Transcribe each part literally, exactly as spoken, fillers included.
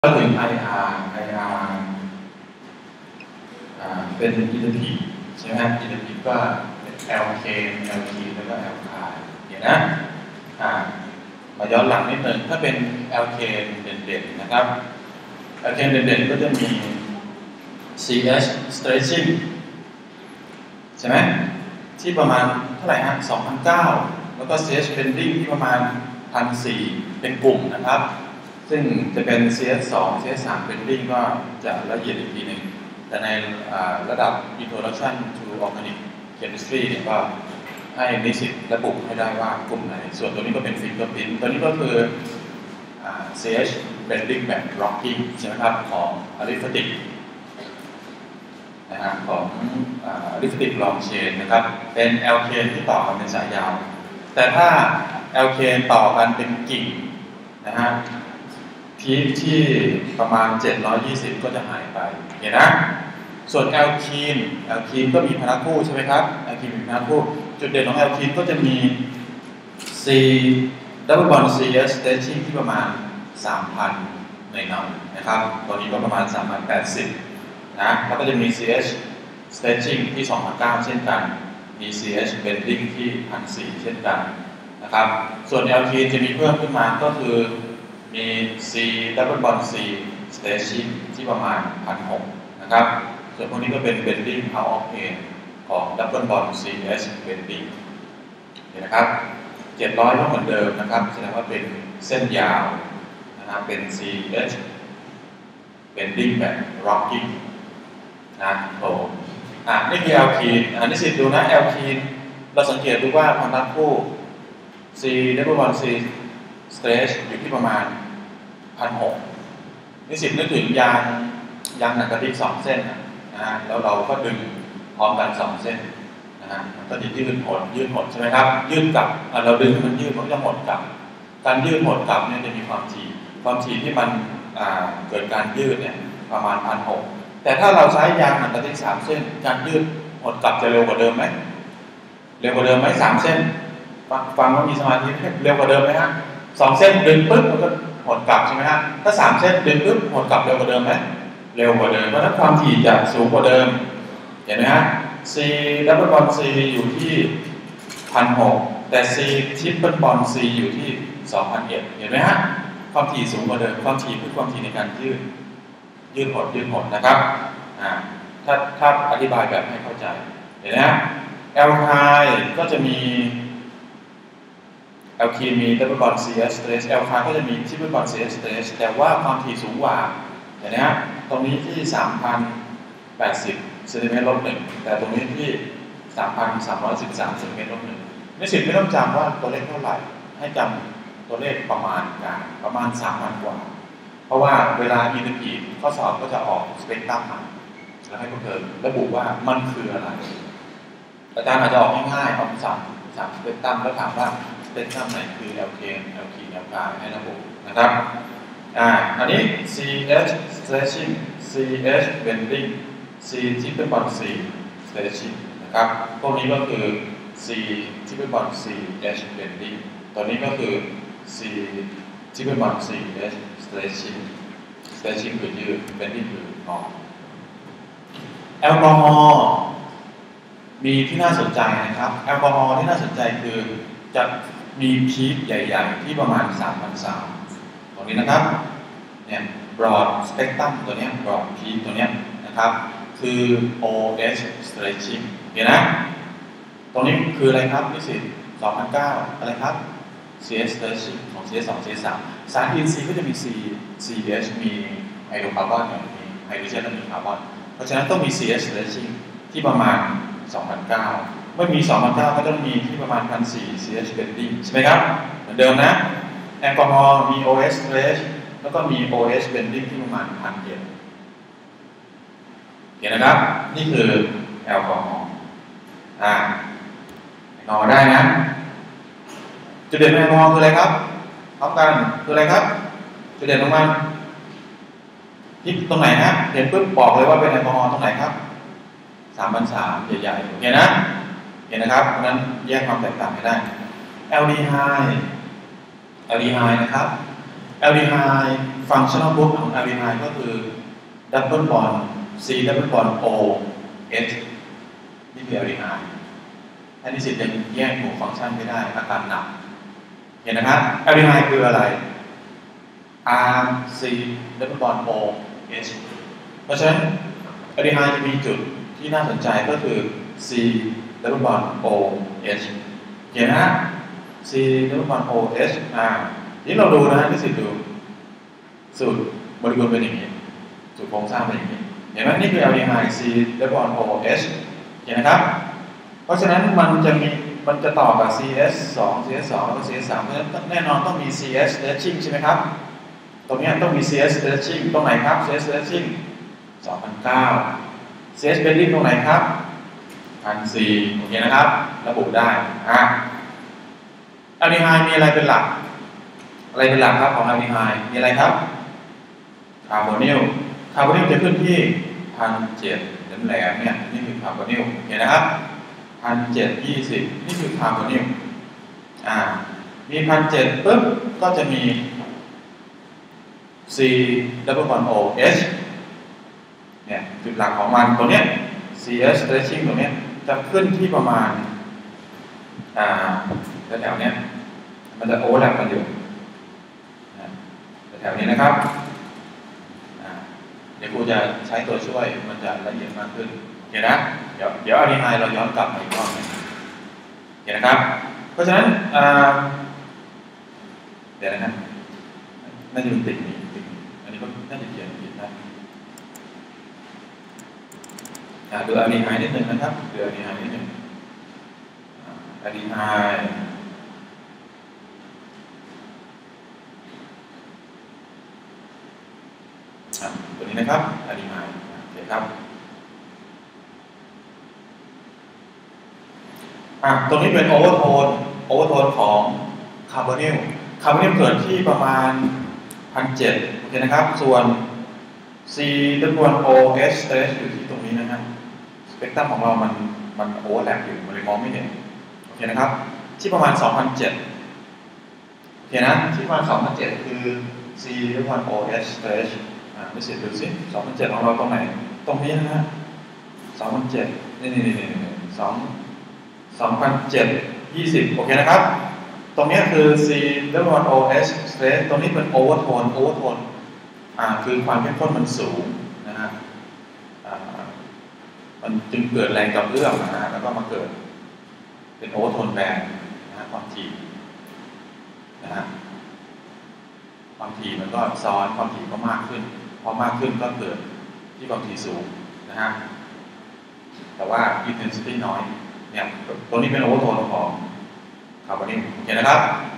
ก็ถึง ไอ อาร์ ไอ อาร์ เป็นอินเทอร์พีใช่ไหมครับอินเทอร์พีก็เป็น แอล เค แอล ที แล้วก็ แอล ไอ เดี๋ยวนะมาย้อนหลังนิดนึงถ้าเป็น แอล เค เด่นๆนะครับ แอล เค เด่นๆก็จะมี ซี เอช stretching ใช่ไหมที่ประมาณเท่าไหร่ฮะ สองพันเก้า แล้วก็ ซี เอช bending ที่ประมาณ หนึ่งพันสี่ร้อย เป็นกลุ่มนะครับซึ่งจะเป็น ซี เอช สอง ซี เอช สาม bending ก็จะละเอียดอีกทีหนึ่งแต่ในระดับ Introduction to Organic Chemistry เนี่ยก็ให้นิสิตระบุให้ได้ว่ากลุ่มไหนส่วนตัวนี้ก็เป็น Fingerprint ตัวนี้ก็คือ ซี เอช bending แบบ rocking ใช่ไหมครับของ Aliphatic นะครับของ Aliphatic long chain นะครับเป็น แอล เค ที่ต่อกันเป็นสายยาวแต่ถ้า แอล เค ต่อกันเป็นกิ่งนะฮะพีคที่ประมาณเจ็ดร้อยยี่สิบก็จะหายไปเห็นนะส่วนแอลคีนแอลคีนก็มีพนักคู่ใช่ไหมครับแอลคีนมีพนักคู่จุดเด่นของแอลคีนก็จะมี C double bond ซี เอช stretching ที่ประมาณ สามพัน ในหน่อยนะครับตัวนี้ก็ประมาณ สามพันแปดสิบ นะแล้วก็จะมี ซี เอช stretching ที่ สองพันเก้า เช่นกันมี ซี เอช bending ที่ หนึ่งพันสี่ร้อย เช่นกันนะครับส่วน แอล คีนจะมีเพิ่มขึ้นมาก็คือมี C double bond C stretching ที่ประมาณ หนึ่งพันหกร้อย นะครับส่วนพวกนี้ก็เป็น bending out of plane ของ double bond C H bending เห็นนะครับเจ็ดร้อยก็เหมือนเดิมนะครับแสดงว่าเป็นเส้นยาวนะครับเป็น C H bending แบบ rocking นะโอ้อ่ะนี่คือ แอล คีนอันนี้สิดูนะ แอล คีนเราสังเกตดูว่าพนักคู่ C double bond C stretch อยู่ที่ประมาณ หนึ่งพันหกร้อย นิสิตนึกถึงยางยางหนังกระติกสองเส้นนะฮะแล้วเราก็ดึงพร้อมกันสองเส้นนะฮะมันก็จะยืดหดยืดหดใช่ไหมครับยืดกลับเราดึงมันยืดมันจะหดกลับการยืดหดกลับเนี่ยจะมีความถี่ความถี่ที่มันเกิดการยืดเนี่ยประมาณ หนึ่งพันหกร้อย แต่ถ้าเราใช้ยางหนังกระติกสามเส้นการยืดหดกลับจะเร็วกว่าเดิมไหมเร็วกว่าเดิมไหมสามเส้นฟังว่ามีสมาธิเร็วกว่าเดิมไหมฮะสองเส้นดึงปึ๊บมันก็หดกลับใช่ไหมฮะถ้าสามเส้นดึงปึ๊บหดกลับเร็วกว่าเดิมไหมเร็วกว่าเดิมเพราะฉะนั้นความถี่จะสูงกว่าเดิมเห็นไหมฮะ C double bond C อยู่ที่ หนึ่งพันหกร้อย แต่ C triple bond C อยู่ที่ สองพันเอ็ด เห็นไหมฮะความถี่สูงกว่าเดิมความถี่คือความถี่ในการยืดยืดหดยืดหดนะครับอ่าถ้าถ้าอธิบายแบบให้เข้าใจเห็นไหมฮะ L high ก็จะมีแอล คีนมี double bond C H stretch แอล ไฟว์ ก็จะมี triple bond C H stretch แต่ว่าความถี่สูงกว่าเห็นไหมฮะตรงนี้ที่ สามพันแปดสิบ เซนติเมตรลบหนึ่งแต่ตรงนี้ที่ สามพันสามร้อยสิบสาม เซนติเมตรลบหนึ่งนิสิตไม่ต้องจำว่าตัวเลขเท่าไหร่ให้จำตัวเลขประมาณการประมาณ สามพัน กว่าเพราะว่าเวลาอินเทอร์พีข้อสอบก็จะออกสเปกตรัมมาแล้วให้พวกเธอระบุว่ามันคืออะไรอาจารย์อาจจะออกง่ายๆเอาสามสามสเปกตรัมแล้วถามว่าสเปกตรัมไหนคือ แอล เค แอล คี แอล ไฟว์ ให้ระบุนะครับอ่าอันนี้ C H stretching C H bending C triple bond C stretching นะครับพวกนี้ก็คือ C triple bond C H bending ตัวนี้ก็คือ C triple bond C H stretching stretching คือยืด bending คืองอแอลกอฮอล์มีที่น่าสนใจนะครับแอลกอฮอล์ที่น่าสนใจคือจะมีพีคใหญ่ๆที่ประมาณ สามพันสามร้อย ตรงนี้นะครับเนี่ย broad spectrum ตัวนี้ broad peak ตัวนี้นะครับคือ โอ เอช stretching เห็นนะตรงนี้คืออะไรครับนิสิตสองพันเก้าอะไรครับ ซี เอช stretching ของ ซี เอช สอง ซี เอช สาม สารอินทรีย์ก็จะมี C ซี เอช มีไฮโดรคาร์บอนมีไฮโดรเจนและมีคาร์บอนเพราะฉะนั้นต้องมี ซี เอช stretching ที่ประมาณ สองพันเก้าร้อย เมื่อมี สองพันเก้าร้อย ก็ต้องมีที่ประมาณ หนึ่งพันสี่ร้อย ซี เอช bending ใช่ไหมครับเหมือนเดิมนะแอลกอฮอล์มี โอ เอช stretch แล้วก็มี โอ เอช bending ที่ประมาณ หนึ่งพันเจ็ดร้อย เห็นนะครับนี่คือแอลกอฮอล์อ่านอได้นะจุดเด่นของแอลกอฮอล์คืออะไรครับพร้อมกันคืออะไรครับจุดเด่นของมันที่ตรงไหนนะเห็นปุ๊บบอกเลยว่าเป็นแอลกอฮอล์ตรงไหนครับ สามพันสามร้อย ใหญ่ๆโอเคนะเห็นนะครับเพราะนั้นแยกความแตกต่างให้ได้ แอล ดี ไฮ แอล ดี ไฮ นะครับ แอล ดี ไฮ ไฟฟังชั่นอลกรุ๊ปของแอลดีไฮด์ก็คือดับเบิลบอนด์ C ดับเบิลบอนด์ O H นี่คือแอลดีไฮด์ท่านนิสิตยังแยกหมู่ฟังก์ชันไม่ได้อาการหนักเห็นนะครับแอลดีไฮด์คืออะไร R C ดับเบิลบอนด์ O H เพราะฉะนั้นแอลดีไฮด์จะมีจุดที่น่าสนใจก็คือ C ดับเบิลบอนด์ O H เห็นนะ C ดับเบิลบอนด์ O H อ่านี่เราดูนะนิสิตดูสูตรโมเลกุลเป็นอย่างนี้สูตรโครงสร้างเป็นอย่างนี้เห็นไหมนี่คือแอลดีไฮด์ C ดับเบิลบอนด์ O H เห็นนะครับเพราะฉะนั้นมันจะมีมันจะต่อกับ ซี เอส สอง ซี เอส สอง แล้วก็ ซี เอส สาม เพราะฉะนั้นแน่นอนต้องมี ซี เอส stretching ใช่ไหมครับตรงนี้ต้องมี ซี เอส stretching ตรงไหนครับ ซี เอส stretching สองพันเก้า ซี เอส bending ตรงไหนครับ หนึ่งพันสี่ร้อย โอเคนะครับระบุได้อ่ะแอลดีไฮด์มีอะไรเป็นหลักอะไรเป็นหลักครับของแอลดีไฮด์มีอะไรครับคาร์บอนิลคาร์บอนิลจะขึ้นที่ หนึ่งพันเจ็ดร้อย แหลมๆเนี่ยนี่คือคาร์บอนิลเห็นนะครับ หนึ่งพันเจ็ดร้อยยี่สิบ นี่คือคาร์บอนิลอ่ามี หนึ่งพันเจ็ดร้อย ปุ๊บก็จะมี C ดับเบิลบอนด์ O H เนี่ยจุดหลักของมันตัวเนี้ย C S stretching ตัวเนี้ยจะขึ้นที่ประมาณอ่าแถวๆเนี้ยมันจะโอเวอร์แลปกันอยู่แถวนี้นะครับเดี๋ยวครูจะใช้ตัวช่วยมันจะละเอียดมากขึ้นเห็นนะเดี๋ยวเดี๋ยวเอาดีไฮเราย้อนกลับมาอีกรอบนึงเห็นนะครับเพราะฉะนั้นเดี๋ยวนะน่าจะเป็นติดนี้อันนี้ก็น่าจะเขียนผิดนะดูเอาดีไฮนิดนึงนะครับดูเอาดีไฮนิดนึงเอาดีไฮตัวนี้นะครับอะดีไฮด์โอเคครับอ่ะตรงนี้เป็นโอเวอร์โทนโอเวอร์โทนของคาร์บอนิลคาร์บอนิลเกิดที่ประมาณ หนึ่งพันเจ็ดร้อย โอเคนะครับส่วน C ดับเบิลบอนด์ O H stage อยู่ที่ตรงนี้นะครับสเปกตรัมของเรามันมันโอเวอร์แลปอยู่มันเลยมองไม่เห็นโอเคนะครับที่ประมาณ สองพันเจ็ดร้อย โอเคนะที่ประมาณ สองพันเจ็ดร้อย คือ C ดับเบิลบอนด์ O H stageไม่เสร็จดูสิสองพันเจ็ดของเราตรงไหนตรงนี้นะฮะสองพันเจ็ดนี่นี่นี่นี่สองสองพันเจ็ดยี่สิบโอเคนะครับตรงนี้คือ C ดับเบิลบอนด์ O H stress ตรงนี้เป็น overtone overtone อ่าคือความเข้มข้นมันสูงนะฮะอ่ามันจึงเกิดแรงกระเพื่อมนะฮะแล้วก็มาเกิดเป็น overtone band นะฮะความถี่นะฮะความถี่มันก็ซ้อนความถี่ก็มากขึ้นพอมากขึ้นก็เกิดที่ความถี่สูงนะฮะแต่ว่า intensity น้อยเนี่ยตัวนี้เป็นโอเวอร์โทนของคาร์บอนิลโอเคนะครับ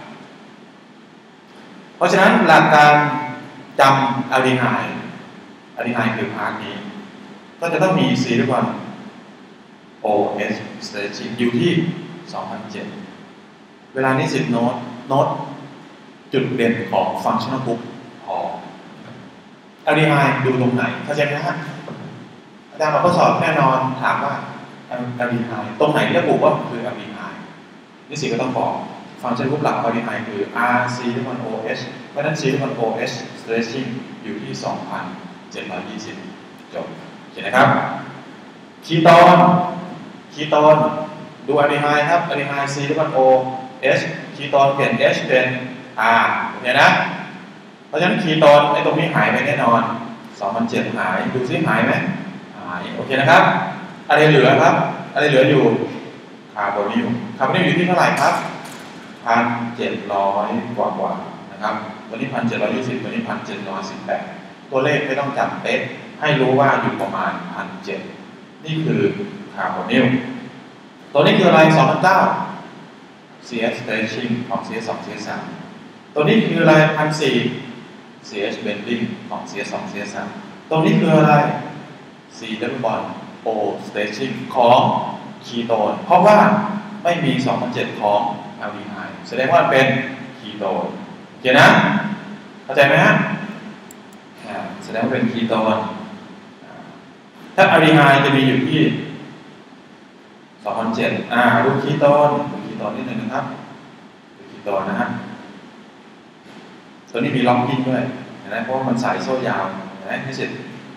เพราะฉะนั้นหลักการจำแอลดีไฮด์แอลดีไฮด์คือพาร์ทนี้ก็จะต้องมี C ด้วยกัน O H stretching อยู่ที่ สองพันเจ็ดร้อย เวลานี้สิบโน้ตโน้ตจุดเด่นของฟังก์ชันนอลกรุ๊ปพอแอลดีไฮด์ดูตรงไหนเข้าใจไหมฮะอาจารย์มาทดสอบแน่นอนถามว่าแอลดีไฮด์ตรงไหนระบุว่าคือแอลดีไฮด์นิสิตก็ต้องบอกฟังก์ชันกรุ๊ปหลักแอลดีไฮด์คือ R C ดับเบิล O H เพราะฉะนั้น C ดับเบิล O H stretching อยู่ที่ สองพันเจ็ดร้อยยี่สิบ จบเห็นนะครับคีโตนคีโตนดูแอลดีไฮด์ครับแอลดีไฮด์ C ดับเบิล O H คีโตนเปลี่ยน H เป็น R โอเคนะเพราะฉะนั้นคีโตนไอ้ตรงนี้หายไปแน่นอน สองพันเจ็ดร้อย หายดูซิหายไหมหายโอเคนะครับอะไรเหลือครับอะไรเหลืออยู่คาร์บอนิลคาร์บอนิลอยู่ที่เท่าไหร่ครับ หนึ่งพันเจ็ดร้อย กว่ากว่านะครับตัวนี้ หนึ่งพันเจ็ดร้อยยี่สิบ ตัวนี้ หนึ่งพันเจ็ดร้อยสิบแปด ตัวเลขไม่ต้องจำเป๊ะให้รู้ว่าอยู่ประมาณ หนึ่งพันเจ็ดร้อย นี่คือคาร์บอนิลตัวนี้คืออะไร สองพันเก้า ซี เอส stretching ของ ซี เอส สอง ซี เอส สาม ตัวนี้คืออะไร หนึ่งพันสี่ร้อย ซี เอช bending ของ ซี เอส สอง ซี เอส สาม ตรงนี้คืออะไร C double bond O stretching ของคีโตนเพราะว่าไม่มี สองพันเจ็ดร้อย ของแอลดีไฮด์แสดงว่าเป็นคีโตนโอเคนะเข้าใจไหมฮะแสดงว่าเป็นคีโตนถ้าแอลดีไฮด์จะมีอยู่ที่ สองพันเจ็ดร้อย อ่าดูคีโตนดูคีโตนนิดนึงนะครับดูคีโตนนะฮะตัวนี้มีล็อกกิ้งด้วยนะเพราะว่ามันสายโซ่ยาวนะนิสิต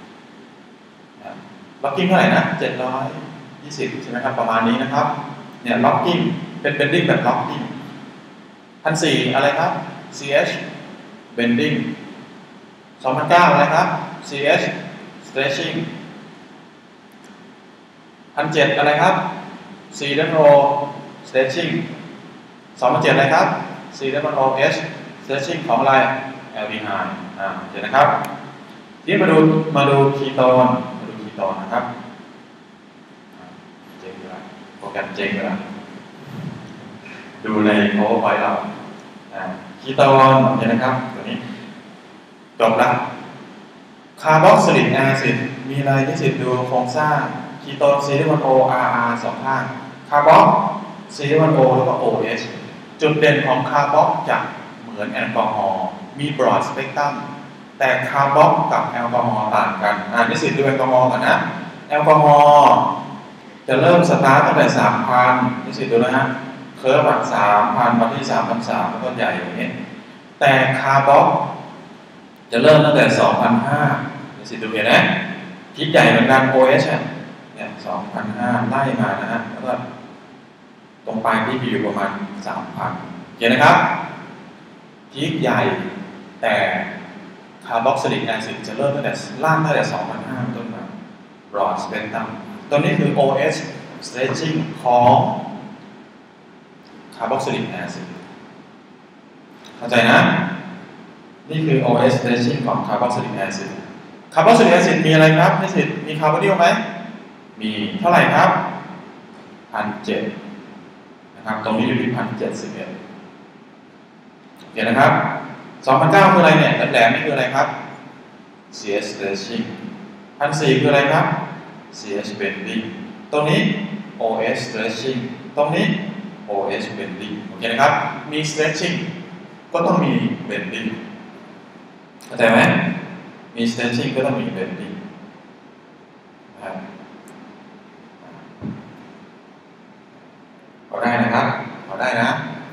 ล็อกกิ้งเท่าไหร่นะเจ็ดร้อยยี่สิบใช่ไหมครับประมาณนี้นะครับเนี่ยล็อกกิ้งเป็นเบนดิ้งแบบล็อกกิ้งพันสี่อะไรครับ ซี เอช bending สองพันเก้าอะไรครับ ซี เอช stretching พันเจ็ดอะไรครับ C W O stretching สองพันเจ็ดอะไรครับ C W O H stretching ของอะไร แอล ดี ไฮ อ่าเห็นนะครับทีนี้มาดูมาดูคีโตนมาดูคีโตนนะครับเจ๊งเลยโปรแกรมเจ๊งเลยดูใน PowerPoint เราคีโตนเห็นนะครับตัวนี้จบแล้วคาร์บอกซิลิกแอซิดมีอะไรที่สิทธิ์ดูโครงสร้างคีโตน C W O R R สองข้างคาร์บอก C W O แล้วก็ โอ เอช จุดเด่นของคาร์บอกจะเหมือนแอลกอฮอล์มีบรอดสเปกตรัมแต่คาร์บอกกับแอลกอฮอล์ต่างกันอ่านิสิตดูแอลกอฮอล์กันนะแอลกอฮอล์จะเริ่มสตาร์ทตั้งแต่ สามพัน นิสิตดูนะฮะเคอร์ฟ สามพัน มาที่ สามพันสามร้อย แล้วก็ใหญ่อย่างนี้แต่คาร์บอกจะเริ่มตั้งแต่ สองพันห้าร้อย นิสิตดูเห็นไหมพีคใหญ่เหมือนกัน โอ เอช เนี่ย สองพันห้าร้อย ไล่มานะฮะแล้วก็ตรงปลายที่อยู่ประมาณ สามพัน เห็นนะครับพีคใหญ่แต่คาร์บอกซิลิกแอซิดจะเริ่มตั้งแต่ล่างตั้งแต่ สองพันห้าร้อย ต้นมา broad spectrum ตัวนี้คือ โอ เอช stretching ของคาร์บอกซิลิกแอซิดเข้าใจนะนี่คือ โอ เอช stretching ของคาร์บอกซิลิกแอซิดคาร์บอกซิลิกแอซิดมีอะไรครับนิสิตมีคาร์บอนิลไหมมีเท่าไหร่ครับ หนึ่งพันเจ็ดร้อย นะครับตรงนี้อยู่ที่ หนึ่งพันเจ็ดสิบเอ็ด โอเคนะครับ สองพันเก้าร้อย คืออะไรเนี่ยแหลมๆนี่คืออะไรครับ ซี เอช stretching หนึ่งพันสี่ร้อย คืออะไรครับ ซี เอช bending ตรงนี้ โอ เอช stretching ตรงนี้ โอ เอช bending โอเคนะครับมี stretching ก็ต้องมี bending เข้าใจไหมมี stretching ก็ต้องมี bending นะครับพอได้นะครับพอได้นะ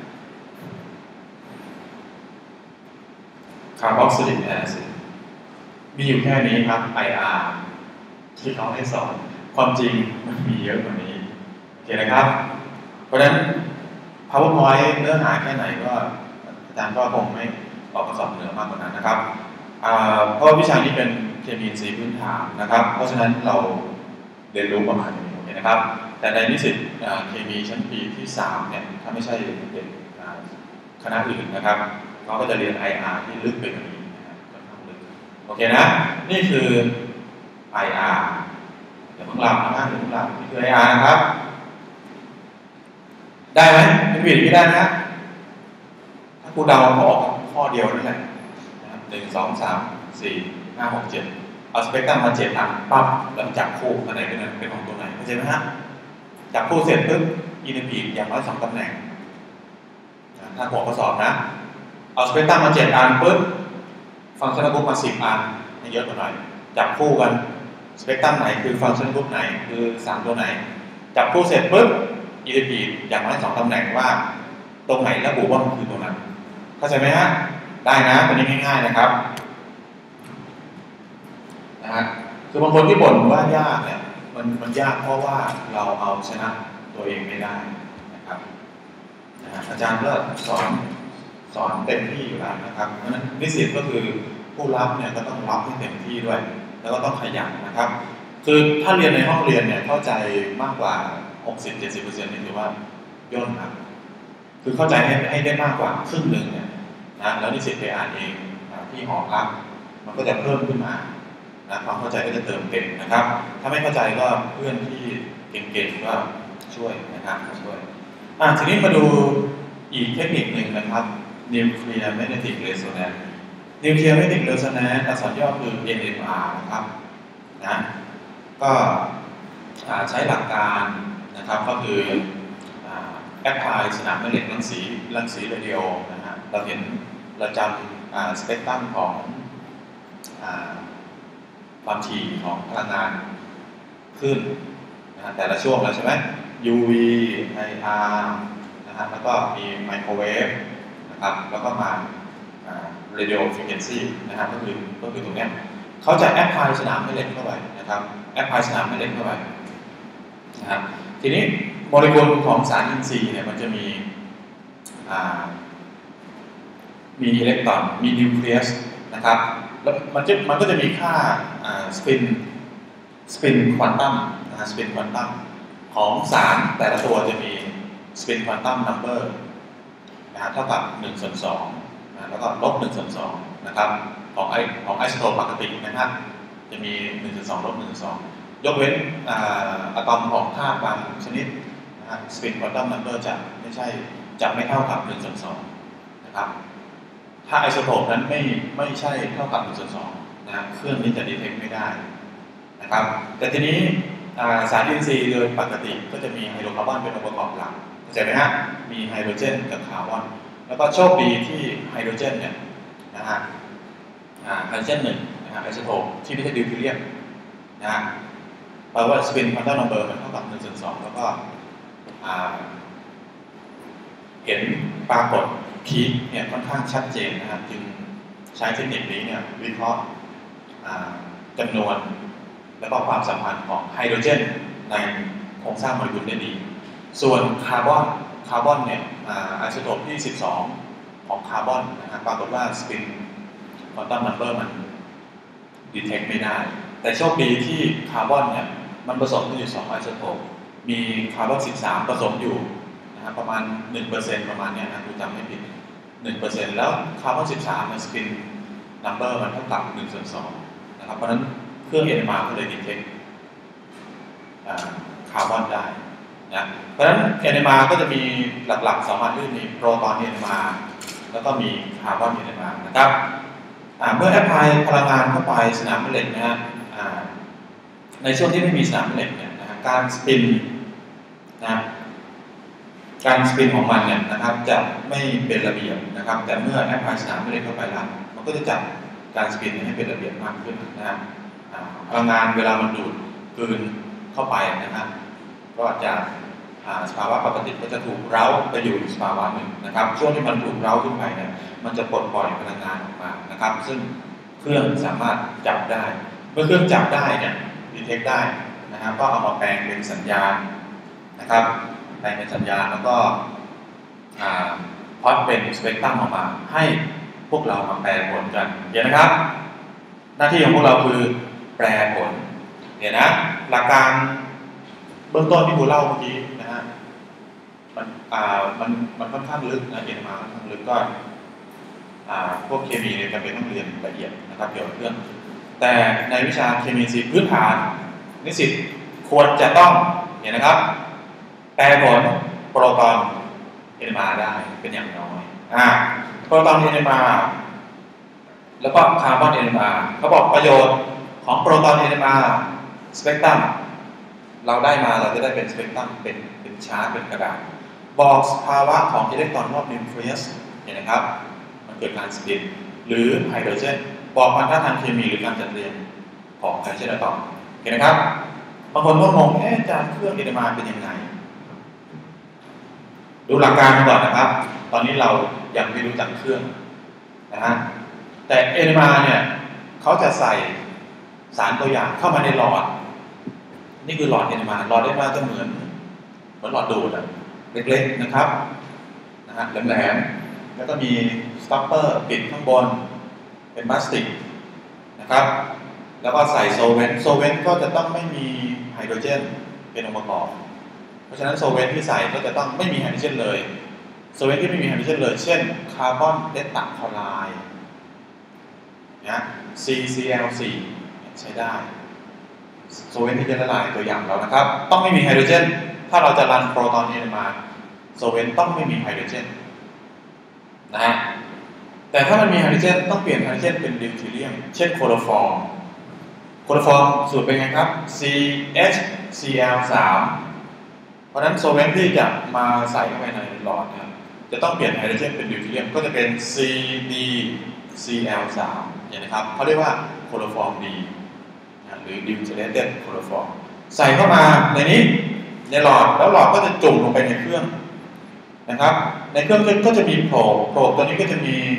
คาร์บอกซิลิกแอซิดมีอยู่แค่นี้ครับ ไอ อาร์ ที่เขาให้สอนความจริงมันมีเยอะกว่านี้โอเคนะครับเพราะฉะนั้น PowerPoint เนื้อหาแค่ไหนก็อาจารย์ก็คงไม่ออกข้อสอบเหนือมากกว่านั้นนะครับเพราะวิชานี้เป็นเคมีอินทรีย์พื้นฐานนะครับเพราะฉะนั้นเราเรียนรู้ประมาณนี้โอเคนะครับแต่ในนิสิตเคมีชั้นปีที่สามเนี่ยถ้าไม่ใช่เด็กคณะอื่นนะครับเขาก็จะเรียน ไอ อาร์ ที่ลึกไปกว่านี้นะครับค่อนข้างลึกโอเคนะนี่คือ ไอ อาร์ เดี๋ยวเพิ่งรับนะครับเดี๋ยวเพิ่งรับนี่คือ ไอ อาร์ นะครับได้ไหมเป็นวิธีที่ได้นะถ้าครูเดาเขาออกข้อเดียวนั่นแหละนะครับหนึ่งสองสามสี่ห้าหกเจ็ดเอาสเปกตรัมมาเจ็ดอันปั๊บแล้วจับคู่อันไหนเป็นเป็นของตัวไหนเข้าใจไหมฮะจับคู่เสร็จปุ๊บอินพีอย่างน้อยสองตำแหน่งถ้าหัวข้อสอบนะเอาสเปกตรัมมาเจ็ดอันปุ๊บฟังก์ชันกรุ๊ปมาสิบอันให้เยอะกว่าหน่อยจับคู่กันสเปกตรัมไหนคือฟังก์ชันกรุ๊ปไหนคือสามตัวไหนจับคู่เสร็จปุ๊บอินพีอย่างน้อยสองตำแหน่งว่าตรงไหนระบุว่ามันคือตัวนั้นเข้าใจไหมฮะได้นะตัวนี้ง่ายๆนะครับนะฮะคือบางคนที่บ่นว่ายากเนี่ยมันมันยากเพราะว่าเราเอาชนะตัวเองไม่ได้นะครับนะฮะอาจารย์ก็สอนสอนเต็มที่อยู่แล้วนะครับเพราะฉะนั้นนิสิตก็คือผู้รับเนี่ยก็ต้องรับให้เต็มที่ด้วยแล้วก็ต้องขยันนะครับคือถ้าเรียนในห้องเรียนเนี่ยเข้าใจมากกว่า หกสิบถึงเจ็ดสิบเปอร์เซ็นต์ นี่ถือว่าย่นครับคือเข้าใจให้ให้ได้มากกว่าครึ่งหนึ่งเนี่ยนะแล้วนิสิตไปอ่านเองที่หอพักมันก็จะเพิ่มขึ้นมานะความเข้าใจก็จะเติมเต็มนะครับถ้าไม่เข้าใจก็เพื่อนที่เก่งๆก็ช่วยนะครับช่วยอ่ะทีนี้มาดูอีกเทคนิคหนึ่งนะครับ Nuclear Magnetic Resonance Nuclear Magnetic Resonance อักษรย่อคือ เอ็น เอ็ม อาร์ นะครับนะก็ใช้หลักการนะครับก็คือแอพพลายสนามแม่เหล็กรังสีรังสีเรดิโอนะฮะเราเห็นเราจำสเปกตรัมของความถี่ของพลังงานขึ้นนะแต่ละช่วงแล้วใช่ไหม ยู วี ไอ อาร์ นะฮะแล้วก็มีไมโครเวฟนะครับแล้วก็มา radio frequency นะครับก็คือก็คือตรงนี้เขาจะแอพพลายสนามแม่เหล็กเข้าไปนะครับแอพพลายสนามแม่เหล็กเข้าไปนะครับทีนี้โมเลกุลของสารอินทรีย์เนี่ยมันจะมีมีอิเล็กตรอนมีนิวเคลียสนะครับแล้วมันจะมันก็จะมีค่าสปินสปินควอนตัมนะฮะสปินควอนตัมของสารแต่ละตัวจะมีสปินควอนตัมนัมเบอร์นะครับเท่ากับหนึ่งส่วนสองนะแล้วก็ลบหนึ่งส่วนสองนะครับของไอของไอโซโทปปกตินะครับจะมีหนึ่งส่วนสองลบหนึ่งส่วนสองยกเว้นอะตอมของธาตุบางชนิดนะครับสปินควอนตัมนัมเบอร์จะไม่ใช่จะไม่เท่ากับหนึ่งส่วนสองนะครับถ้าไอโซโทปนั้นไม่ไม่ใช่เท่ากับหนึ่งส่วนสองนะเครื่องนี้จะดีเทคไม่ได้นะครับแต่ทีนี้สารอินทรีย์โดยปกติก็จะมีไฮโดรคาร์บอนเป็นองค์ประกอบหลักเข้าใจไหมฮะมีไฮโดรเจนกับคาร์บอนแล้วก็โชคดีที่ไฮโดรเจนเนี่ยนะฮะไฮโดรเจนหนึ่งนะฮะไอโซโทปที่ไม่ใช่ดิวทีเรียมนะฮะแปลว่าสปินควอนตัมนัมเบอร์มันเท่ากับหนึ่งส่วนสองแล้วก็เห็นปรากฏพีคเนี่ยค่อนข้างชัดเจนนะครับจึงใช้เทคนิคนี้เนี่ยวิเคราะห์จำนวนและก็ความสัมพันธ์ของไฮโดรเจนในโครงสร้างโมเลกุลได้ดีส่วนคาร์บอนคาร์บอนเนี่ยไอโซโทปที่สิบสองของคาร์บอนนะครับปรากฏว่าสปินควอนตัมนัมเบอร์มันดีเทคไม่ได้แต่โชคดีที่คาร์บอนเนี่ยมันผสมกันอยู่สองไอโซโทปมีคาร์บอนสิบสามผสมอยู่นะครับประมาณ หนึ่งเปอร์เซ็นต์ ประมาณนี้นะคุณจำไม่ผิด หนึ่งเปอร์เซ็นต์ แล้วคาร์บอนสิบสามในสปินนัมเบอร์มันเท่ากับหนึ่งส่วนสองนะครับเพราะฉะนั้นเครื่อง เอ็น เอ็ม อาร์ ก็เลยดีเทคคาร์บอนได้นะเพราะฉะนั้น เอ็น เอ็ม อาร์ ก็จะมีหลักๆสองอันที่มีโปรตอน เอ็น เอ็ม อาร์ แล้วก็มีคาร์บอน เอ็น เอ็ม อาร์ นะครับเมื่อแอพพลายพลังงานเข้าไปสนามแม่เหล็กนะฮะในช่วงที่ไม่มีสนามแม่เหล็กเนี่ยนะการสปินนะการสปินของมันเนี่ยนะครับจะไม่เป็นระเบียบนะครับแต่เมื่อแอพพลายสนามแม่เหล็กเข้าไปแล้วมันก็จะจัดการสปินให้เป็นระเบียบมากขึ้นนะครับพลังงานเวลามันดูดกลืนเข้าไปนะครับก็จะสภาวะปกติก็จะถูกเร้าไปอยู่สภาวะหนึ่งนะครับช่วงที่มันถูกเร้าขึ้นไปเนี่ยมันจะปลดปล่อยพลังงานออกมานะครับซึ่งเครื่องสามารถจับได้เมื่อเครื่องจับได้เนี่ยดีเทคได้นะครับก็เอามาแปลงเป็นสัญญาณนะครับแปลงเป็นสัญญาณแล้วก็พอดเป็นสเปกตรัมออกมาให้พวกเรามาแปลผลกันเห็นนะครับหน้าที่ของพวกเราคือแปลผลเนี่ยนะหลักการเบื้องต้นที่ครูเล่าเมื่อกี้นะฮะมันอ่ามันมันค่อนข้างลึกนะเรียนมาค่อนข้างลึกก็อ่าพวกเคมีเนี่ยจำเป็นต้องเรียนละเอียดนะครับเกี่ยวกับเครื่องแต่ในวิชาเคมีพื้นฐานนิสิตควรจะต้องเห็นนะครับแปลผลโปรตอน เอ็น เอ็ม อาร์ ได้เป็นอย่างน้อยอ่าโปรตอน เอ็น เอ็ม อาร์ แล้วก็คาร์บอน เอ็น เอ็ม อาร์ เขาบอกประโยชน์ของโปรตอน เอ็น เอ็ม อาร์ สเปกตรัมเราได้มาเราจะได้เป็นสเปกตรัมเป็นเป็นชาร์ตเป็นกระดาษบอกสภาวะของอิเล็กตรอนรอบนิวเคลียสเห็นนะครับมันเกิดการสปินหรือไฮโดรเจนบอกพันธะทางเคมีหรือการจัดเรียงของไฮโดรเจนอะตอมเห็นนะครับบางคนก็งงเอ๊ะอาจารย์เครื่อง เอ็น เอ็ม อาร์ เป็นยังไงดูหลักการก่อนนะครับตอนนี้เรายังไม่รู้จักเครื่องนะฮะแต่ เอ็น เอ็ม อาร์ เนี่ยเขาจะใส่สารตัวอย่างเข้ามาในหลอดนี่คือหลอด เอ็น เอ็ม อาร์ หลอด เอ็น เอ็ม อาร์ จะเหมือนเหมือนหลอดดูดเล็กๆนะครับนะฮะแหลมๆแล้วก็มีสต็อปเปอร์ปิดข้างบนเป็นพลาสติกนะครับแล้วก็ใส่โซเวนต์โซเวนต์ก็จะต้องไม่มีไฮโดรเจนเป็นองค์ประกอบเพราะฉะนั้นโซเวนต์ที่ใส่ก็จะต้องไม่มีไฮโดรเจนเลยโซเวนต์ที่ไม่มีไฮโดรเจนเลยเช่นคาร์บอนเดตาคลอไรด์นะ ซี ซี แอล โฟร์ ใช้ได้โซเวนต์ที่จะละลายตัวอย่างเรานะครับต้องไม่มีไฮโดรเจนถ้าเราจะรันโปรตอน เอ็น เอ็ม อาร์ โซเวนต์ต้องไม่มีไฮโดรเจนนะฮะแต่ถ้ามันมีไฮโดรเจนต้องเปลี่ยนไฮโดรเจนเป็นดิวทีเรียมเช่นโคโลฟอร์มโคโลฟอร์มสูตรเป็นไงครับ ซี เอช ซี แอล ทรี เพราะฉะนั้นโซเวนต์ที่จะมาใส่เข้าไปในหลอดเนี่ยจะต้องเปลี่ยนไฮโดรเจนเป็นดิวทีเรียมก็จะเป็น ซี ดี ซี แอล ทรี เห็นไหมครับเขาเรียกว่าโคโลฟอร์ม D หรือ deuterated chloroform ใส่เข้ามาในนี้ในหลอดแล้วหลอดก็จะจุ่มลงไปในเครื่องนะครับในเครื่องก็จะมีโพรบโพรบตัวนี้ก็จะมี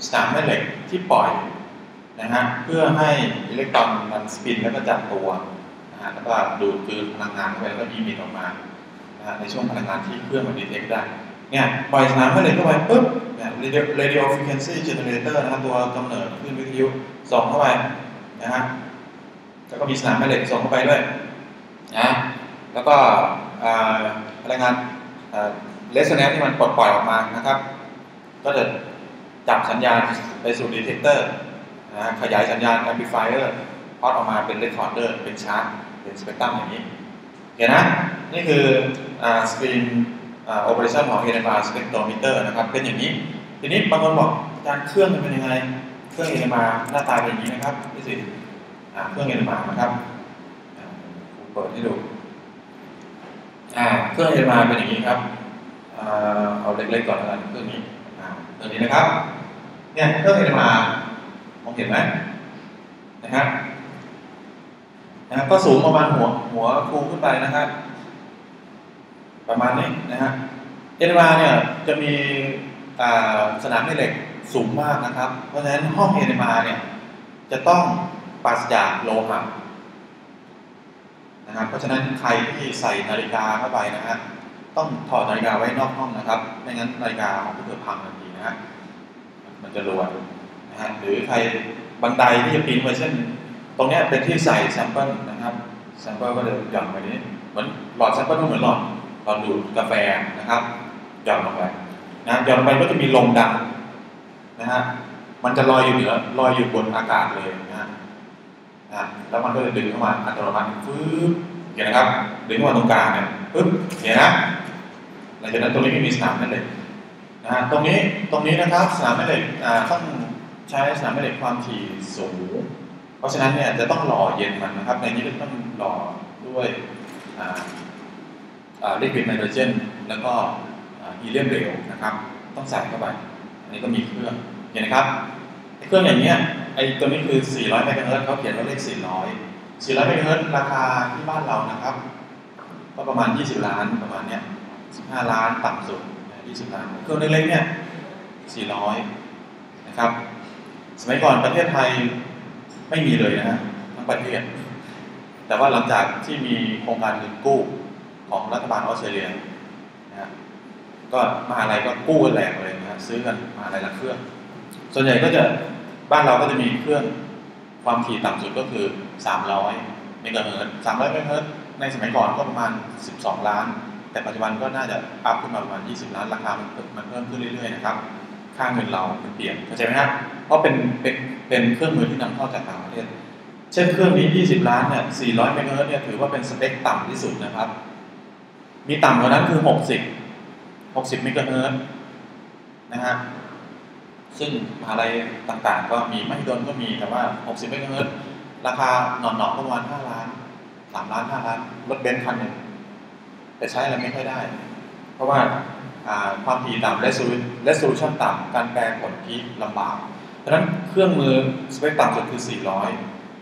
สนามแม่เหล็กที่ปล่อยนะฮะเพื่อให้อิเล็กตรอนมันสปินแล้วก็จับตัวนะฮะแล้วก็ดูดคืนพลังงานเข้าไปแล้วก็อีมิตออกมานะฮะในช่วงพลังงานที่เครื่องมันดีเทคได้เนี่ยปล่อยสนามแม่เหล็กเข้าไปปุ๊บเนี่ย radio frequency generator นะครับตัวกำเนิดคลื่นวิทยุส่งเข้าไปนะฮะแล้วก็มีสนามแม่เหล็กส่งเข้าไปด้วยนะแล้วก็พลังงานเรโซแนนซ์ที่มันปลดปล่อยออกมานะครับก็จะจับสัญญาณไปสู่ดีเทคเตอร์นะขยายสัญญาณ amplifier พอดออกมาเป็น recorder เป็นชาร์ตเป็นสเปกตรัมอย่างนี้เห็นนะนี่คือสกรีนโอเปอเรชั่นของ เอ็น เอ็ม อาร์ spectrometer นะครับเป็นอย่างนี้ทีนี้บางคนบอกการเครื่องมันเป็นยังไงเครื่อง เอ็น เอ็ม อาร์ หน้าตาเป็นอย่างนี้นะครับพี่สิเครื่อง เอ็น เอ็ม อาร์ นะครับเปิดให้ดูเครื่อง เอ็น เอ็ม อาร์ เป็นอย่างนี้ครับเอาเล็กๆก่อนแล้วกันเครื่องนี้เครื่องนี้นะครับเนี่ยเครื่อง เอ็น เอ็ม อาร์ มองเห็นไหมนะครับนะก็สูงประมาณหัวหัวครูขึ้นไปนะครับประมาณนี้นะฮะ เอ็น เอ็ม อาร์ เนี่ยจะมีสนามแม่เหล็กสูงมากนะครับเพราะฉะนั้นห้อง เอ็น เอ็ม อาร์ เนี่ยจะต้องปราศจากโลหะนะครับเพราะฉะนั้นใครที่ใส่นาฬิกาเข้าไปนะฮะต้องถอดนาฬิกาไว้นอกห้องนะครับไม่งั้นนาฬิกาของผู้เกิดพังทันทีนะฮะมันจะรวนนะฮะหรือใครบันไดที่จะปีนไปเช่นตรงนี้เป็นที่ใส่แซมเปิลนะครับแซมเปิลก็จะหย่อนไปนี้เหมือนหลอดแซมเปิลก็เหมือนหลอดหลอดดูดกาแฟนะครับหย่อนลงไปนะหย่อนลงไปก็จะมีลมดันนะฮะมันจะลอยอยู่เหนือลอยอยู่บนอากาศเลยนะฮะนะแล้วมันก็จะดึงเข้ามาอัตโนมัติฟื้นเห็นนะครับดึงเข้ามาตรงกลางเนี่ยปึ๊บเห็นนะหลังจากนั้นตรงนี้ไม่มีสนามแม่เหล็กนะฮะตรงนี้ตรงนี้นะครับสนามแม่เหล็กต้องใช้สนามแม่เหล็กความถี่สูงเพราะฉะนั้นเนี่ยจะต้องหล่อเย็นมันนะครับในนี้ต้องหล่อด้วยลิควิดไนโตรเจนแล้วก็ฮีเลียมเหลวนะครับต้องใส่เข้าไปอันนี้ก็มีเครื่องเห็นนะครับเครื่องอย่างเนี้ยไอ้ตัวนี้คือสี่ร้อยเมกะเฮิรตซ์เขาเขียนว่าเลขสี่ร้อย สี่ร้อยเมกะเฮิรตซ์ราคาที่บ้านเรานะครับก็ประมาณยี่สิบล้านประมาณเนี้ยสิบห้าล้านต่ำสุดยี่สิบล้านเครื่องเล็กๆเนี่ยสี่ร้อยนะครับสมัยก่อนประเทศไทยไม่มีเลยนะฮะทั้งประเทศแต่ว่าหลังจากที่มีโครงการเงินกู้ของรัฐบาลออสเตรเลียนะฮะก็มหาลัยก็กู้กันแหลกเลยนะซื้อกันมหาลัยละเครื่องส่วนใหญ่ก็จะบ้านเราก็จะมีเครื่องความถี่ต่ำสุดก็คือสามร้อยเมกะเฮิรตซ์สามร้อยเมกะเฮิรตซ์ในสมัยก่อนก็ประมาณสิบสองล้านแต่ปัจจุบันก็น่าจะอัพขึ้นมาประมาณยี่สิบล้านราคามันมันเพิ่มขึ้นเรื่อยๆนะครับค่าเงินเราเปลี่ยนเข้าใจไหมครับเพราะเป็นเป็นเป็นเครื่องมือที่นำเข้าจากต่างประเทศเช่นเครื่องนี้ยี่สิบล้านเนี่ยสี่ร้อยเมกะเฮิรตซ์เนี่ยถือว่าเป็นสเปคต่ำที่สุดนะครับมีต่ำกว่านั้นคือหกสิบ หกสิบเมกะเฮิรตซ์นะฮะซึ่งมหาลัยต่างๆก็มีมหิดลก็มีแต่ว่าหกสิบเมกะเฮิรตซ์ราคาหนอนๆประมาณห้าล้านสามล้านห้าล้านรถเบนซ์คันนึงแต่ใช้อะไรไม่ค่อยได้เพราะว่าความถี่ต่ำและโซลูชันต่ำการแปลผลพีคลำบากเพราะฉะนั้นเครื่องมือสเปคต่ำสุดคือสี่ร้อย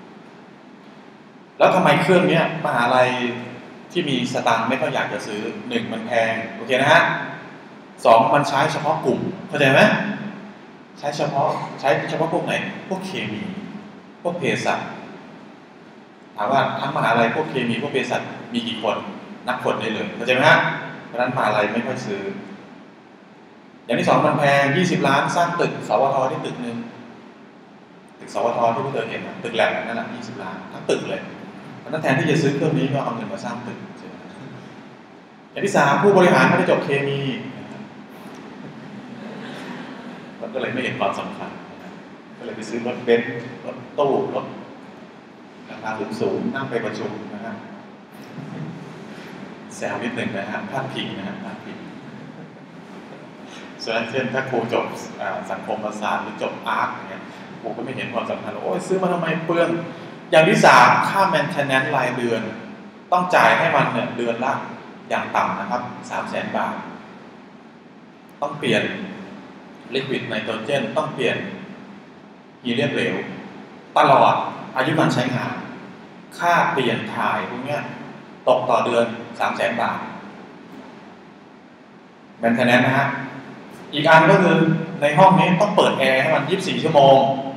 แล้วทำไมเครื่องนี้มหาลัยที่มีสตางค์ไม่ค่อยอยากจะซื้อหนึ่งมันแพงโอเคนะฮะสองมันใช้เฉพาะกลุ่มเข้าใจไหมใช้เฉพาะใช้เฉพาะพวกไหนพวกเคมีพวกเภสัชถามว่าทั้งมหาลัยพวกเคมีพวกเภสัชมีกี่คนนับคนได้เลยเข้าใจไหมฮะเพราะฉะนั้นมหาลัยไม่ค่อยซื้ออย่างที่สองมันแพงยี่สิบล้านสร้างตึกสวทที่ตึกนึงตึกสวทที่พวกเธอเห็นตึกแลบนั่นแหละยี่สิบล้านทั้งตึกเลยเพราะฉะนั้นแทนที่จะซื้อเครื่องนี้ก็เอาเงินมาสร้างตึกอย่างที่สามผู้บริหารไม่ได้จบเคมีมันก็เลยไม่เห็นความสำคัญก็เลยไปซื้อรถเบนซ์รถตู้รถราคาสูงๆนั่งไปประชุมนะฮะแซวนิดหนึ่งนะฮะพลาดพิงนะฮะพลาดพิงส่วนเช่นถ้าครูจบสังคมศาสตร์หรือจบอาร์ตอย่างเงี้ยครูก็ไม่เห็นความสำคัญโอ้ยซื้อมาทำไมเปลืองอย่างที่สามค่า maintenance รายเดือนต้องจ่ายให้มันเนี่ยเดือนละอย่างต่ำนะครับสามแสนบาทต้องเปลี่ยนลิควิดไนโตรเจนต้องเปลี่ยนฮีเลียมเหลวตลอดอายุการใช้งานค่าเปลี่ยนถ่ายพวกนี้ตกต่อเดือนสามแสนบาท maintenance นะฮะอีกอันก็คือในห้องนี้ต้องเปิดแอร์ให้มันยี่สิบสี่ชั่วโมง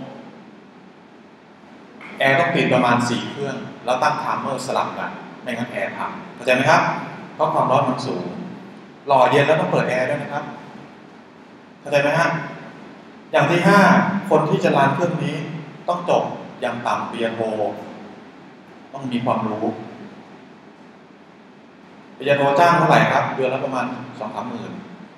แอร์ต้องติดประมาณสี่เครื่องแล้วตั้งไทม์เมอร์สลับกันไม่งั้นแอร์พังเข้าใจไหมครับเพราะความร้อนมันสูงหล่อเย็นแล้วต้องเปิดแอร์ด้วยนะครับเข้าใจไหมฮะอย่างที่ห้าคนที่จะรันเครื่องนี้ต้องจบอย่างต่ำปริญญาโทต้องมีความรู้ปริญญาโทจ้างเท่าไหร่ครับเดือนละประมาณสองสามหมื่น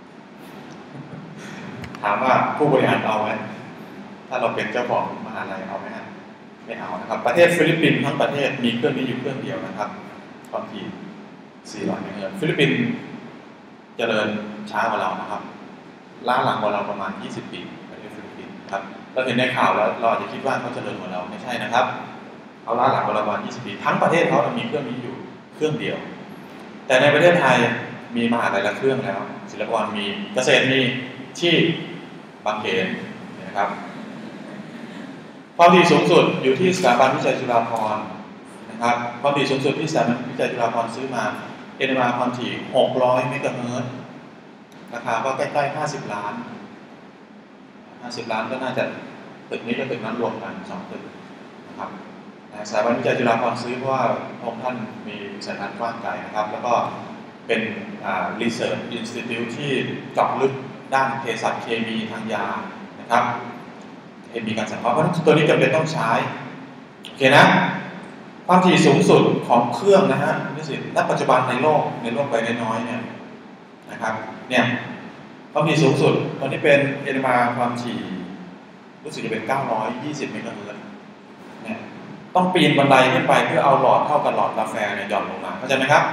ถามว่าผู้บริหารเอาไหมถ้าเราเป็นเจ้าของมหาลัยเอาไหมฮะไม่เอานะครับประเทศฟิลิปปินส์ทั้งประเทศมีเครื่องนี้อยู่เครื่องเดียวนะครับความถี่สี่ร้อยเมกะเฮิรตซ์ฟิลิปปินส์เจริญช้ากว่าเรานะครับล้าหลังกว่าเราประมาณยี่สิบปีประเทศฟิลิปปินส์ครับเราเห็นในข่าวแล้วเราอาจจะคิดว่าเขาเจริญกว่าเราไม่ใช่นะครับเขาล้าหลังกว่าเราประมาณยี่สิบปีทั้งประเทศเขามีเครื่องนี้อยู่เครื่องเดียวแต่ในประเทศไทยมีมหาลัยละเครื่องแล้วศิลปากรมีเกษตรมีที่บางเขนนะครับความถี่สูงสุดอยู่ที่สถาบันวิจัยจุฬาภรณ์นะครับความถี่สูงสุดที่สถาบันวิจัยจุฬาภรณ์ซื้อมา เอ็น เอ็ม อาร์ ความถี่หกร้อยเมกะเฮิรตซ์ราคาก็ใกล้ๆห้าสิบล้านห้าสิบล้านก็น่าจะตึกนี้กับตึกนั้นรวมกันสองตึกนะครับสถาบันวิจัยจุฬาภรณ์ซื้อเพราะว่าพระองค์ท่านมีสายงานกว้างไกลนะครับแล้วก็เป็นอ่า Research Institute ที่เจาะลึกด้านเภสัชเคมีทางยานะครับเคมีการสังเคราะห์เพราะฉะนั้นตัวนี้จำเป็นต้องใช้โอเคนะความถี่สูงสุดของเครื่องนะฮะนี่สิณปัจจุบันในโลกในโลกใบน้อยๆเนี่ยนะครับเนี่ยความถี่สูงสุดตอนนี้เป็น เอ็น เอ็ม อาร์ ความถี่รู้สึกจะเป็นเก้าร้อยยี่สิบเมกะเฮิรตซ์เนี่ยต้องปีนบันไดขึ้นไปเพื่อเอาหลอดเท่ากับหลอดกาแฟเนี่ยหย่อนลงมาเข้าใจไหมครับ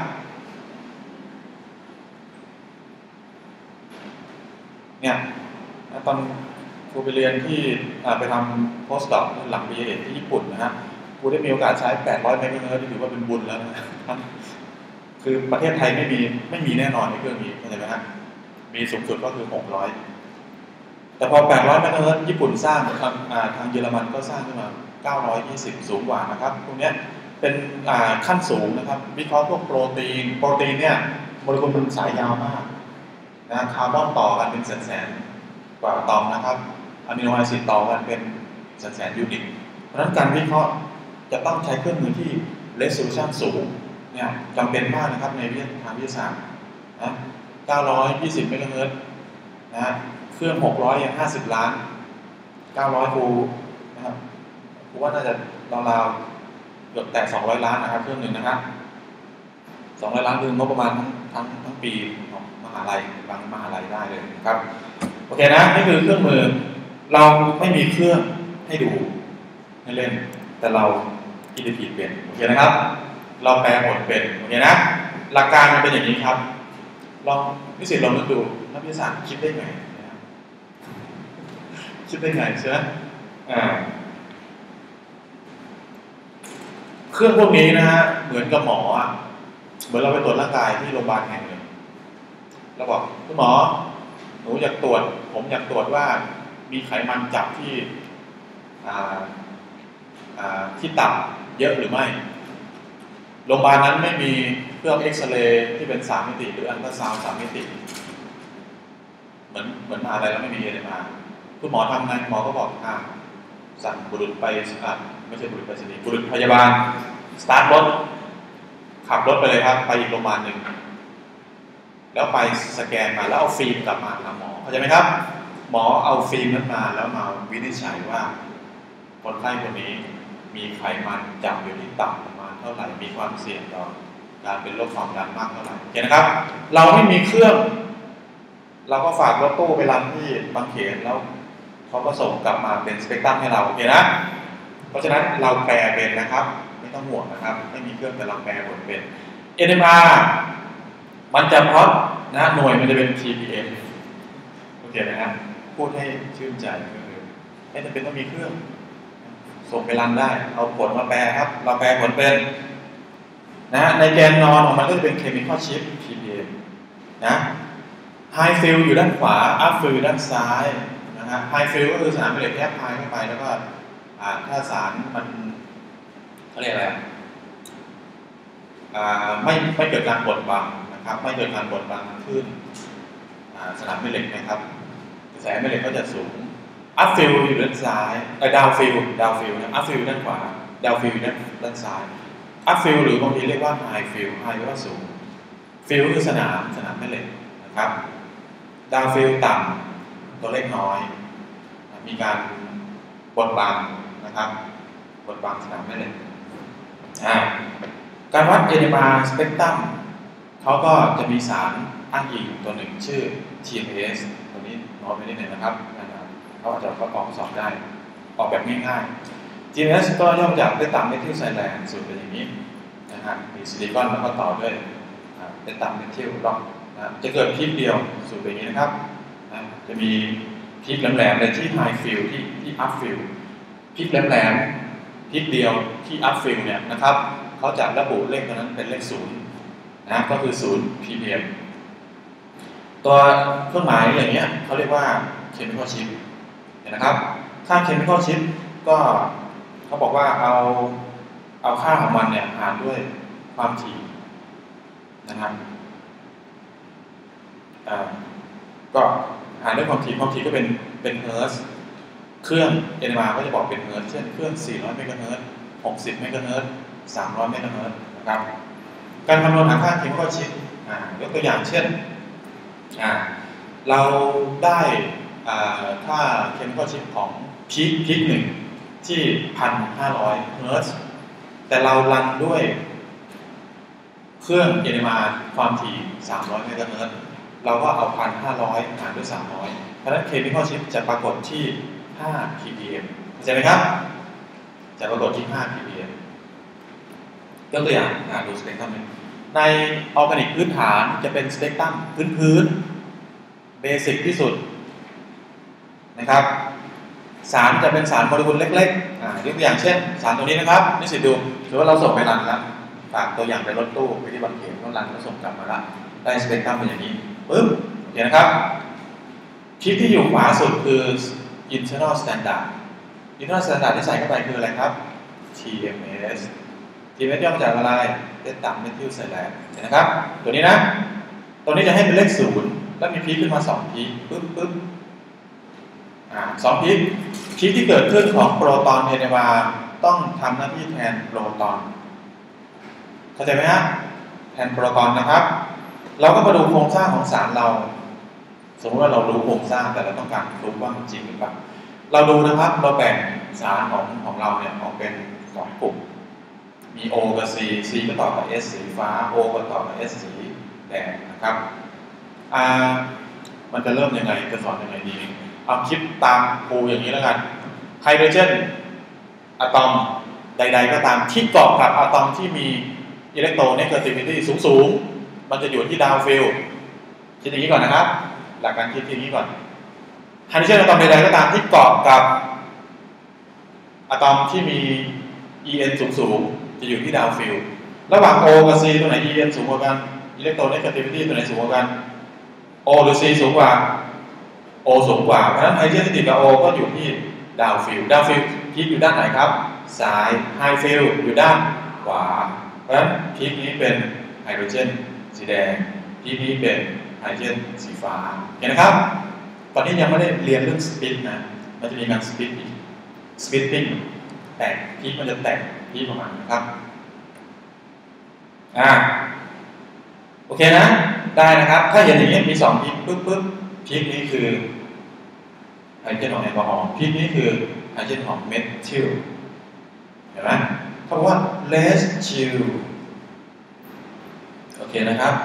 เนี่ยตอนครูไปเรียนที่ไปทำโพสต์ดอกหลังปริญญาเอกที่ญี่ปุ่นนะฮะครูได้มีโอกาสใช้แปดร้อยเมกะเฮิรตซ์ที่ถือว่าเป็นบุญแล้วนะครับคือประเทศไทยไม่มีไม่มีแน่นอนในเครื่องนี้เข้าใจไหมฮะมีสูงสุดก็คือหกร้อยแต่พอแปดร้อยเมกะเฮิรตซ์ญี่ปุ่นสร้างทางทางเยอรมันก็สร้างขึ้นมาเก้าร้อยยี่สิบสูงกว่านะครับพวกนี้เป็นขั้นสูงนะครับวิเคราะห์พวกโปรตีนโปรตีนเนี่ยโมเลกุลมันสายยาวมากนะคาร์บอนต่อกันเป็นแสนๆกว่าอะตอมนะครับอะมิโนแอซิดต่อกันเป็นแสนๆยูนิตเพราะฉะนั้นการวิเคราะห์จะต้องใช้เครื่องมือที่ resolution สูงเนี่ยจำเป็นมากนะครับในวิทยาทางวิทยาศาสตร์นะเก้าร้อยยี่สิบเมกะเฮิรตซ์นะเครื่องหกร้อยยังห้าสิบล้านเก้าร้อยคูนะครับผมว่าน่าจะราวๆเกือบแตะสองร้อยล้านนะครับเครื่องหนึ่งนะครับสองร้อยล้านคืองบประมาณทั้งทั้งทั้งปีของมหาลัยบางมหาลัยได้เลยครับโอเคนะนี่คือเครื่องมือเราไม่มีเครื่องให้ดูให้เล่นแต่เราอินดิทีเป็นโอเคนะครับเราแปลผลเป็นโอเคนะหลักการมันเป็นอย่างนี้ครับลองนิสิตลองนึกดูนักวิทยาศาสตร์คิดได้ไงคิดได้ไงใช่ไหมอ่าเครื่องพวกนี้นะฮะเหมือนกับหมออ่ะเหมือนเราไปตรวจร่างกายที่โรงพยาบาลแห่งหนึ่งเราบอกคุณหมอหนูอยากตรวจผมอยากตรวจว่ามีไขมันจับที่อ่าอ่าที่ตับเยอะหรือไม่โรงพยาบาลนั้นไม่มีเครื่องเอ็กซเรย์ที่เป็นสามมิติหรืออัลตราซาวด์สามมิติเหมือนเหมือนมาอะไรแล้วไม่มีเอเดมาคุณหมอทำไงหมอก็บอกอ่าสั่งบุรุษไปอ่าไม่ใช่บุรุษไปสนีบุรุษพยาบาลสตาร์ทรถขับรถไปเลยครับไปอีกโรงพยาบาลหนึ่งแล้วไปสแกนมาแล้วเอาฟิล์มกลับมาหาหมอเข้าใจไหมครับหมอเอาฟิล์มนั้นมาแล้วมาวินิจฉัยว่าคนไข้คนนี้มีไขมันจับอยู่ที่ตับประมาณเท่าไหร่มีความเสี่ยงต่อการเป็นโรคความดันมากเท่าไหร่เห็นนะครับเราไม่มีเครื่องเราก็ฝากรถตู้ไปรันที่บางเขนแล้วเขาก็ส่งกลับมาเป็นสเปกตรัมให้เราโอเคนะเพราะฉะนั้นเราแปลเป็นนะครับไม่ต้องห่วงนะครับไม่มีเครื่องแต่เราแปลผลเป็น เอ็น เอ็ม อาร์ มันจะพร้อมนะหน่วยมันจะเป็น ที พี เอ็ม โอเคนะครับพูดให้ชื่นใจไม่จำเป็นต้องมีเครื่องส่งไปรันได้เอาผลมาแปลครับเราแปลผลเป็นนะในแกนนอนของมันก็จะเป็น chemical chip ที พี เอ็ม นะ high field อยู่ด้านขวา up field ด้านซ้ายนะฮะ high field ก็คือสารเหล็กแยกพายเข้าไปแล้วก็ถ้าสารมันเขาเรียกอะไรไม่ไม่เกิดการบดบังนะครับไม่เกิดการบดบังขึ้นสนามแม่เหล็กนะครับแสงแม่เหล็กก็จะสูงอัพฟิลอยู่ด้านซ้ายเออดาวฟิลดาวฟิลนะอัพฟิลด้านขวาดาวฟิลอยู่ด้านด้านซ้ายอัพฟิลหรือบางทีเรียกว่าไฮฟิลไฮแปลว่าสูงฟิลคือสนามสนามแม่เหล็กนะครับดาวฟิลต่ำตัวเลขน้อยมีการบดบังนะครับบดบังสนามแม่เหล็กการวัด เอ็น เอ็ม อาร์ Spectrum เขาก็จะมีสารอ้างอิงตัวหนึ่งชื่อ ที เอ็ม เอส ตัวนี้น้อยไปนิดหนึ่งนะครับเขาอาจจะประกอบสอบได้ออกแบบง่ายๆ ที เอ็ม เอส ก็ย่อมาจากได้ต่ำเมทิลไซแลนด์สูตรเป็นอย่างนี้นะฮะมีซิลิคอนแล้วก็ต่อด้วยได้ต่ำเมทิลล็อกนะจะเกิดพีคเดียวสูตรเป็นอย่างนี้นะครับนะจะมีพีคแหลมๆในที่ไฮฟิลที่ที่อัพฟิลพีคแหลมๆพีคเดียวที่อัพฟิลเนี่ยนะครับเขาจะระบุเลขตัวนั้นเป็นเลขศูนย์นะก็คือศูนย์ พี พี เอ็ม ตัวเครื่องหมายอย่างเงี้ยเขาเรียกว่า chemical chip เห็นนะครับค่า chemical chip ก็เขาบอกว่าเอาเอาค่าของมันเนี่ยหารด้วยความถี่นะครับอ่าก็หารด้วยความถี่ความถี่ก็เป็นเป็นเฮิร์ตซ์เครื่อง เอ็น เอ็ม อาร์ ก็จะบอกเป็นเฮิร์ตซ์เช่นเครื่องสี่ร้อยเมกะเฮิรตซ์หกสิบเมกะเฮิรตซ์สามร้อยเมกะเฮิรตซ์นะครับการคำนวณหาค่า chemical chip อ่ายกตัวอย่างเช่นอ่าเราได้ค่า chemical chip ของพีคพีคหนึ่งที่ หนึ่งพันห้าร้อย เฮิร์ตซ์แต่เรารันด้วยเครื่อง เอ็น เอ็ม อาร์ ความถี่สามร้อยเมกะเฮิรตซ์เราก็เอา หนึ่งพันห้าร้อย หารด้วยสามร้อยเพราะฉะนั้น chemical chip จะปรากฏที่ห้า พี พี เอ็ม เข้าใจไหมครับจะปรากฏที่ห้า พี พี เอ็ม ยกตัวอย่างดูสเปกตรัมหนึ่งในออร์แกนิกพื้นฐานจะเป็นสเปกตรัมพื้นๆเบสิกที่สุดนะครับสารจะเป็นสารโมเลกุลเล็กๆยกตัวอย่างเช่นสารตัวนี้นะครับนิสิตดูถือว่าเราส่งไปรันแล้วฝากตัวอย่างไปรถตู้ไปที่บางเขนก็รันแล้วส่งกลับมาละได้สเปกตรัมเป็นอย่างนี้ปึ๊บโอเคนะครับคลิปที่อยู่ขวาสุดคือ internal standard internal standard ที่ใส่เข้าไปคืออะไรครับ ที เอ็ม เอส ที เอ็ม เอส ย่อมาจากอะไรได้ต่ำเมทิลไซแลนด์เห็นนะครับตัวนี้นะตัวนี้จะให้เป็นเลขศูนย์แล้วมีพีคขึ้นมาสองพีคปึ๊บปึ๊บอ่าสองพีคพีคที่เกิดขึ้นของโปรตอน เอ็น เอ็ม อาร์ ต้องทำหน้าที่แทนโปรตอนเข้าใจไหมฮะแทนโปรตอนนะครับเราก็มาดูโครงสร้างของสารเราสมมติว่าเรารู้โครงสร้างแต่เราต้องการรู้ว่าจริงหรือเปล่าเราดูนะครับเราแบ่งสารของของเราเนี่ยออกเป็นสองกลุ่มมี O กับ C C ก็ต่อกับ S สีฟ้า O ก็ต่อกับ S สีแดงนะครับอ่ามันจะเริ่มยังไงจะสอนยังไงดีเอาคิดตามครูอย่างนี้แล้วกันไฮโดรเจนอะตอมใดๆก็ตามที่เกาะกับอะตอมที่มีอิเล็กโทรเนกาทิวิตี้สูงๆมันจะอยู่ที่ดาวฟิลคิดอย่างนี้ก่อนนะครับหลักการคิดอย่างนี้ก่อนไฮโดรเจนอะตอมใดๆก็ตามที่เกาะกับอะตอมที่มี อี เอ็น สูงๆจะอยู่ที่ดาวฟิลระหว่าง O กับ C ตัวไหน อี เอ็น สูงกว่ากันอิเล็กโทรเนกาทิวิตี้ตัวไหนสูงกว่ากัน O หรือ C สูงกว่า O สูงกว่าเพราะฉะนั้นไฮโดรเจนที่ติดกับ O ก็อยู่ที่ดาวฟิลดาวฟิลพีคอยู่ด้านไหนครับซ้ายไฮฟิลอยู่ด้านขวาเพราะฉะนั้นพีคนี้เป็นไฮโดรเจนสีแดงพีคนี้เป็นไฮโดรเจนสีฟ้าเห็นนะครับตอนนี้ยังไม่ได้เรียนเรื่องสปินนะมันจะมีการสปินอีกสปินติ้งแตกพีคมันจะแตกพีคประมาณนะครับอ่าโอเคนะได้นะครับถ้าเห็นอย่างนี้มีสองพีคปึ๊บปึ๊บพีคนี้คือไฮโดรเจนของแอลกอฮอล์พีคนี้คือไฮโดรเจนของเมทิลเห็นไหมเขาบอกว่า less chill โอเคนะครับ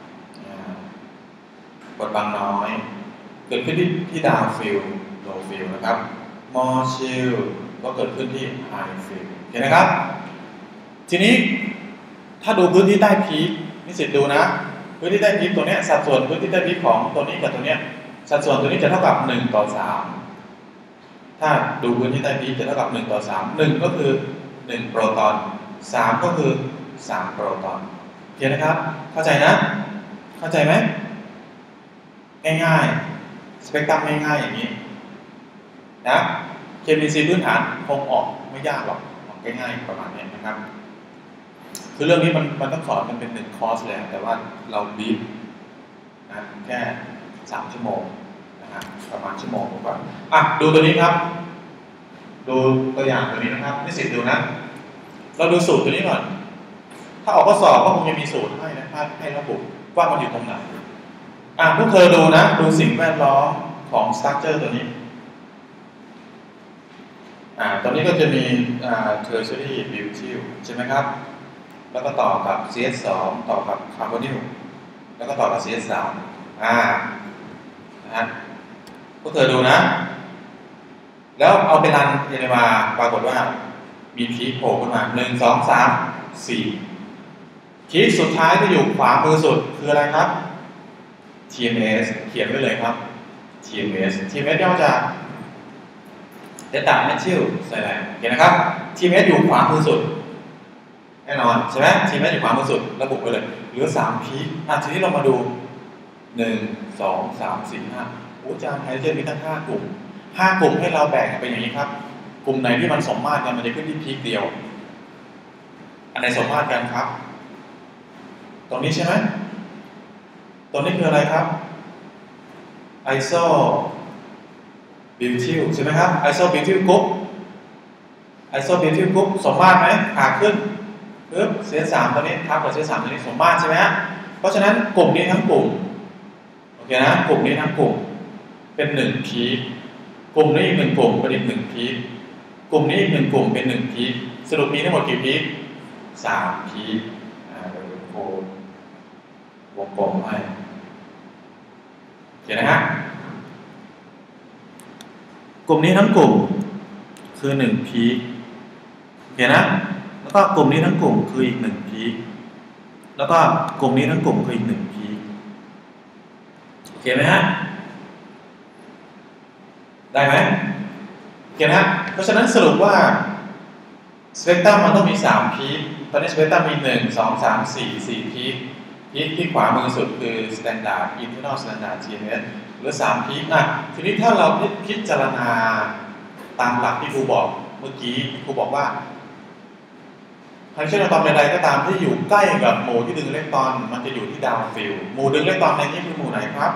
บดบังน้อยเกิดขึ้นที่ที่ดาวฟิลโลฟิลนะครับ more chill ก็เกิดขึ้นที่ high fill เห็นไหมครับทีนี้ถ้าดูพื้นที่ใต้พีคนิสิตดูนะพื้นที่ใต้พีคตัวนี้สัดส่วนพื้นที่ใต้พีคของตัวนี้กับตัวนี้สัดส่วนตัวนี้จะเท่ากับหนึ่งต่อสามถ้าดูพื้นที่ใต้พีคจะเท่ากับหนึ่งต่อสาม หนึ่งก็คือหนึ่งโปรตอนสามก็คือสามโปรตอนเห็นนะครับเข้าใจนะเข้าใจไหมง่ายๆสเปกตรัมง่ายๆอย่างนี้นะเคมีซีพื้นฐานคงออกไม่ยากหรอกออกง่ายๆประมาณนี้นะครับคือเรื่องนี้มันมันต้องสอนมันเป็นหนึ่งคอร์สเลยแต่ว่าเราบีบนะแค่สามชั่วโมงนะนะประมาณชั่วโมงกว่าอ่ะดูตัวนี้ครับดูตัวอย่างตัวนี้นะครับนิสิตดูนะเราดูสูตรตัวนี้ก่อนถ้าออกข้อสอบก็คงจะมีสูตรให้นะครับให้ระบุว่ามันอยู่ตรงไหนอ่ะพวกเธอดูนะดูสิ่งแวดล้อมของสตรัคเจอร์ตัวนี้อ่าตอนนี้ก็จะมีอ่า tertiary butyl ใช่ไหมครับแล้วก็ต่อกับ ซี เอส สอง ต่อกับ carbonyl แล้วก็ต่อกับ ซี เอส สาม อ่านะฮะพวกเธอดูนะแล้วเอาไปรันเอเนมาปรากฏว่ามีพีคโผล่ขึ้นมาหนึ่ง สอง สาม สี่พีคสุดท้ายที่อยู่ขวามือสุดคืออะไรครับ ที เอ็ม เอส เขียนไว้เลยครับ ที เอ็ม เอส ที เอ็ม เอส ย่อมาจากเดต้าเมทิลไซแลนเห็นนะครับ ที เอ็ม เอส อยู่ขวามือสุดแน่นอนใช่ไหม ที เอ็ม เอส อยู่ขวามือสุดระบุไปเลยเหลือสามพีคอ่ะทีนี้เรามาดูหนึ่ง สอง สาม สี่ ห้าโอ้อาจารย์ไฮโดรเจนมีตั้งห้ากลุ่มห้ากลุ่มให้เราแบ่งเป็นอย่างนี้ครับกลุ่มไหนที่มันสมมาตรกันมันจะขึ้นที่พีคเดียวอันไหนสมมาตรกันครับตรงนี้ใช่ไหมตรงนี้คืออะไรครับไอโซบิวทิลใช่ไหมครับไอโซบิวทิลกรุ๊ปไอโซบิวทิลกรุ๊ปสมมาตรไหมขาขึ้นปึ๊บเซตสามตัวนี้ทับกับเซตสามตัวนี้สมมาตรใช่ไหมฮะเพราะฉะนั้นกลุ่มนี้ทั้งกลุ่มโอเคนะกลุ่มนี้ทั้งกลุ่มเป็นหนึ่งพีคกลุ่มนี้อีกหนึ่งกลุ่มเป็นอีกหนึ่งพีคกลุ่มนี้อีกหนึ่งกลุ่มเป็นหนึ่งพีคสรุปมีทั้งหมดกี่พีคสามพีคอ่าเราโค้ดวงกลมให้โอเคนะฮะกลุ่มนี้ทั้งกลุ่มคือหนึ่งพีคโอเคนะแล้วก็กลุ่มนี้ทั้งกลุ่มคืออีกหนึ่งพีคแล้วก็กลุ่มนี้ทั้งกลุ่มคืออีกหนึ่งพีคโอเคไหมฮะได้ไหมโอเคนะเพราะฉะนั้นสรุปว่าสเปกตรัมมันต้องมีสามพีคตอนนี้สเปกตรัมมีหนึ่ง สอง สาม สี่ สี่พีคพีคที่ขวามือสุดคือ standard internal standard ที เอ็ม เอส หรือสามพีคอ่ะทีนี้ถ้าเราพิจารณาตามหลักที่ครูบอกเมื่อกี้ครูบอกว่าไฮโดรเจนอะตอมใดๆก็ตามที่อยู่ใกล้กับหมู่ที่ดึงอิเล็กตรอนมันจะอยู่ที่ดาวฟิลหมู่ดึงอิเล็กตรอนในนี้คือหมู่ไหนครับ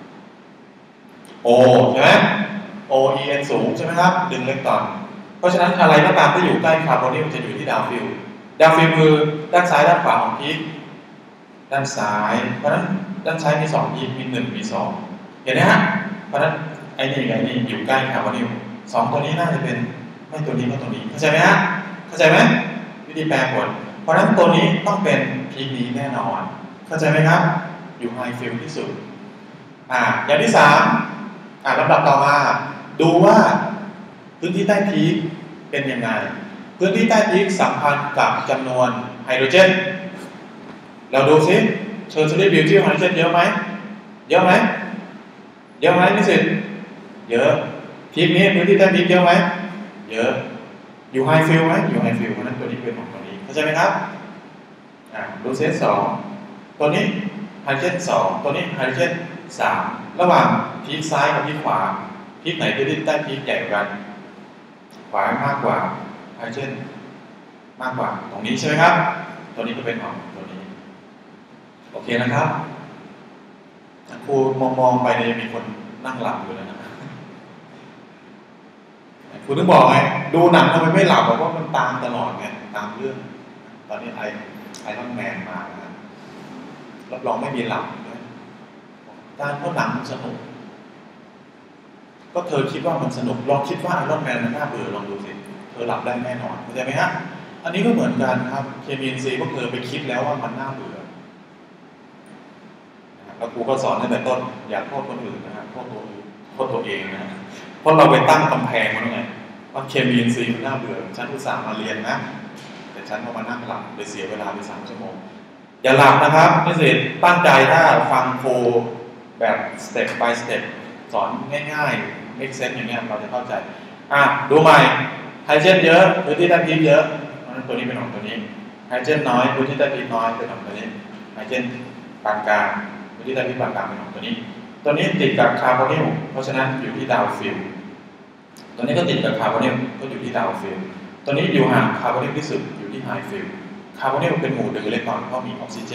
O ใช่ไหม O E N สูงใช่ไหมครับดึงอิเล็กตรอนเพราะฉะนั้นอะไรก็ตามที่อยู่ใกล้คาร์บอนิลจะอยู่ที่ดาวฟิลดาวฟิลคือด้านซ้ายด้านขวาของพีคด้านซ้ายเพราะฉะนั้นด้านซ้ายมีสองพีคมีหนึ่งมีสองเห็นไหมฮะเพราะฉะนั้นไอ้นี่กับไอ้นี่อยู่ใกล้คาร์บอนิลสองตัวนี้น่าจะเป็นไม่ตัวนี้ก็ตัวนี้เข้าใจไหมฮะเข้าใจไหมวิธีแปลผลเพราะฉะนั้นตัวนี้ต้องเป็นพีคนี้แน่นอนเข้าใจไหมครับอยู่ไฮฟิลที่สุดอ่าอย่างที่สามอ่าลำดับต่อมาดูว่าพื้นที่ใต้พีคเป็นยังไงพื้นที่ใต้พีคสัมพันธ์กับจำนวนไฮโดรเจนเราดูซิเชอร์ซีบิวตี้ไฮโดรเจนเยอะไหมเยอะไหมเยอะไหมนิสิตเยอะพีคนี้พื้นที่ใต้พีคเยอะไหมเยอะอยู่ไฮฟิลไหมอยู่ไฮฟิลเพราะนั้นตัวนี้เป็นของตัวนี้เข้าใจไหมครับอ่าดูเซตสองตัวนี้ไฮโดรเจนสองตัวนี้ไฮโดรเจนสามระหว่างพีคซ้ายกับพีคขวาพีคไหนพื้นที่ใต้พีคใหญ่กว่ากันขวามากกว่าไฮโดรเจนมากกว่าตรงนี้ใช่ไหมครับตัวนี้ก็เป็นของตัวนี้โอเคนะครับครูมองมองไปเนี่ยมีคนนั่งหลับอยู่แล้วนะครูถึงบอกไงดูหนังทำไมไม่หลับเพราะว่ามันตามตลอดไงตามเรื่องตอนนี้ไอไอรอนแมนมานะรับรองไม่มีหลับเลยการเพราะหนังมันสนุกก็เธอคิดว่ามันสนุกลองคิดว่าไอรอนแมนมันน่าเบื่อลองดูสิเธอหลับได้แน่นอนเข้าใจไหมฮะอันนี้ก็เหมือนกันครับเคมีอินทรีย์พวกเธอไปคิดแล้วว่ามันน่าเบื่อแล้วครูก็สอนตั้งแต่ต้นอย่าโทษคนอื่นนะฮะโทษตัวอื่นโทษตัวเองนะเพราะเราไปตั้งกำแพงมันไงว่าเคมีอินทรีย์มันน่าเบื่อฉันอุตส่าห์มาเรียนนะแต่ฉันก็มานั่งหลับไปเสียเวลาไปสามชั่วโมงอย่าหลับนะครับนิสิตตั้งใจถ้าฟังครูแบบ step by step สอนง่ายๆ make sense อย่างเงี้ยเราจะเข้าใจอ่ะดูใหม่ไฮโดรเจนเยอะพื้นที่ใต้พีคเยอะเพราะฉะนั้นตัวนี้เป็นของตัวนี้ไฮโดรเจนน้อยพื้นที่ใต้พีคน้อยเป็นของตัวนี้ไฮโดรเจนปานกลางพื้นที่ใต้พีคปานกลางเป็นของตัวนี้ตัวนี้ติดกับคาร์บอนิลเพราะฉะนั้นอยู่ที่ดาวฟิลตัวนี้ก็ติดกับคาร์บอนิลก็อยู่ที่ดาวฟิลตัวนี้อยู่ห่างคาร์บอนิลที่สุดอยู่ที่ไฮฟิลคาร์บอนิลเป็นหมู่ดึงอิเล็กตรอนเพราะมีออกซิเจน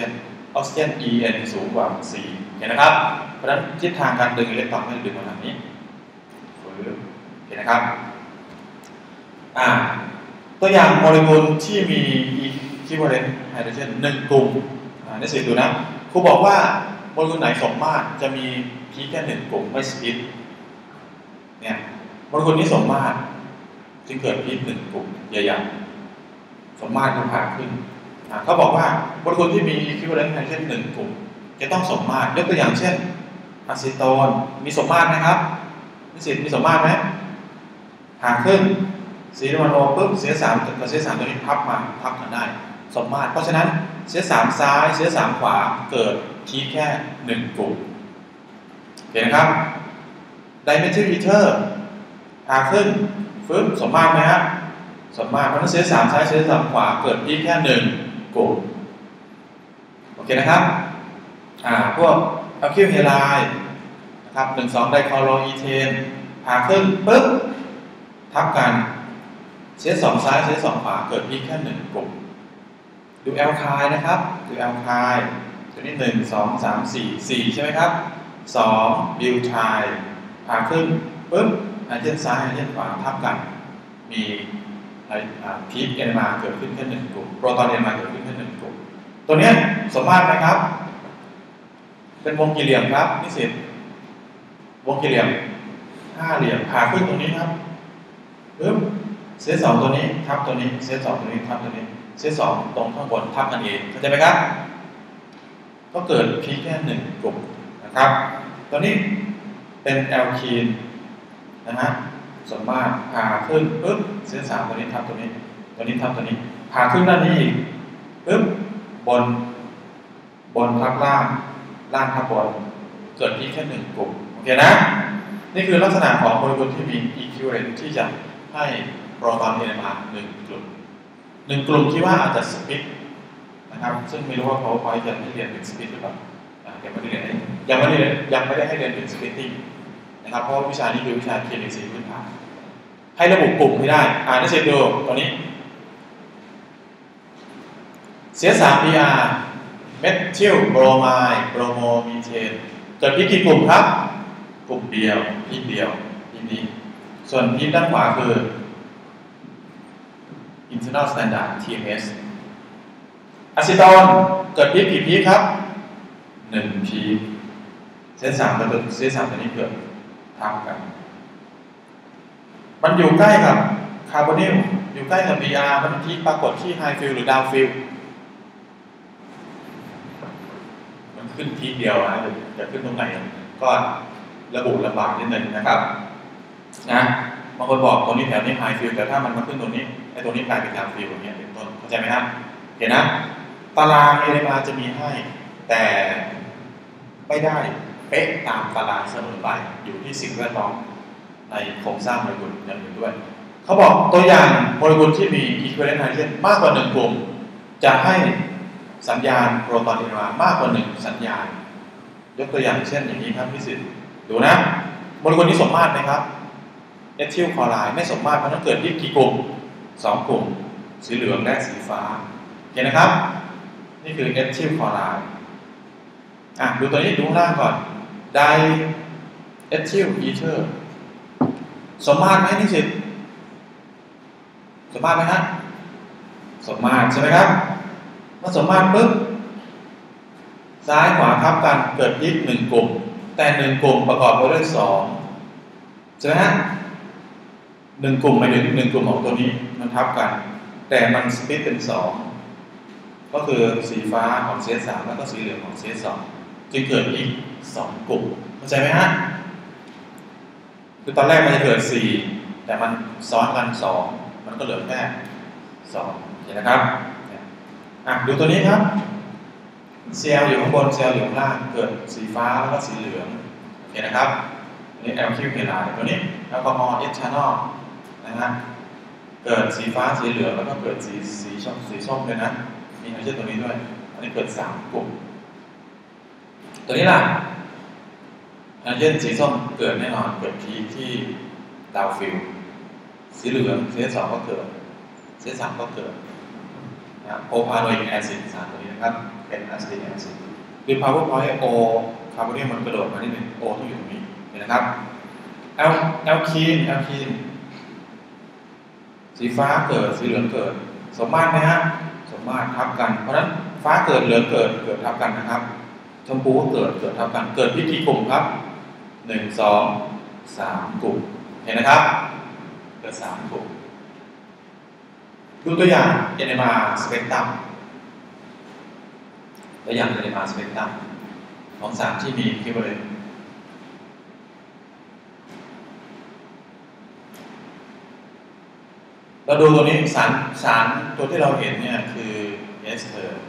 ออกซิเจน อี เอ็น สูงกว่า สี่ เห็นนะครับเพราะฉะนั้นทิศทางการดึงอิเล็กตรอนก็จะดึงมาทางนี้เห็นนะครับอ่าตัวอย่างโมเลกุลที่มี equivalent hydrogen หนึ่งกลุ่มอ่าในสิ่งดูนะครูบอกว่าโมเลกุลไหนสมมาตรจะมีพีแค่หนึ่งกลุ่มไม่สปิดเนี่ยโมเลกุลนี้สมมาตรจึงเกิดพีหนึ่งกลุ่มใหญ่ๆสมมาตรก็ผ่าขึ้นเขาบอกว่าโมเลกุลที่มี equivalent hydrogen หนึ่งกลุ่มจะต้องสมมาตรยกตัวอย่างเช่นอะซิโตนมีสมมาตรนะครับมีสิทธิ์มีสมมาตรไหมผ่าขึ้นสีนวันโอปุ๊บเสียสามกับเสียสามตัวนี้พับมาพับกันได้สมมาตรเพราะฉะนั้นเสียสามซ้ายเสียสามขวาเกิดพีแค่หนึ่งกลุ่มเห็นนะครับไดเมทิลอีเทอร์ผ่าขึ้นฟื้นสมมาตรไหมฮะสมมาตรเพราะฉะนั้นเสียสามซ้ายเสียสามขวาเกิดพีแค่หนึ่งกลุ่มโอเคนะครับอ่าพวกอะคิลเฮไลด์นะครับหนึ่งสองไดคลอโรอีเทนผ่าขึ้นปุ๊บทับกันเซตสองซ้ายเซตสองขวาเกิดพีแค่หนึ่งกลุ่มดูแอลไคน์นะครับดูแอลไคน์ตัวนี้หนึ่งสองสามสี่สี่ใช่ไหมครับสองบิวไทน์ผ่าขึ้นปุ๊บไฮเดรเจนซ้ายไฮเดรเจนขวาทับกันมีพีคเอ็นมาเกิดขึ้นแค่หนึ่งกลุ่มโปรตอนเอ็นมาเกิดขึ้นแค่หนึ่งกลุ่มตัวนี้สมมาตรไหมครับเป็นวงกี่เหลี่ยมครับนิสิตวงกี่เหลี่ยมห้าเหลี่ยมผ่าขึ้นตรงนี้ครับปึ๊บเซตสองตัวนี้ทับตัวนี้เซตสองตัวนี้ทับตัวนี้เซตสองตรงข้างบนทับกันเองเข้าใจไหมครับก็เกิดพีแค่หนึ่งกลุ่มนะครับตัวนี้เป็นแอลคีนนะฮะสมมาตรผ่าขึ้นปึ๊บเซตสามตัวนี้ทับตัวนี้ตัวนี้ทับตัวนี้ผ่าขึ้นด้านนี้อีกปึ๊บบนบนทับล่างล่างทับบนเกิดพีแค่หนึ่งกลุ่มโอเคนะนี่คือลักษณะของโมเลกุลที่มี equivalent ที่จะให้โปรตอน เอ็น เอ็ม อาร์ หนึ่งกลุ่มหนึ่งกลุ่มที่ว่าอาจจะสปิดนะครับซึ่งไม่รู้ว่า PowerPoint จะให้เรียนถึงสปิดหรือเปล่ายังไม่ได้เรียนยังไม่ได้ยังไม่ได้ให้เรียนถึงสปิดติ้งนะครับเพราะวิชานี้คือวิชาเคมีสีพื้นฐานให้ระบุกลุ่มให้ได้อ่านได้เช่นเดียวตัวนี้เสีย สาม บี อาร์ เมทิลโบรไมด์โบรโมมีเทนเกิดพีกี่กลุ่มครับกลุ่มเดียวพีเดียวพีนี้ส่วนพีด้านขวาคือ internal standard ที เอ็ม เอส อะซิโตนเกิดพีกี่พีครับหนึ่งพีเซตสามตัวเซตสามตัวนี้เกิดทับกันมันอยู่ใกล้กับคาร์บอนิลอยู่ใกล้กับ บี อาร์ มันพีปรากฏที่ไฮฟิลหรือดาวฟิลมันขึ้นพีเดียวนะจะขึ้นตรงไหนก็ระบุลำบากนิดหนึ่งนะครับนะบางคนบอกตรงนี้แถวนี้ไฮฟิลแต่ถ้ามันมาขึ้นตรงนี้ไอ้ตรงนี้กลายเป็นดาวฟิลอย่างเงี้ยเป็นต้นเข้าใจไหมครับเห็นนะตาราง เอ็น เอ็ม อาร์ จะมีให้แต่ไม่ได้เป๊ะตามตารางเสมอไปอยู่ที่สิ่งแวดล้อมในโครงสร้างโมเลกุลอย่างอื่นด้วยเขาบอกตัวอย่างโมเลกุลที่มี equivalent hydrogen มากกว่าหนึ่งกลุ่มจะให้สัญญาณโปรตอน เอ็น เอ็ม อาร์ มากกว่าหนึ่งสัญญาณยกตัวอย่างเช่นอย่างนี้ครับพี่สิทธิ์ดูนะโมเลกุลนี้สมมาตรไหมครับเอทิลคลอไรด์ไม่สมมาตรมันต้องเกิดที่กี่กลุ่มสองกลุ่มสีเหลืองและสีฟ้าเห็นนะครับนี่คือเอทิลคลอไรด์อ่ะดูตัวนี้ดูข้างล่างก่อนไดเอทิลอีเทอร์สมมาตรไหมนี่สิสมมาตรไหมฮะสมมาตรใช่ไหมครับเมื่อสมมาตรปุ๊บซ้ายขวาทับกันเกิดพีคหนึ่งกลุ่มแต่หนึ่งกลุ่มประกอบไปด้วยสองใช่ไหมฮะหนึ่งกลุ่มหมายถึงหนึ่งกลุ่มของตัวนี้มันทับกันแต่มันสปิตเป็นสองก็คือสีฟ้าของเซตสามแล้วก็สีเหลืองของเซตสองจึงเกิดอีกสองกลุ่มเข้าใจไหมฮะคือตอนแรกมันจะเกิดสี่แต่มันซ้อนกันสองมันก็เหลือแค่สองเห็นนะครับอ่ะดูตัวนี้ครับเซลล์อยู่ข้างบนเซลล์อยู่ข้างล่างเกิดสีฟ้าแล้วก็สีเหลืองเห็นนะครับอันนี้แอลคิวเฮไลด์ตัวนี้แอลกอฮอล์เอทานอลนะฮะเกิดสีฟ้าสีเหลืองแล้วก็เกิดสีสีส้มสีส้มเลยนะมีไฮโดรเจนตัวนี้ด้วยอันนี้เกิดสามกลุ่มตัวนี้ล่ะไฮโดรเจนสีส้มเกิดแน่นอนเกิดพีคที่ดาวฟิลสีเหลืองเซตสองก็เกิดเซตสามก็เกิดนโพพาโนอิกแอซิดสารตัวนี้นะครับเป็นอะซิติกแอซิดหรือ PowerPoint โอคาร์บอนิลมันกระโดดมาที่หนึ่งโอที่อยู่ตรงนี้เห็นนะครับแอลแอลคีนแอลคีนสีฟ้าเกิดสีเหลืองเกิดสมมาตรไหมฮะสมมาตรทับกันเพราะฉะนั้นฟ้าเกิดเหลืองเกิดเกิดทับกันนะครับชมพูก็เกิดเกิดทับกันเกิดที่กี่กลุ่มครับหนึ่งสองสามกลุ่มเห็นนะครับเกิดสามกลุ่มดูตัวอย่างเอเนมาสเปกตรัมตัวอย่างเอเนมาสเปกตรัมของสารที่มีคิวเลยเราดูตัวนี้สารสารตัวที่เราเห็นเนี่ยคือเอสเตอร์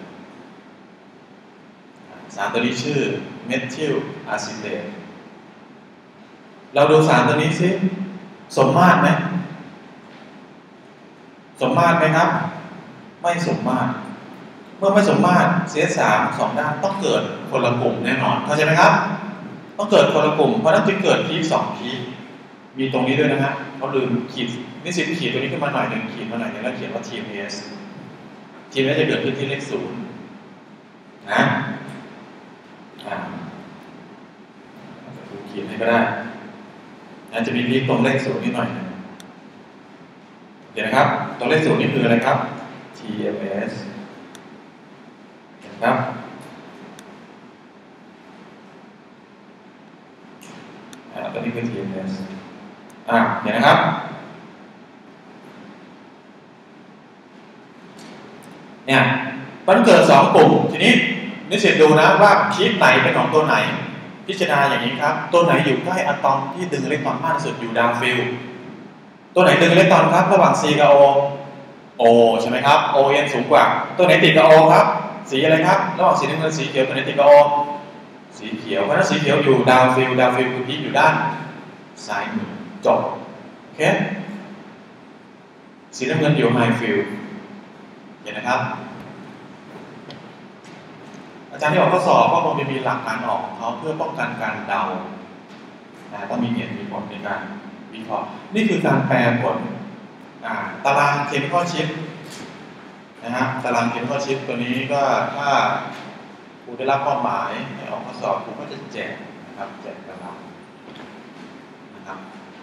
สารตัวนี้ชื่อเมทิลอะซิเตตเราดูสารตัวนี้ซิสมมาตรไหมสมมาตรไหมครับไม่สมมาตรเมื่อไม่สมมาตร ซี เอส สาม สองด้านต้องเกิดคนละกลุ่มแน่นอนเข้าใจไหมครับต้องเกิดคนละกลุ่มเพราะนั้นจึงเกิดพีคสองพีคมีตรงนี้ด้วยนะฮะเขาลืมขีดนิสิตขีดตัวนี้ขึ้นมาหน่อยหนึ่งขีดมาหน่อยนึงแล้วเขียนว่า ที เอ็ม เอส ที เอ็ม เอส จะเกิดขึ้นที่เลขศูนย์นะอ่าจะดูขีดให้ก็ได้อาจจะมีพีคตรงเลขศูนย์นิดหน่อยนึงเห็นไหมครับตรงเลขศูนย์นี่คืออะไรครับ ที เอ็ม เอส เห็นครับอ่าตัวนี้คือ ที เอ็ม เอส อ่าเห็นนะครับเนี่ยมันเกิดสองกลุ่มทีนี้นิสิตดูนะว่าพีคไหนเป็นของตัวไหนพิจารณาอย่างนี้ครับตัวไหนอยู่ใกล้อะตอมที่ดึงอิเล็กตรอนมากที่สุดอยู่ดาวฟิลตัวไหนดึงอิเล็กตรอนครับระหว่าง C กับ O O ใช่ไหมครับ O N สูงกว่าตัวไหนติดกับ O ครับสีอะไรครับระหว่างสีน้ำเงินสีเขียวตัวไหนติดกับ O สีเขียวเพราะฉะนั้นสีเขียวอยู่ดาวฟิลดาวฟิลคือพีคอยู่ด้านซ้ายมือจบโอเคสีน้ำเงินอยู่ไฮฟิลเห็นนะครับอาจารย์ที่ออกข้อสอบก็คงจะมีหลักการออกของเขาเพื่อป้องกันการเดานะต้องมีเหตุมีผลในการวิเคราะห์นี่คือการแปลผลตารางเคมีคอลชิปนะฮะตารางเคมีคอลชิปตัวนี้ก็ถ้าครูได้รับมอบหมายให้ออกข้อสอบครูก็จะแจกนะครับแจกตารางนะครับ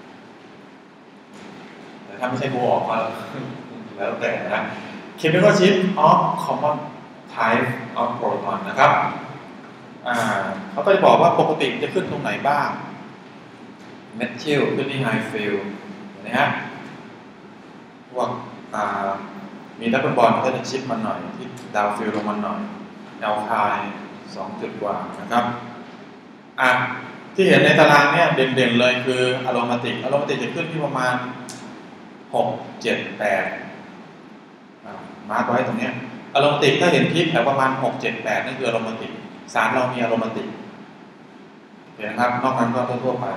แต่ถ้าไม่ใช่ครูออกมาแล้วแต่นะ Chemical Chip of Common Type of Proton นะครับอ่าเขาก็จะบอกว่าปกติจะขึ้นตรงไหนบ้างเมทิลขึ้นที่ไฮฟิลนะฮะพวกมีดับเบิลบอนด์ก็จะชิปมันหน่อยที่ดาวฟิลลงมาหน่อยแอลไคน์สองจุดกว่านะครับอ่ะที่เห็นในตารางเนี่ยเด่นๆเลยคืออะโรมาติกอะโรมาติกจะขึ้นที่ประมาณหก เจ็ด แปดมาร์คไว้ตรงนี้อะโรมาติกถ้าเห็นพีคแถวประมาณหก เจ็ด แปดนั่นคืออะโรมาติกสารเรามีอะโรมาติกเห็นนะครับนอกนั้นก็ทั่วไป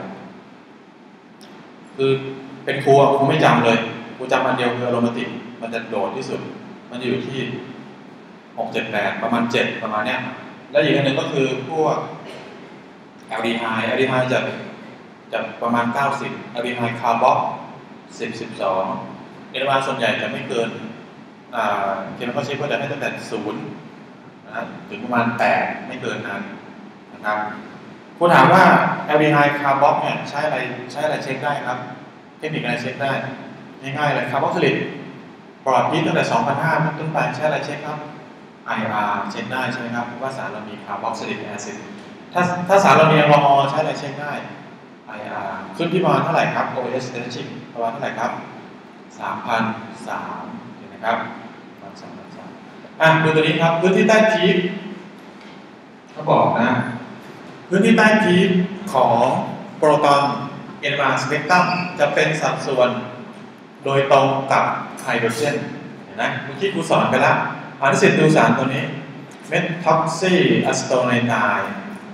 คือเป็นครูครูไม่จำเลยครูจำอันเดียวคืออะโรมาติกมันจะโดดที่สุดมันจะอยู่ที่หก เจ็ด แปดประมาณเจ็ดประมาณเนี้ยแล้วอีกอันหนึ่งก็คือพวกแอลดีไฮด์แอลดีไฮด์จะจะประมาณเก้าสิบแอลดีไฮด์คาร์บอกสิบ สิบสองเอเนมาส่วนใหญ่จะไม่เกินอ่าเคมีคอลชิปก็จะให้ตั้งแต่ศูนย์นะถึงประมาณแปดไม่เกินนั้นนะครับคุณถามว่าแอลดีไฮด์คาร์บอกเนี่ยใช้อะไรใช้อะไรเช็คได้ครับเทคนิคอะไรเช็คได้ง่ายๆเลยคาร์บอกซิลิกปลอดพิษตั้งแต่ สองพันห้าร้อย ต้นไปใช้อะไรเช็คครับ ไอ อาร์ เช็คได้ใช่ไหมครับว่าสารเรามีคาร์บอกซิลิกแอซิดถ้าถ้าสารเรามีแอลกอฮอล์ใช้อะไรเช็คได้ ไอ อาร์ ขึ้นที่ประมาณเท่าไหร่ครับ โอ เอส เชิกประมาณเท่าไหร่ครับ สามพันสามร้อย เห็นไหมครับสามพันสามร้อยอ่ะดูตัวนี้ครับพื้นที่ใต้พีคเขาบอกนะพื้นที่ใต้พีคของโปรตอนเอ็น อาร์ สเปกตรัมจะเป็นสัดส่วนโดยตรงกับไฮโดรเจนเห็นไหมเมื่อกี้ครูสอนไปแล้วอ่านนิสิตดูสารตัวนี้เมทท็อกซี่อะซิโตไนไตน์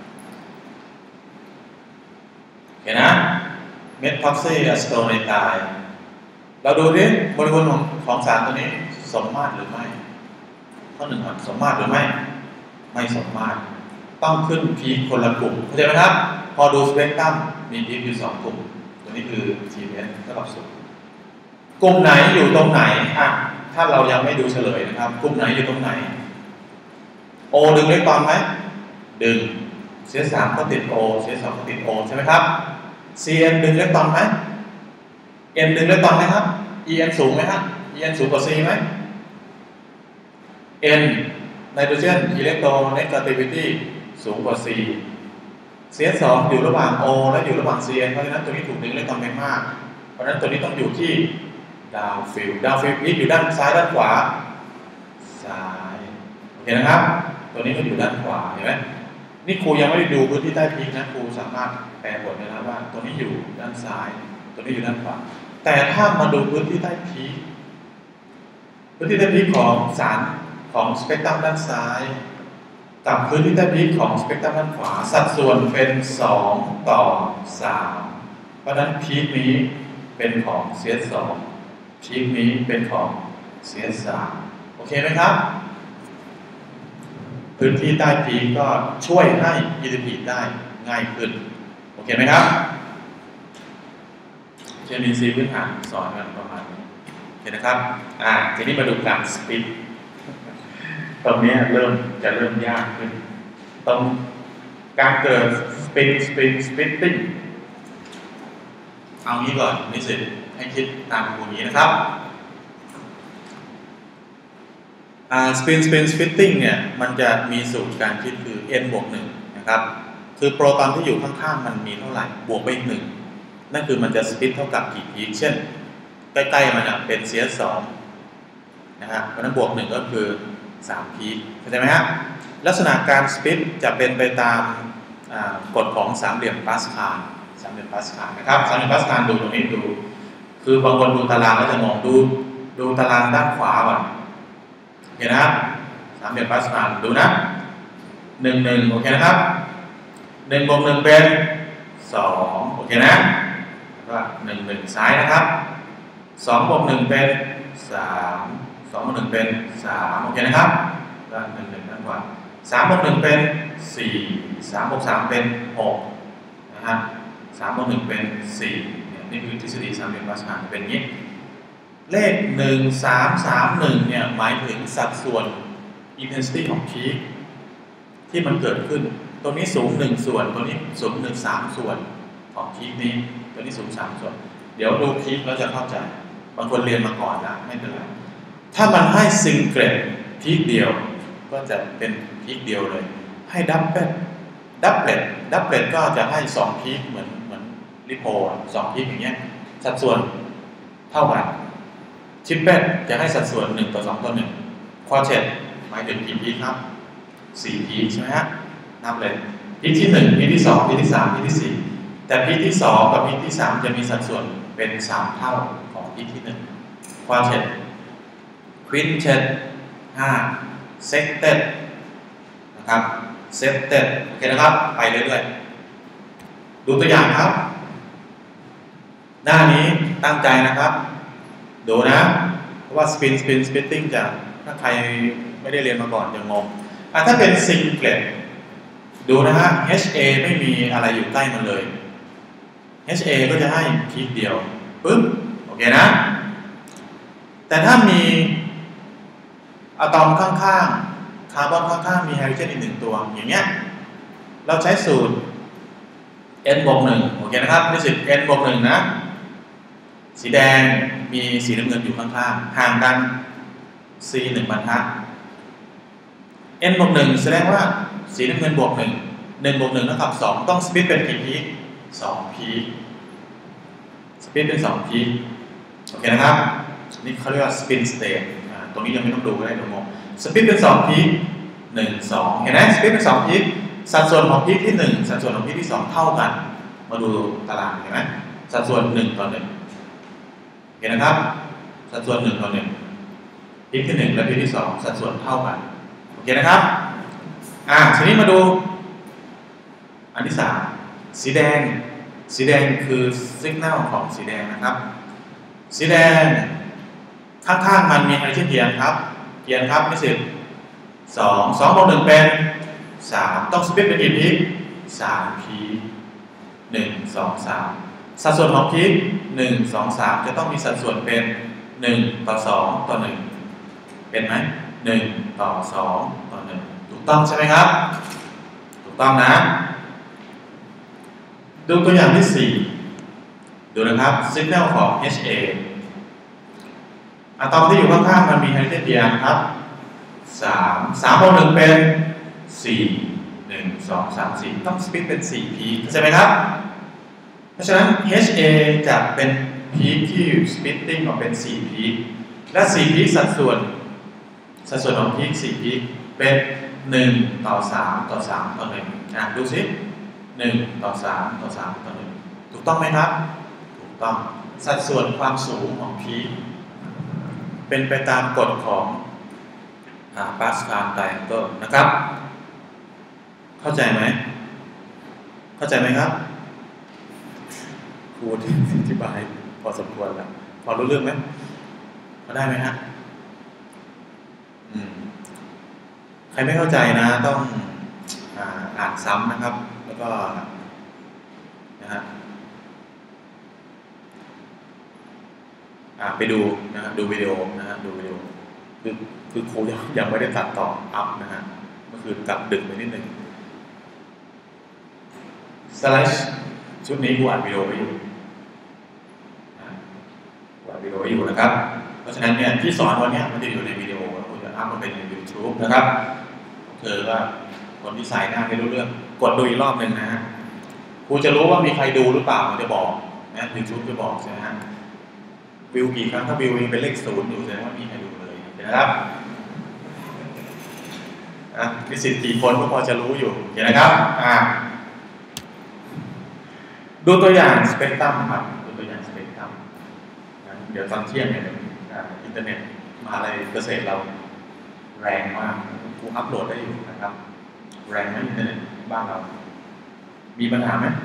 เห็นนะเมทท็อกซี่อะซิโตไนไตน์เราดูดิโมเลกุลของของสารตัวนี้สมมาตรหรือไม่ข้อหนึ่งครับสมมาตรหรือไม่ไม่สมมาตรต้องขึ้นพีคคนละกลุ่มเข้าใจไหมครับพอดูสเปกตรัมมีพีคอยู่สองกลุ่มตัวนี้คือ ที เอส เท่ากับศูนย์กลุ่มไหนอยู่ตรงไหนอ่ะแถถ้าเรายังไม่ดูเฉลยนะครับกลุ่มไหนอยู่ตรงไหน O ดึงเล็กตอนไหมดึง เสีย สาม ก็ติด O เสีย สอง ก็ติด O ใช่ไหมครับ ซี เอ็น ดึงเล็กตอนไหม N ดึงเล็กตอนไหมครับ E N สูงไหมครับ E N สูงกว่า C ไหม N ไนโตรเจนอิเล็กโทรเนกาติวิตี้สูงกว่า C เสีย สอง อยู่ระหว่าง O และอยู่ระหว่าง ซี เอ็น เพราะฉะนั้นตัวนี้ถูกดึงเล็กตอนไปมากเพราะฉะนั้นตัวนี้ต้องอยู่ที่ดาวฟิลดาวฟิลนี้อยู่ด้านซ้ายด้านขวาซ้ายโอเคนะครับตัวนี้ก็อยู่ด้านขวาเห็นไหมนี่ครูยังไม่ได้ดูพื้นที่ใต้พีคนะครูสามารถแปลบทได้แล้วว่าตัวนี้อยู่ด้านซ้ายตัวนี้อยู่ด้านขวาแต่ถ้ามาดูพื้นที่ใต้พีคพื้นที่ใต้พีคของสารของสเปกตรัมด้านซ้ายกับพื้นที่ใต้พีคของสเปกตรัมด้านขวาสัดส่วนเป็นสองต่อสามเพราะฉะนั้นพีคนี้เป็นของ ซี เอส สองพีคนี้เป็นของ ซี เอส สามโอเคไหมครับพื้นที่ใต้พีคก็ช่วยให้อินทิตได้ง่ายขึ้นโอเคไหมครับเคมีซีพื้นฐานสอนกันประมาณนี้โอเคนะครับอ่าทีนี้มาดูการสปินตรงนี้เริ่มจะเริ่มยากขึ้นตรงการเกิดสปินสปินสปินติ้งเอางี้ก่อนนิสิตให้คิดตามครูนี้นะครับสปินสปินสปินติ้งเนี่ยมันจะมีสูตรการคิดคือ n บวกหนึ่งนะครับคือโปรตอนที่อยู่ข้างๆมันมีเท่าไหร่บวกไปอีกหนึ่งนั่นคือมันจะสปินเท่ากับกี่พีคเช่นใกล้ๆมันเป็น ซี เอส สองนะครับเพราะนั้นบวกหนึ่งก็คือสามพีคเข้าใจไหมฮะลักษณะการสปินจะเป็นไปตามกฎของสามเหลี่ยมปาสคาลสามเหลี่ยมปาสคาลนะครับสามเหลี่ยมปาสคาลดูตรงนี้ดูคือบางคนดูตารางแล้วจะมองดูดูตารางด้านขวาก่อนโอเคนะครับสามเหลี่ยมปาสคาลดูนะหนึ่งหนึ่งโอเคนะครับหนึ่งบวกหนึ่งเป็นสองโอเคนะก็หนึ่งหนึ่งซ้ายนะครับสองบวกหนึ่งเป็นสามสองบวกหนึ่งเป็นสามโอเคนะครับก็หนึ่งหนึ่งด้านขวาสามบวกหนึ่งเป็นสี่สามบวกสามเป็นหกนะฮะสามบวกหนึ่งเป็นสี่นี่คือทฤษฎีสามเหลี่ยมปาสคาลเป็นอย่างนี้เลขหนึ่งสามสามหนึ่งเนี่ยหมายถึงสัดส่วน intensity ของพีคที่มันเกิดขึ้นตัวนี้สูงหนึ่งส่วนตัวนี้สูงหนึ่งสามส่วนของพีคนี้ตัวนี้สูงสามส่วนเดี๋ยวดูพีคแล้วจะเข้าใจบางคนเรียนมาก่อนนะไม่เป็นไรถ้ามันให้ซิงเกิลพีคเดียวก็จะเป็นพีคเดียวเลยให้ดับเบิลดับเบิลดับเบิลก็จะให้สองพีคเหมือนเหมือนริโพสองพีคอย่างเงี้ยสัดส่วนเท่ากันชิปเปิลจะให้สัดส่วนหนึ่งต่อสองต่อหนึ่งควอเทตหมายถึงกี่พีคครับสี่พีคใช่ไหมฮะนับเลยพีคที่หนึ่งพีคที่สองพีคที่สามพีคที่สี่แต่พีคที่สองกับพีคที่สามจะมีสัดส่วนเป็นสามเท่าของพีคที่หนึ่งควอเทตควินเทตห้าเซกเต็ดนะครับเซปเต็ดโอเคนะครับไปเรื่อยๆดูตัวอย่างครับหน้านี้ตั้งใจนะครับดูนะเพราะว่า spin spin splitting จะถ้าใครไม่ได้เรียนมาก่อนจะงงอ่ะถ้าเป็น singlet ดูนะฮะ H A ไม่มีอะไรอยู่ใกล้มันเลย H A ก็จะให้พีคเดียวปึ๊บโอเคนะแต่ถ้ามีอะตอมข้างๆคาร์บอนข้างๆมีไฮโดรเจนอีกหนึ่งตัวอย่างเงี้ยเราใช้สูตร n บวกหนึ่งโอเคนะครับนี่สิ n บวกหนึ่งนะสีแดงมีสีน้ำเงินอยู่ข้างๆห่างกัน c หนึ่งบรรทัด n บวกหนึ่งแสดงว่าสีน้ำเงินบวกหนึ่ง หนึ่งบวกหนึ่งเท่ากับสองต้องสปิทเป็นกี่พีคสองพีคสปิทเป็นสองพีคโอเคนะครับนี่เขาเรียกว่าสปินสเตทตรงนี้ยังไม่ต้องดูก็ได้เดี๋ยวงงสปิทเป็นสองพีคหนึ่ง สองเห็นไหมสปิทเป็นสองพีคสัดส่วนของพีคที่หนึ่งสัดส่วนของพีคที่สองเท่ากันมาดูตารางเห็นไหมสัดส่วนหนึ่งต่อหนึ่งเห็นนะครับสัดส่วนหนึ่งต่อหนึ่งพีคที่หนึ่งและพีคที่สองสัดส่วนเท่ากันโอเคนะครับอ่าทีนี้มาดูอันที่สามสีแดงสีแดงคือสัญญาณของสีแดงนะครับสีแดงข้างๆมันมีไฮโดรเจนเกียร์ครับเกียร์ครับไม่สิบสองสองบวกหนึ่งเป็นสามต้องสปิทเป็นกี่พีคสามพีคหนึ่งสองสามสัดส่วนของพีคหนึ่งสองสามจะต้องมีสัดส่วนเป็นหนึ่งต่อสองต่อหนึ่งเป็นไหมหนึ่งต่อสองต่อหนึ่งถูกต้องใช่ไหมครับถูกต้องนะดูตัวอย่างที่สี่ดูนะครับ signal ของ H A อะตอมที่อยู่ข้างๆมันมีไฮโดรเจนกี่อันครับสามสามบวกหนึ่งเป็นสี่หนึ่งสองสามสี่ต้องสปิทเป็นสี่พีคใช่ไหมครับเพราะฉะนั้น H A จะเป็นพีคที่สปิทติ้งออกเป็นสี่พีคและสี่พีคสัดส่วนสัดส่วนของพีคสี่พีคเป็นหนึ่งต่อสามต่อสามต่อหนึ่งอ่ะดูสิหนึ่งต่อสามต่อสามต่อหนึ่งถูกต้องไหมครับถูกต้องสัดส่วนความสูงของพีคเป็นไปตามกฎของปาสคาลไตรแองเกิลนะครับเข้าใจไหมเข้าใจไหมครับครูที่อธิบายพอสมควรแล้วพอรู้เรื่องไหมพอได้ไหมฮะอืมใครไม่เข้าใจนะต้องอ่าอ่านซ้ำนะครับแล้วก็นะฮะไปดูนะฮะดูวิดีโอนะฮะดูวิดีโอคือคือครูยังยังไม่ได้ตัดต่ออัพนะฮะเมื่อคืนกลับดึกไปนิดนึงสไลด์ชุดนี้ครูอัดวิดีโอไว้อยู่อัดวิดีโอไว้อยู่นะครับเพราะฉะนั้นเนี่ยที่สอนวันนี้มันจะอยู่ในวิดีโอแล้วครูจะอัพมาเป็นใน YouTube นะครับเธอว่าคนที่ใส่หน้าไม่รู้เรื่องกดดูอีกรอบหนึ่งนะฮะครูจะรู้ว่ามีใครดูหรือเปล่ามันจะบอกนะ YouTube จะบอกใช่ไหมฮะวิวกี่ครั้งถ้าวิวยังเป็นเลขศูนย์อยู่แสดงว่ามีใครดูเลยนะครับอ่ะมีสิทธิ์กี่คนก็พอจะรู้อยู่เห็นนะครับอ่าดูตัวอย่างสเปกตรัมครับดูตัวอย่างสเปกตรัมเดี๋ยวตอนเที่ยงเนี่ยอินเทอร์เน็ตมหาลัยเกษตรเราแรงมากครูอัพโหลดได้อยู่นะครับแรงไหมอินเทอร์เน็ตบ้านเรามีปัญหาไหม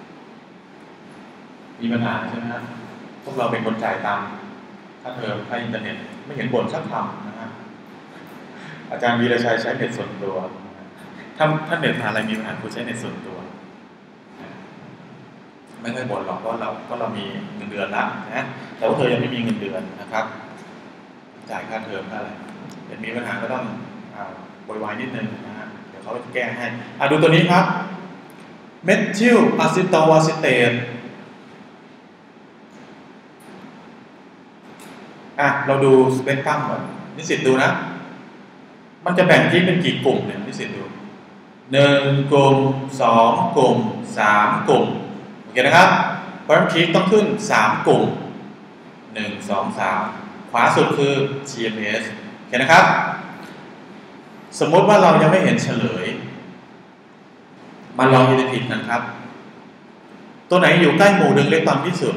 มีปัญหาใช่ไหมครับพวกเราเป็นคนจ่ายตังค์ค่าเทอมค่าอินเทอร์เน็ตไม่เห็นบ่นสักคำนะฮะอาจารย์วีรชัยใช้เน็ตส่วนตัวถ้าถ้าเน็ตมหาลัยมีปัญหาครูใช้เน็ตส่วนตัวไม่ค่อยบ่นหรอกเพราะเราเพราะเรามีเงินเดือนละนะแต่ว่าเธอยังไม่มีเงินเดือนนะครับจ่ายค่าเทอมค่าอะไรแต่มีปัญหาก็ต้องโวยวายนิดนึงนะฮะเดี๋ยวเขาจะแก้ให้อ่ะดูตัวนี้ครับเมทิลอะซิโตอะซิเตตอ่ะเราดูสเปกตรัมก่อนนิสิตดูนะมันจะแบ่งที่เป็นกี่กลุ่มเนี่ยนิสิตดูหนึ่งกลุ่มสองกลุ่มสามกลุ่มโอเคนะครับเพราะฉะนั้นพีคต้องขึ้นสามกลุ่มหนึ่งสองสามขวาสุดคือ ที เอ็ม เอส โอเคนะครับสมมติว่าเรายังไม่เห็นเฉลยมาลองอินเทอร์ผิดกันครับตัวไหนอยู่ใกล้หมู่ดึงเล็กตอนที่สุด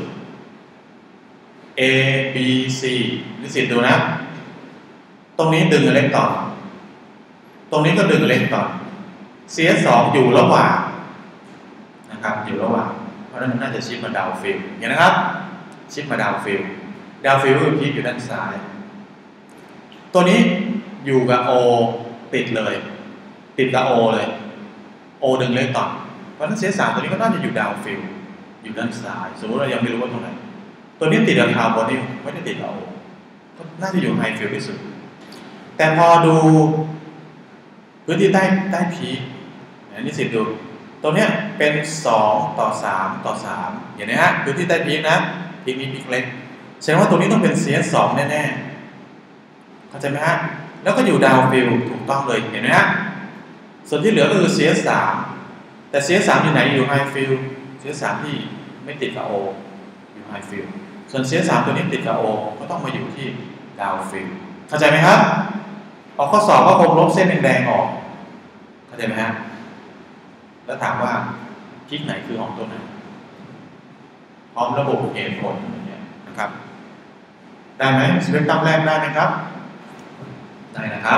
A B C นิสิตดูนะตรงนี้ดึงอิเล็กตรอนตรงนี้ก็ดึงอิเล็กตรอน ซี เอส สอง อยู่ระหว่างนะครับอยู่ระหว่างเพราะฉะนั้นมันน่าจะชิปมาดาวฟิลอย่างนะครับชิปมาดาวฟิลดาวฟิลคือพีคอยู่ด้านซ้ายตัวนี้อยู่กับ O ติดเลยติดกับ O เลย O ดึงอิเล็กตรอนเพราะฉะนั้น ซี เอส สาม ตัวนี้ก็น่าจะอยู่ดาวฟิลอยู่ด้านซ้ายสมมติเรายังไม่รู้ว่าตรงไหนตัวนี้ติดกับคาร์บอนิลไม่ได้ติดกับโอก็น่าจะอยู่ไฮฟิลที่สุดแต่พอดูพื้นที่ใต้ใต้พีคนี่สิดูตัวเนี้ยเป็นสองต่อสามต่อสามอย่างนี้ฮะพื้นที่ใต้พีคนะพีคนี้พีคเล็กแสดงว่าตัวนี้ต้องเป็น ซี เอส สอง แน่ๆเข้าใจไหมฮะแล้วก็อยู่ดาวฟิลถูกต้องเลยเห็นไหมฮะส่วนที่เหลือก็คือ ซี เอส สาม แต่ ซี เอส สาม อยู่ไหนอยู่ไฮฟิล ซี เอส สาม ที่ไม่ติดกับโออยู่ไฮฟิลส่วน ซี เอส สาม ตัวนี้ติดกับ O ก็ต้องมาอยู่ที่ดาวฟิลเข้าใจไหมครับออกข้อสอบก็คงลบเส้นแดงๆออกเข้าใจไหมฮะแล้วถามว่าคลิกไหนคือของตัวไหนพร้อมระบบเหตุผลอย่างเงี้ยนะครับได้ไหมสเปกตรัมแรกได้ไหมครับได้นะครับ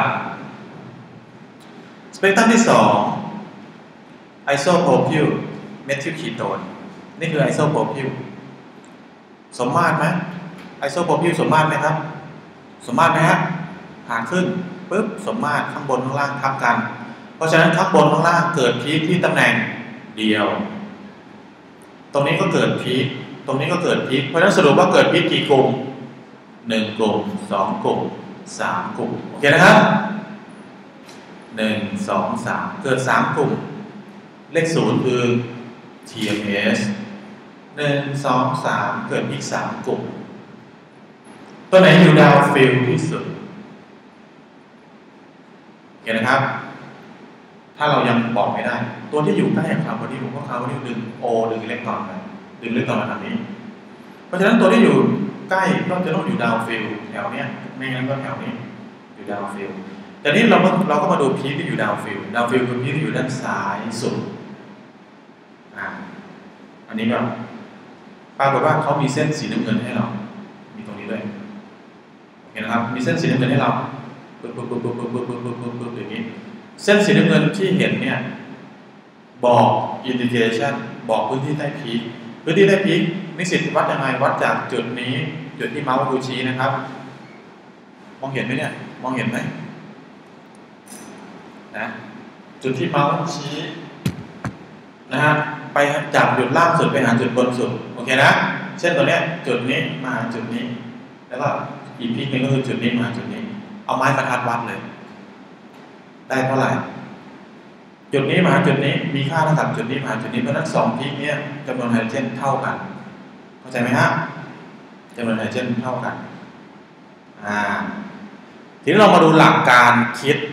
สเปกตรัมที่สองไอโซโพรพิลเมทิลคีโตนนี่คือไอโซโพรพิลสมมาตรไหมไอโซโพรพิลสมมาตรไหมครับสมมาตรไหมฮะหาขึ้นปุ๊บสมมาตรข้างบนข้างล่างทับกันเพราะฉะนั้นข้างบนข้างล่างเกิดพีคที่ตำแหน่งเดียวตรงนี้ก็เกิดพีคตรงนี้ก็เกิดพีคเพราะฉะนั้นสรุปว่าเกิดพีคกี่กลุ่มหนึ่งกลุ่มสองกลุ่มสามกลุ่มโอเคนะครับหนึ่งสองสามเกิดสามกลุ่มเลขศูนย์คือ ที เอ็ม เอส หนึ่งสองสามเกิดอีกสามกลุ่มตัวไหนอยู่ดาวฟิลที่สุดโอเคนะครับถ้าเรายังบอกไม่ได้ตัวที่อยู่ใกล้กับคาร์บอนที่อยู่เพราะคาร์บอนที่ดึงโอดึงอิเล็กตรอนไปดึงอิเล็กตรอนมาทางนี้เพราะฉะนั้นตัวที่อยู่ใกล้ก็จะต้องอยู่ดาวฟิลแถวเนี้ยไม่งั้นก็แถวนี้อยู่ดาวฟิลแต่นี้เราก็เราก็มาดูพีคที่อยู่ดาวฟิลดาวฟิลคือพีคที่อยู่ด้านซ้ายสุดอ่าอันนี้ก็ปรากฏว่าเขามีเส้นสีน้ำเงินให้เรามีตรงนี้ด้วยโอเคนะครับมีเส้นสีน้ำเงินให้เราปึ๊บปึ๊บปึ๊บปึ๊บปึ๊บปึ๊บปึ๊บปึ๊บปึ๊บอย่างนี้เส้นสีน้ำเงินที่เห็นเนี่ยบอกอินดิเคชันบอกพื้นที่ใต้พีคพื้นที่ใต้พีคนิสิตวัดยังไงวัดจากจุดนี้จุดที่เมาส์ดูชี้นะครับมองเห็นไหมเนี่ยมองเห็นไหมนะจุดที่เมาส์ชี้นะฮะไปจากจุดล่างสุดไปหาจุดบนสุดโอเคนะเช่นตัวเนี้ยจุดนี้มาหาจุดนี้แล้วก็อีกพีคนึงก็คือจุดนี้มาหาจุดนี้เอาไม้บรรทัดวัดเลยได้เท่าไหร่จุดนี้มาหาจุดนี้มีค่าเท่ากับจุดนี้มาหาจุดนี้เพราะนั้นสองพีคเนี้ยจำนวนไฮโดรเจนเท่ากันเข้าใจไหมฮะจำนวนไฮโดรเจนเท่ากันอ่าทีนี้เรามาดูหลักการคิด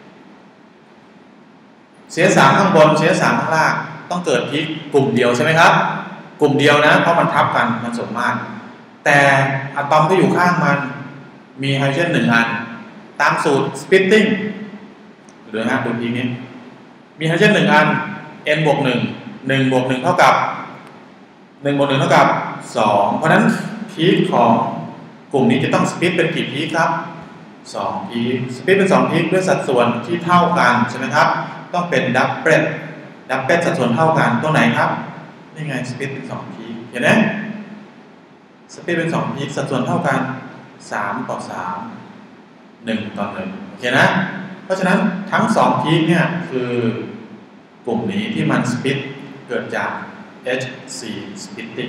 เสียสามข้างบนเสียสามข้างล่างต้องเกิดพีคกลุ่มเดียวใช่ไหมครับกลุ่มเดียวนะเพราะมันทับกันมันสมมาตรแต่อะตอมที่อยู่ข้างมันมีไฮโดรเจนหนึ่งอันตามสูตร splitting หรือฮะดูพีคนี้มีไฮโดรเจนหนึ่งอัน n บวกหนึ่ง หนึ่งบวกหนึ่งเท่ากับหนึ่งบวกหนึ่งเท่ากับสองเพราะฉะนั้นพีคของกลุ่มนี้จะต้องสปลิตเป็นกี่พีคครับสองพีคสปลิตเป็นสองพีคด้วยสัดส่วนที่เท่ากันใช่ไหมครับต้องเป็นดับเบิลดับเบิลสัดส่วนเท่ากันตัวไหนครับนี่ไงสปลิตเป็นสองพีคเห็นไหมสปลิตเป็นสองพีคสัดส่วนเท่ากันสามต่อสามหนึ่งต่อหนึ่งโอเคนะเพราะฉะนั้นทั้งสองพีคเนี่ยคือกลุ่มนี้ที่มันสปลิตเกิดจาก เอช ซี splitting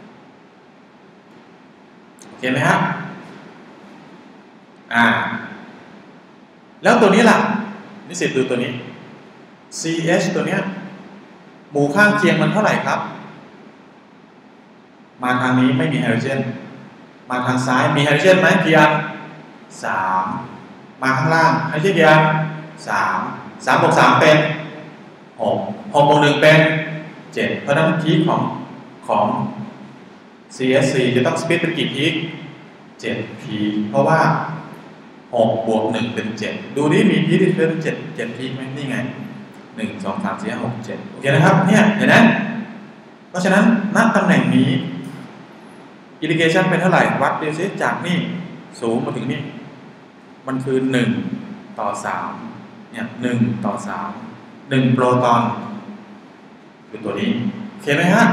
โอเคไหมฮะอ่าแล้วตัวนี้ล่ะนิสิตดูตัวนี้ ซี เอช ตัวเนี้ยหมู่ข้างเคียงมันเท่าไหร่ครับมาทางนี้ไม่มีไฮโดรเจนมาทางซ้ายมีไฮโดรเจนไหมกี่อันสามมาข้างล่างไฮโดรเจนกี่อันสามสามบวกสามเป็นหกหกบวกหนึ่งเป็นเจ็ดเพราะฉะนั้นพีคของของ ซี เอส ซี จะต้องสปลิตเป็นกี่พีคเจ็ดพีคเพราะว่าหกบวกหนึ่งเป็นเจ็ดดูนี่มีพีคที่เป็นเจ็ดเจ็ดพีคไหมนี่ไงหนึ่ง สอง สาม สี่ ห้า หก เจ็ดโอเคนะครับเนี่ยเห็นไหมเพราะฉะนั้นณตำแหน่งนี้อินดิเคชันเป็นเท่าไหร่วัดดูซิจากนี่สูงมาถึงนี่มันคือหนึ่งต่อสามเนี่ยหนึ่งต่อสามหนึ่งโปรตอนคือตัวนี้โอเคไหมฮะ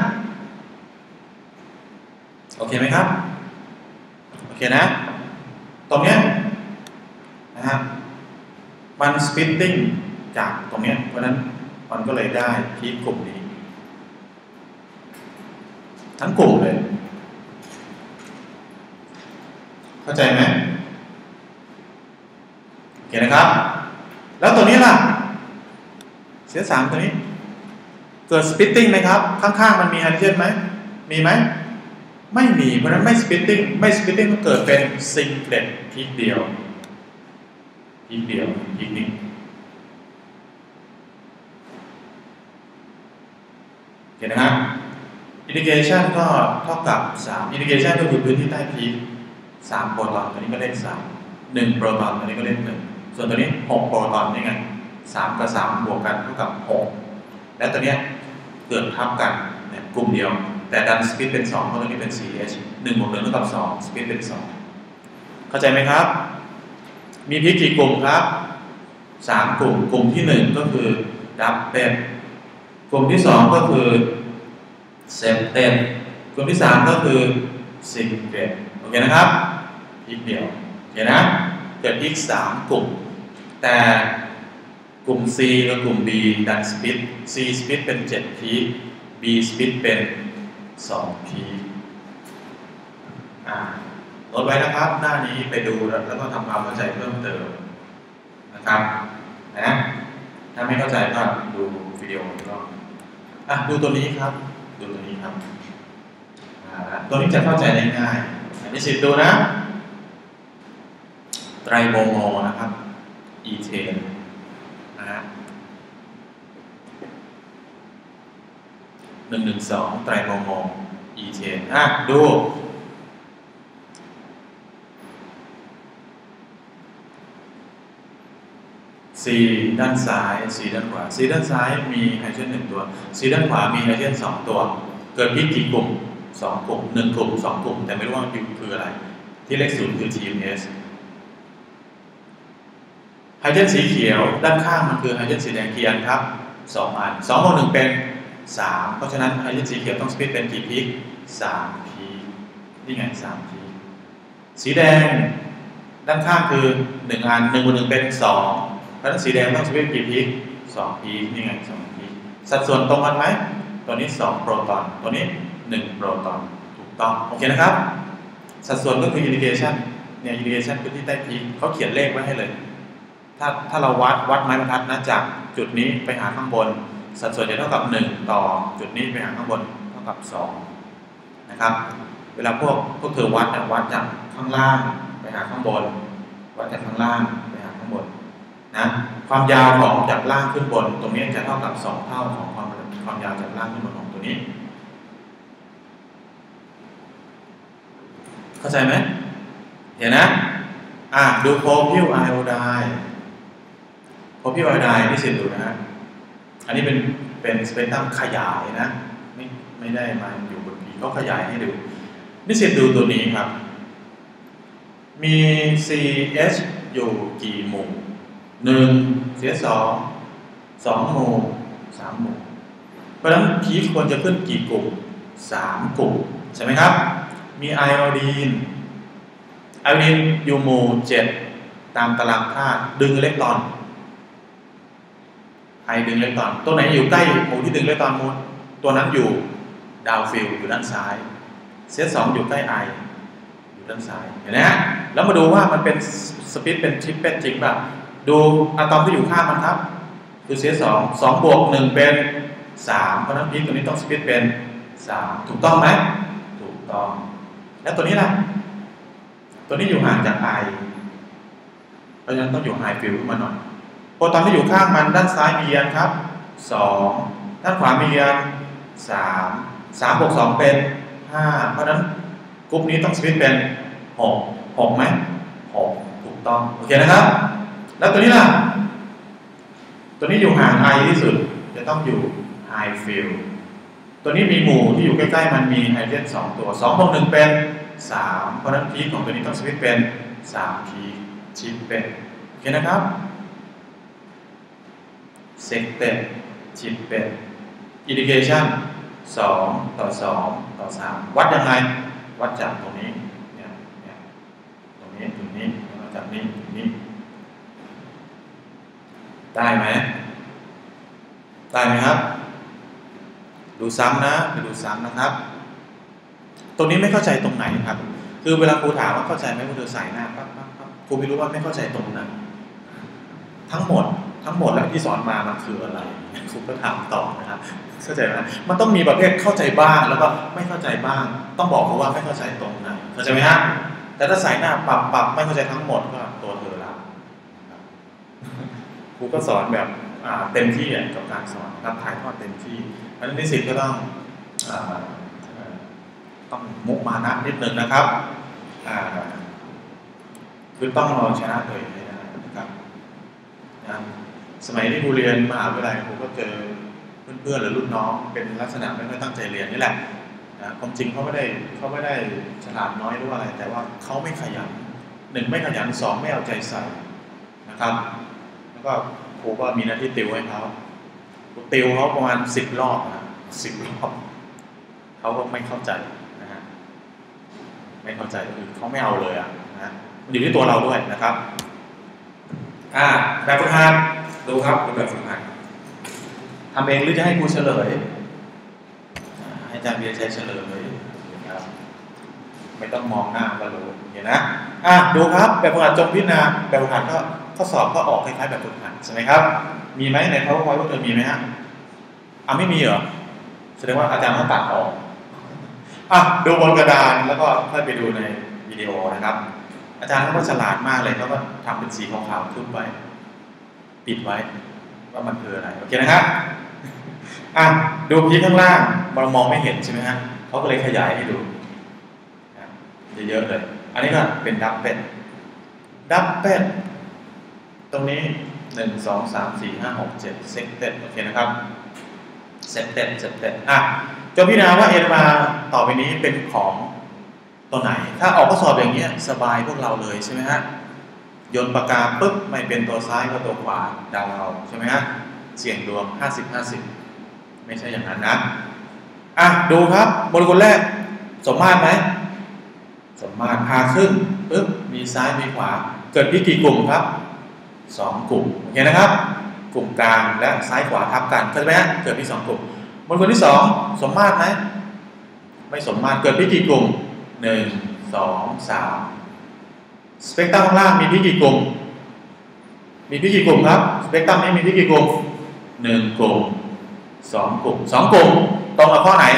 โอเคไหมครับโอเคนะตรงเนี้ยนะฮะมันสปลิตติ้งจากตรงเนี้ยเพราะนั้นมันก็เลยได้พีคกลุ่มนี้ทั้งกลุ่มเลยเข้าใจไหมโอเคนะครับแล้วตัวนี้ล่ะเสียสามตัวนี้เกิดสปลิตติ้งไหมครับข้างๆมันมีไฮโดรเจนไหมมีไหมไม่มีเพราะฉะนั้นไม่สปลิตติ้งไม่สปลิตติ้งก็เกิดเป็นซิงเกิลพีคเดียวพีคเดียวพีคนี้โอเคนะครับอินดิเคชันก็เท่ากับสามอินดิเคชันก็คือพื้นที่ใต้พีคสามโปรตอนตัวนี้ก็เลขสามหนึ่งโปรตอนตัวนี้ก็เลขหนึ่งส่วนตัวนี้หกโปรตอนนี่ไงสามกับสามบวกกันเท่ากับหกและตัวเนี้ยเกิดทับกันเนี่ยกลุ่มเดียวแต่ดันสปลิตเป็นสองเพราะตัวนี้เป็น ซี เอช หนึ่งบวกหนึ่งเท่ากับสองสปลิตเป็นสองเข้าใจไหมครับมีพีคกี่กลุ่มครับสามกลุ่มกลุ่มที่หนึ่งก็คือดับเบิลกลุ่มที่สองก็คือเซปเต็มกลุ่มที่สามก็คือซิงเกิลโอเคนะครับพีคเดียวโอเคนะเกิดพีคสามกลุ่มแต่กลุ่ม C กับกลุ่ม B ดันสปลิต C สปลิตเป็นเจ็ดพีค B สปลิตเป็นสองพีคอ่าน้ตไว้นะครับหน้านี้ไปดูแล้วก็ทำความเข้าใจเพิ่มเติมนะครับนะถ้าไม่เข้าใจก็ดูวิดีโออีกรอบอ่ะดูตัวนี้ครับดูตัวนี้ครับตัวนี้จะเข้าใจได้ง่ายอันนี้สิดูนะไตรโมโมนะครับอีเทนนะฮะหนึ่งหนึ่งสองไตรโมโมอีเทนอ่ะดูC ด้านซ้าย C ด้านขวา C ด้านซ้ายมีไฮโดรเจนหนึ่งตัว C ด้านขวามีไฮโดรเจนสองตัวเกิดพีคกี่กลุ่มสองกลุ่มหนึ่งกลุ่มสองกลุ่มแต่ไม่รู้ว่าคืออะไรที่เลขศูนย์คือ ที เอ็ม เอส ไฮโดรเจนสีเขียวด้านข้างมันคือไฮโดรเจนสีแดงกี่อันครับสองอันสองบวกหนึ่งเป็นสามเพราะฉะนั้นไฮโดรเจนสีเขียวต้องสปลิตเป็นกี่พีคสามพีคนี่ไงสามพีคสีแดงด้านข้างคือหนึ่งอันหนึ่งบวกหนึ่งเป็นสองเพราะฉะนั้นสีแดงต้องสปลิตกี่พีคสองพีคนี่ไงสองพีคสัดส่วนตรงกันไหมตัวนี้สองโปรตอนตัวนี้หนึ่งโปรตอนถูกต้องโอเคนะครับสัดส่วนก็คืออินดิเคชันเนี่ยอินดิเคชันคือที่ใต้พีคเขาเขียนเลขไว้ให้เลยถ้าถ้าเราวัดวัดไม้บรรทัดนะจากจุดนี้ไปหาข้างบนสัดส่วนจะเท่ากับหนึ่งต่อจุดนี้ไปหาข้างบนเท่ากับสองนะครับเวลาพวกพวกเธอวัดเนี่ยวัดจากข้างล่างไปหาข้างบนวัดจากข้างล่างไปหาข้างบนนะความยาวของจากล่างขึ้นบนตรงนี้จะเท่ากับสองเท่าของความความยาวจากล่างขึ้นบนของตัวนี้เข้าใจไหมเดี๋ยวนะอ่ะดูโพพิวไอโอไดโพพิวไอโอไดที่สิดูนะฮะอันนี้เป็นเป็นสเปกตรัมขยายนะไม่ไม่ได้มาอยู่บนพีก็ขยายให้ดูนิสิตดูตัวนี้ครับมี ซี เอช อยู่กี่หมู่หนึ่ง ซี เอช สองสองหมู่สามหมู่เพราะฉะนั้นพีควรจะขึ้นกี่กลุ่มสามกลุ่มใช่ไหมครับมีไอโอดีนไอโอดีนอยู่หมู่เจ็ดตามตารางธาตุดึงอิเล็กตรอนไอดึงอิเล็กตรอนตัวไหนอยู่ใกล้หมู่ที่ดึงอิเล็กตรอนมูลตัวนั้นอยู่ดาวฟิลอยู่ด้านซ้าย ซี เอช สอง อยู่ใกล้ไออยู่ด้านซ้ายเห็นไหมฮะแล้วมาดูว่ามันเป็นสปิดเป็นทริปเป็นจริงป่ะดูอะตอมที่อยู่ข้างมันครับคือ ซี เอช สอง สองบวกหนึ่งเป็นสามเพราะนั้นพีคตัวนี้ต้องสปิดเป็นสามถูกต้องไหมถูกต้องแล้วตัวนี้ล่ะตัวนี้อยู่ห่างจากไอเพราะฉะนั้นต้องอยู่ไฮฟิลขึ้นมาหน่อยโปรตอนที่อยู่ข้างมันด้านซ้ายมีเอียนครับสองด้านขวามีเอียนสามสามบวกสองเป็นห้าเพราะฉะนั้นกลุ่มนี้ต้องสปิดเป็นหกหกไหมหกถูกต้องโอเคนะครับแล้วตัวนี้ล่ะตัวนี้อยู่ห่างไอที่สุดจะต้องอยู่ไฮฟิลตัวนี้มีหมู่ที่อยู่ใกล้ๆมันมีไฮโดรเจนสองตัวสองบวกหนึ่งเป็นสามเพราะฉะนั้นพีคของตัวนี้ต้องสวิตช์เป็นสามพีคชิปเป็นโอเคนะครับเซกเต็ดชิปเป็นอินดิเคชันสองต่อสองต่อสามวัดยังไงวัดจากตรงนี้เนี่ยเนี่ยตรงนี้ตรงนี้แล้วจากนี้ตรงนี้ได้ไหมได้ไหมครับดูซ้ำนะไปดูซ้ำนะครับตรงนี้ไม่เข้าใจตรงไหนครับคือเวลาครูถามว่าเข้าใจไหมครูจะใส่หน้าปั๊บปั๊บปั๊บครูไม่รู้ว่าไม่เข้าใจตรงไหนทั้งหมดทั้งหมดแล้วที่สอนมามันคืออะไรครูก็ถามต่อนะครับเข้าใจไหมมันต้องมีประเภทเข้าใจบ้างแล้วก็ไม่เข้าใจบ้างต้องบอกเขาว่าไม่เข้าใจตรงไหนเข้าใจไหมฮะแต่ถ้าใส่หน้าปั๊บปั๊บไม่เข้าใจทั้งหมดก็ตัวเธอละครูก็สอนแบบเต็มที่กับการสอนรับถ่ายทอดเต็มที่เพราะฉะนั้นนิสิตก็ต้องต้องมุมานะนิดนึงนะครับคือต้องรอชนะตัวเองให้ได้นะครับนะสมัยที่ครูเรียนมหาวิทยาลัยครูก็เจอเพื่อนๆหรือรุ่นน้องเป็นลักษณะไม่ค่อยตั้งใจเรียนนี่แหละนะความจริงเขาไม่ได้เขาไม่ได้ฉลาดน้อยหรืออะไรแต่ว่าเขาไม่ขยันหนึ่งไม่ขยันสองไม่เอาใจใส่นะครับแล้วก็ครูก็มีหน้าที่ติวให้เขาติวเขาประมาณสิบรอบนะสิบรอบเขาก็ไม่เข้าใจนะฮะไม่เข้าใจคือเขาไม่เอาเลยอ่ะนะมันอยู่ที่ตัวเราด้วยนะครับอ่าแบบฝึกหัดดูครับเป็นแบบฝึกหัดทำเองหรือจะให้ครูเฉลยให้อาจารย์เบียร์ชัยเฉลยนะครับไม่ต้องมองหน้าก็รู้เห็นนะอ่ะดูครับแบบฝึกหัดจงพิจารณาแบบฝึกหัดก็ข้อสอบก็ออกคล้ายๆแบบฝึกหัดใช่ไหมครับมีไหมใน PowerPoint พวกเธอมีไหมฮะอ่ะไม่มีเหรอแสดงว่าอาจารย์ต้องตัดออกอ่ะดูบนกระดานแล้วก็ค่อยไปดูในวิดีโอนะครับอาจารย์เขาก็ฉลาดมากเลยเขาก็ทำเป็นสีขาวๆทึบไว้ปิดไว้ว่ามันคืออะไรโอเคนะครับอ่ะดูพีข้างล่างเรามองไม่เห็นใช่ไหมฮะเขาก็เลยขยายให้ดูเยอะๆเลยอันนี้ก็เป็นดับเป็ดดับเป็ดตรงนี้หนึ่งสองสามสี่ห้าหกเจ็ดเซตเต็ดโอเคนะครับเซตเต็ดเซตเต็ดอ่ะจงพิจารณาว่าเอ็นมาต่อไปนี้เป็นของตัวไหนถ้าออกข้อสอบอย่างเงี้ยสบายพวกเราเลยใช่ไหมฮะโยนปากกาปุ๊บไม่เป็นตัวซ้ายก็ตัวขวาเดาเอาใช่ไหมฮะเสี่ยงดวงห้าสิบ ห้าสิบไม่ใช่อย่างนั้นนะอ่ะดูครับโมเลกุลแรกสมมาตรไหมสมมาตรพาขึ้นปุ๊บมีซ้ายมีขวาเกิดพีกี่กลุ่มครับสองกลุ่มโอเคนะครับกลุ่มกลางและซ้ายขวาทับกันเข้าใจไหมฮะเกิดพีสองกลุ่มโมเลกุลที่สองสมมาตรไหมไม่สมมาตรเกิดพีกี่กลุ่มหนึ่งสองสามสเปกตรัมข้างล่างมีพีกี่กลุ่มมีพีกี่กลุ่มครับสเปกตรัมนี้มีพีกี่กลุ่มหนึ่งกลุ่มสองกลุ่มสองกลุ่มตรงกับข้อไหน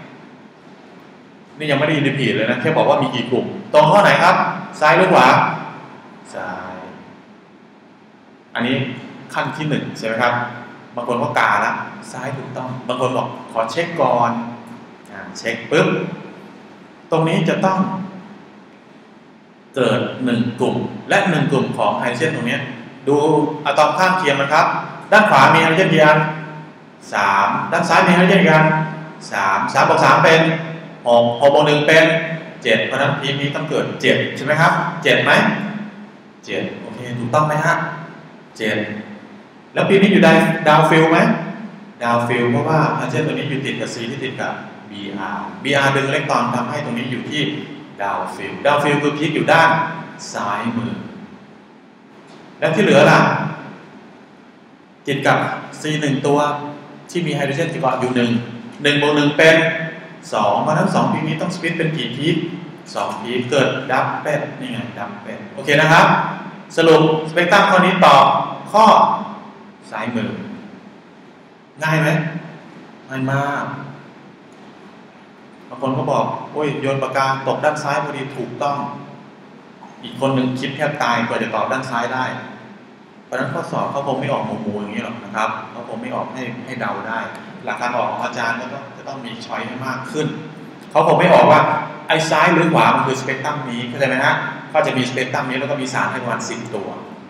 นี่ยังไม่ได้ยินในผีเลยนะแค่บอกว่ามีกี่กลุ่มตรงข้อไหนครับซ้ายหรือขวาซ้ายอันนี้ขั้นที่หนึ่งใช่ไหมครับบางคนก็กาละซ้ายถูกต้องบางคนบอกขอเช็คก่อนอ่าเช็คปุ๊บตรงนี้จะต้องเกิดหนึ่งกลุ่มและหนึ่งกลุ่มของไฮเดรเจนตรงนี้ดูอะตอมข้างเคียงนะครับด้านขวามีไฮเดรเจนกี่อันสามด้านซ้ายมีไฮเดรเจนกี่อันสามสามบวกสามเป็นหกหกบวกหนึ่งเป็นเจ็ดเพราะนั้นพีนี้ต้องเกิดเจ็ดใช่ไหมครับเจ็ดไหมเจ็ดโอเคถูกต้องไหมฮะเจ็ดแล้วพีนี้อยู่ดาวฟิลไหมดาวฟิลเพราะว่าไฮเดรเจนตัวนี้อยู่ติดกับ C ที่ติดกับ บี อาร์ บี อาร์ ดึงอิเล็กตรอนทำให้ตรงนี้อยู่ที่ดาวฟิลดาวฟิลคือพีคอยู่ด้านซ้ายมือแล้วที่เหลือล่ะติดกับ C หนึ่งตัวที่มีไฮโดรเจนที่เกาะอยู่หนึ่งหนึ่งบวกหนึ่งเป็นสองเพราะนั้นสองพีนี้ต้องสปิทเป็นกี่พีคสองพีคเกิดดับเป็ดนี่ไงดับเป็ดโอเคนะครับสรุปสเปกตรัมข้อนี้ตอบข้อซ้ายมือง่ายไหมง่ายมากบางคนก็บอกโอ้ยโยนปากกาตกด้านซ้ายพอดีถูกต้องอีกคนหนึ่งคิดแทบตายกว่าจะตอบด้านซ้ายได้เพราะนั้นข้อสอบเขาคงไม่ออกมูมูอย่างนี้หรอกนะครับเขาคงไม่ออกให้ให้เดาได้หลักการออกของอาจารย์ก็ต้องจะต้องมีช้อยให้มากขึ้นเขาคงไม่ออกว่าไอ้ซ้ายหรือขวามันคือสเปกตรัมนี้เข้าใจไหมฮะก็จะมีสเปกตรัมนี้แล้วก็มีสารให้ประมาณสิบตัว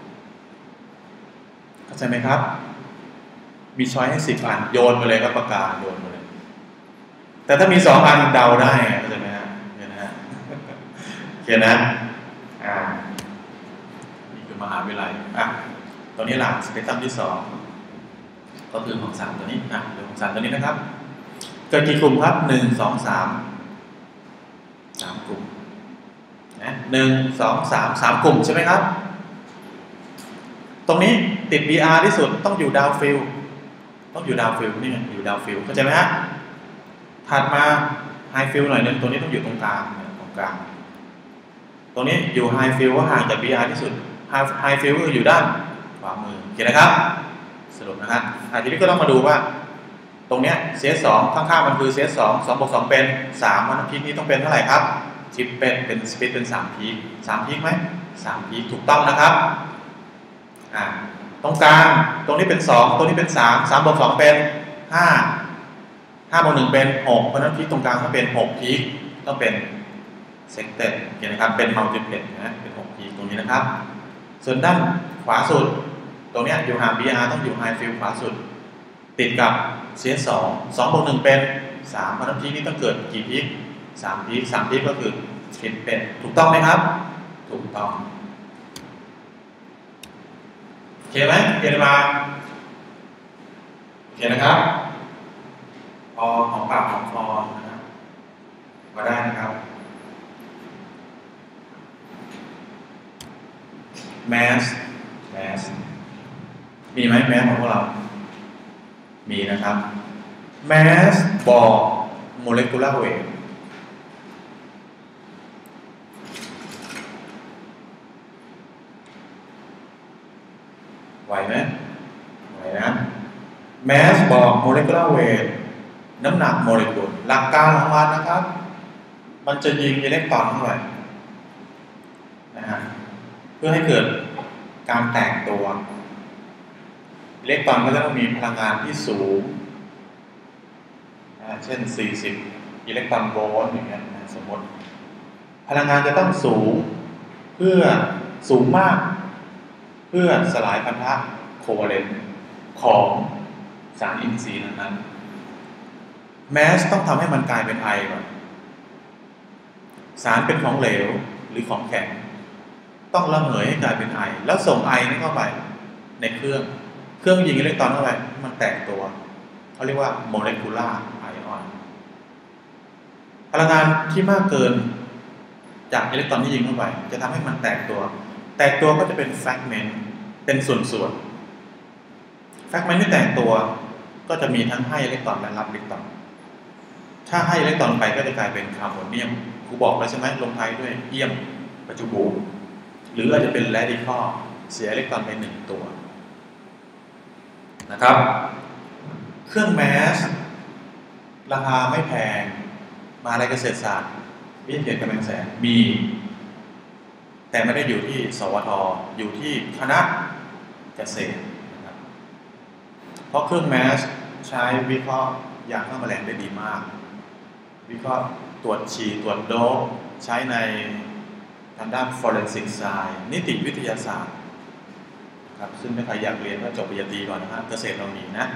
เข้าใจไหมครับมีช้อยให้สิบอันโยนไปเลยครับปากกาโยนไปเลยแต่ถ้ามีสองอันเดาได้เข้าใจไหมฮะเนี่ยนะฮะโอเคนะอ่านี่คือมหาวิทยาลัยอ่ะตอนนี้หลักสเปกตรัมที่สองก็คือของสามตัวนี้อ่ะเดี๋ยวของสามตัวนี้นะครับเกิดกี่กลุ่มครับหนึ่งสองสามสามกลุ่มนะหนึ่งสองสามสามกลุ่มใช่ไหมครับตรงนี้ติด บี อาร์ ที่สุดต้องอยู่ดาวฟิลต้องอยู่ดาวฟิลนี่ไงอยู่ดาวฟิลเข้าใจไหมฮะถัดมาไฮฟิลหน่อยนึงตัวนี้ต้องอยู่ตรงกลางตรงกลางตรงนี้อยู่ไฮฟิลว่าห่างจาก บี อาร์ ที่สุดไฮฟิลก็อยู่ด้านขวามือโอเคนะครับสรุปนะครับทีนี้ก็ต้องมาดูว่าตรงเนี้ย ซี เอส สอง ข้างๆมันคือ ซี เอส สอง สองบวกสองเป็นสามมันพีคนี้ต้องเป็นเท่าไหร่ครับชิปเป็นเป็นสปิทเป็นสามพีคสามพีคไหมสามพีคถูกต้องนะครับอ่าตรงกลางตรงนี้เป็นสองตรงนี้เป็นสาม สามบวกสองเป็นห้า ห้าบวกหนึ่งเป็นหกเพราะฉะนั้นพีคตรงกลางต้องเป็นหกพีคต้องเป็นเซกเต็ดโอเคนะครับเป็นมัลติเพล็กนะเป็นหกพีคตรงนี้นะครับส่วนด้านขวาสุดตรงนี้อยู่ห่าง บี อาร์ ต้องอยู่ไฮฟิลขวาสุดติดกับ ซี เอส สอง สองบวกหนึ่งเป็นสามเพราะฉะนั้นพีคนี้ต้องเกิดกี่พีคสามพีคสามพีคก็คือสิบเป็นถูกต้องไหมครับถูกต้องโอเคไหมเรียนมาโอเคนะครับพอของปากของคอนะครับมาได้นะครับแมสแมสมีไหมแมสของพวกเรามีนะครับแมสบอกโมเลกุลาร์เวทไหวไหมไหวนะแมสบอกโมเลกุลาร์เวทน้ำหนักโมเลกุลหลักการของมันนะครับมันจะยิงอิเล็กตรอนเข้าไปนะฮะเพื่อให้เกิดการแตกตัวอิเล็กตรอนก็จะต้องมีพลังงานที่สูงนะเช่นสี่สิบอิเล็กตรอนโวลต์อย่างเงี้ยนะสมมติพลังงานจะต้องสูงเพื่อสูงมากเพื่อสลายพันธะโคเวาเลนต์ของสารอินทรีย์นั้นแมสต้องทำให้มันกลายเป็นไอก่อนสารเป็นของเหลวหรือของแข็งต้องระเหยให้กลายเป็นไอแล้วส่งไอนี้เข้าไปในเครื่องเครื่องยิงอิเล็กตรอนเข้าไปมันแตกตัวเขาเรียกว่าโมเลกุลาร์ไอออนพลังงานที่มากเกินจากอิเล็กตรอนที่ยิงเข้าไปจะทำให้มันแตกตัวแตกตัวก็จะเป็นแฟกเมนต์เป็นส่วนๆแฟกเมนต์ที่แตกตัวก็จะมีทั้งให้อิเล็กตรอนและรับอิเล็กตรอนถ้าให้อิเล็กตรอนไปก็จะกลายเป็นคาร์บอนเนียมครูบอกแล้วใช่ไหมลงท้ายด้วยเอี่ยมปัจจุบันหรืออาจจะเป็นแรดิคอลเสียอิเล็กตรอนไปหนึ่งตัวนะครับเครื่องแมสราคาไม่แพงมหาวิทยาลัยเกษตรศาสตร์วิทยาเขตกำแพงแสนมีแต่ไม่ได้อยู่ที่สวทอยู่ที่คณะเกษตรนะครับเพราะเครื่องแมสใช้วิเคราะห์ยาฆ่าแมลงได้ดีมากวิเคราะห์ตรวจฉี่ตรวจโดปใช้ในทางด้าน forensic science นิติวิทยาศาสตร์ครับซึ่งถ้าใครอยากเรียนก็จบปริญญาตรีก่อนนะครับเกษตรเรามีนะ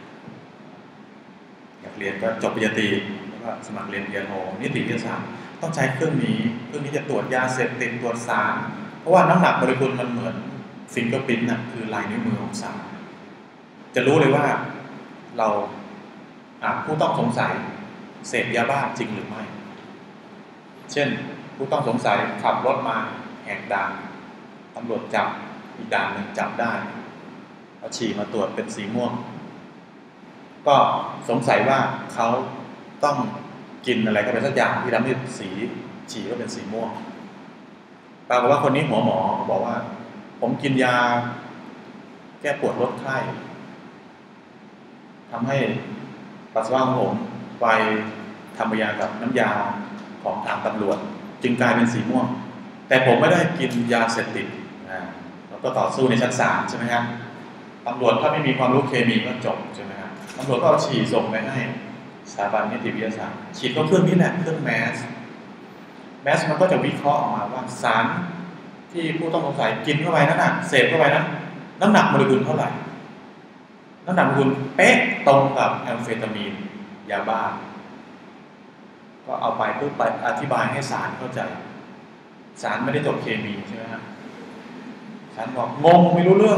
อยากเรียนก็จบปริญญาตรีแล้วก็สมัครเรียนปริญญาโทนิติวิทยาศาสตร์ต้องใช้เครื่องนี้เครื่องนี้จะตรวจยาเสพติดตรวจสารเพราะว่าน้ำหนักโมเลกุลมันเหมือนฟิงเกอร์พรินท์นะคือลายนิ้วมือของสารจะรู้เลยว่าเราผู้ต้องสงสัยเสพยาบ้าจริงหรือไม่เช่นผู้ต้องสงสัยขับรถมาแหกด่านตำรวจจับอีกด่านหนึ่งจับได้เอาฉี่มาตรวจเป็นสีม่วงก็สงสัยว่าเขาต้องกินอะไรก็เป็นสักอย่างที่ทำให้สีฉี่ก็เป็นสีม่วงปรากฏว่าคนนี้หัวหมอบอกว่าผมกินยาแก้ปวดลดไข้ทำให้ปัสสาวะของผมไปทำปฏิกิริยากับน้ำยาของทางตำรวจจึงกลายเป็นสีม่วงแต่ผมไม่ได้กินยาเสพติดนะเราก็ต่อสู้ในชั้นศาลใช่ไหมครับตำรวจถ้าไม่มีความรู้เคมีก็จบใช่ไหมครับตำรวจก็เอาฉี่ส่งไปให้สถาบันนิติวิทยาศาสตร์ฉีดก็เครื่องนี้แหละเครื่องแมสแมสมันก็จะวิเคราะห์ออกมาว่าสารที่ผู้ต้องสงสัยกินเข้าไปนั้นน่ะเสพเข้าไปนั้นน้ำหนักโมเลกุลเท่าไหร่น้ำหนักโมเลกุลเป๊ะตรงกับแอมเฟตามีนยาบ้าก็เอาไปปุ๊บไปอธิบายให้ศาลเข้าใจศาลไม่ได้จบเคมีใช่ไหมครับศาลบอกงงไม่รู้เรื่อง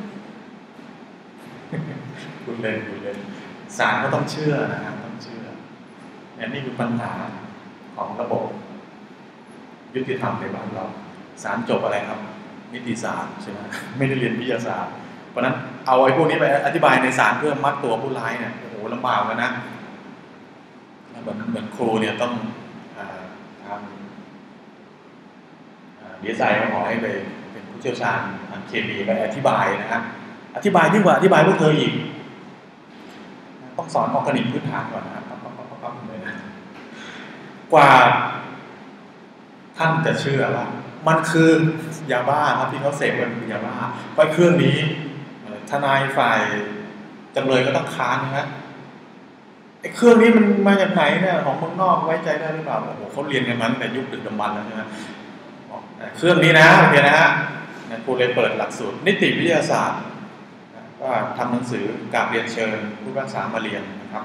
คุณเล่นคุณเล่นศาลก็ต้องเชื่อนะครับต้องเชื่อนี่คือปัญหาของระบบยุติธรรมในบ้านเราศาลจบอะไรครับนิติศาสตร์ใช่ไหมไม่ได้เรียนวิทยาศาสตร์เพราะนั้นเอาไอ้พวกนี้ไปอธิบายในศาลเพื่อมัดตัวผู้ร้ายเนี่ยโอ้โหลำบากเลยนะเหมือนเหมือนครูเนี่ยต้องทำดีไซน์มาขอให้ไปเป็นผู้เชี่ยวชาญทางเคมีไปอธิบายนะครับอธิบายยิ่งกว่าอธิบายพวกเธออีกต้องสอนออร์แกนิกพื้นฐานก่อนนะครับปั๊บปั๊บปั๊บปั๊บเลยนะกว่าท่านจะเชื่อว่ามันคือยาบ้าครับที่เขาเสพกันคือยาบ้าเพราะเครื่องนี้ทนายฝ่ายจำเลยก็ต้องค้านนะไอ้เครื่องนี้มันมาจากไหนเนี่ยของเมืองนอกไว้ใจได้หรือเปล่าโอ้โหเขาเรียนกันมันแต่ยุคดึกดำบรรพ์แล้วใช่ไหมเครื่องนี้นะโอเคนะฮะครูเลยเปิดหลักสูตรนิติวิทยาศาสตร์ก็ทำหนังสือกราบเรียนเชิญผู้พิพากษามาเรียนนะครับ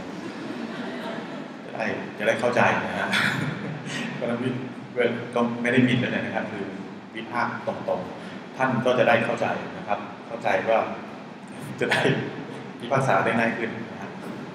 จะได้จะได้เข้าใจนะฮะก็ก็ไม่ได้มินเลยนะครับคือวิพากษ์ตรงๆท่านก็จะได้เข้าใจนะครับเข้าใจว่าจะได้พิพากษาได้ง่ายขึ้นนะครับ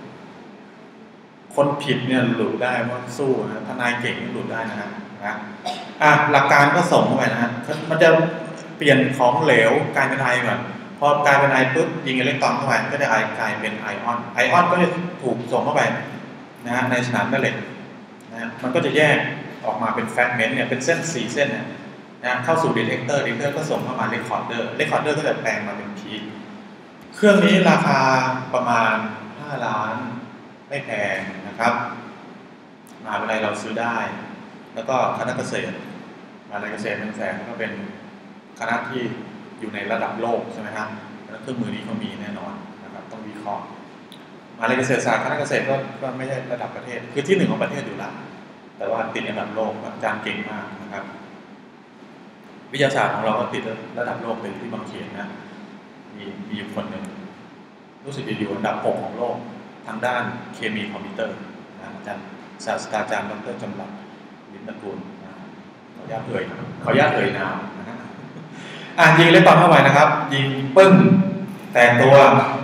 คนผิดเนี่ยหลุดได้ว่าสู้นะทนายเก่งหลุดได้นะฮะนะอ่ะหลักการก็ส่งเข้าไปนะฮะมันจะเปลี่ยนของเหลวกลายเป็นไอก่อนพอกลายเป็นไอปุ๊บยิงอิเล็กตรอนเข้าไปก็จะกลายเป็นไอออนไอออนก็จะถูกส่งเข้าไปนะฮะในสนามแม่เหล็กนะมันก็จะแยกออกมาเป็นแฟกเมนต์เนี่ยเป็นเส้นสี่เส้นเนี่ยในนะเข้าสู่ detector detector ก็ส่งเข้ามา recorder recorder ก็จะแปลงมาเป็นพีคเครื่องนี้ราคาประมาณห้าล้านไม่แพงนะครับมหาวิทยาลัยเราซื้อได้แล้วก็คณะเกษตรมหาวิทยาลัยเกษตรเมืองแสงก็เป็นคณะที่อยู่ในระดับโลกใช่ไหมครับแล้วเครื่องมือนี้เขามีแน่นอนนะครับต้องวิเคราะห์มหาวิทยาลัยเกษตรศาสตร์คณะเกษตรก็ก็ไม่ใช่ระดับประเทศคือที่หนึ่งของประเทศอยู่แล้วแต่ว่าติดระดับโลกอาจารย์เก่งมากนะครับวิทยาศาสตร์ของเราก็ติดระดับโลกเป็นที่บางเขนนะมีมีอยู่คนหนึ่งรู้สึกจะอยู่อันดับหกของโลกทางด้านเคมีคอมพิวเตอร์นะอาจารย์ศาสตราจารย์ดร.จำรัดวิทย์ตระกูลขออนุญาตเอ่ยขออนุญาตเอ่ยนามนะฮะอ่ายิงเล็กตอนเข้าไปนะครับยิงปึ้งแตกตัว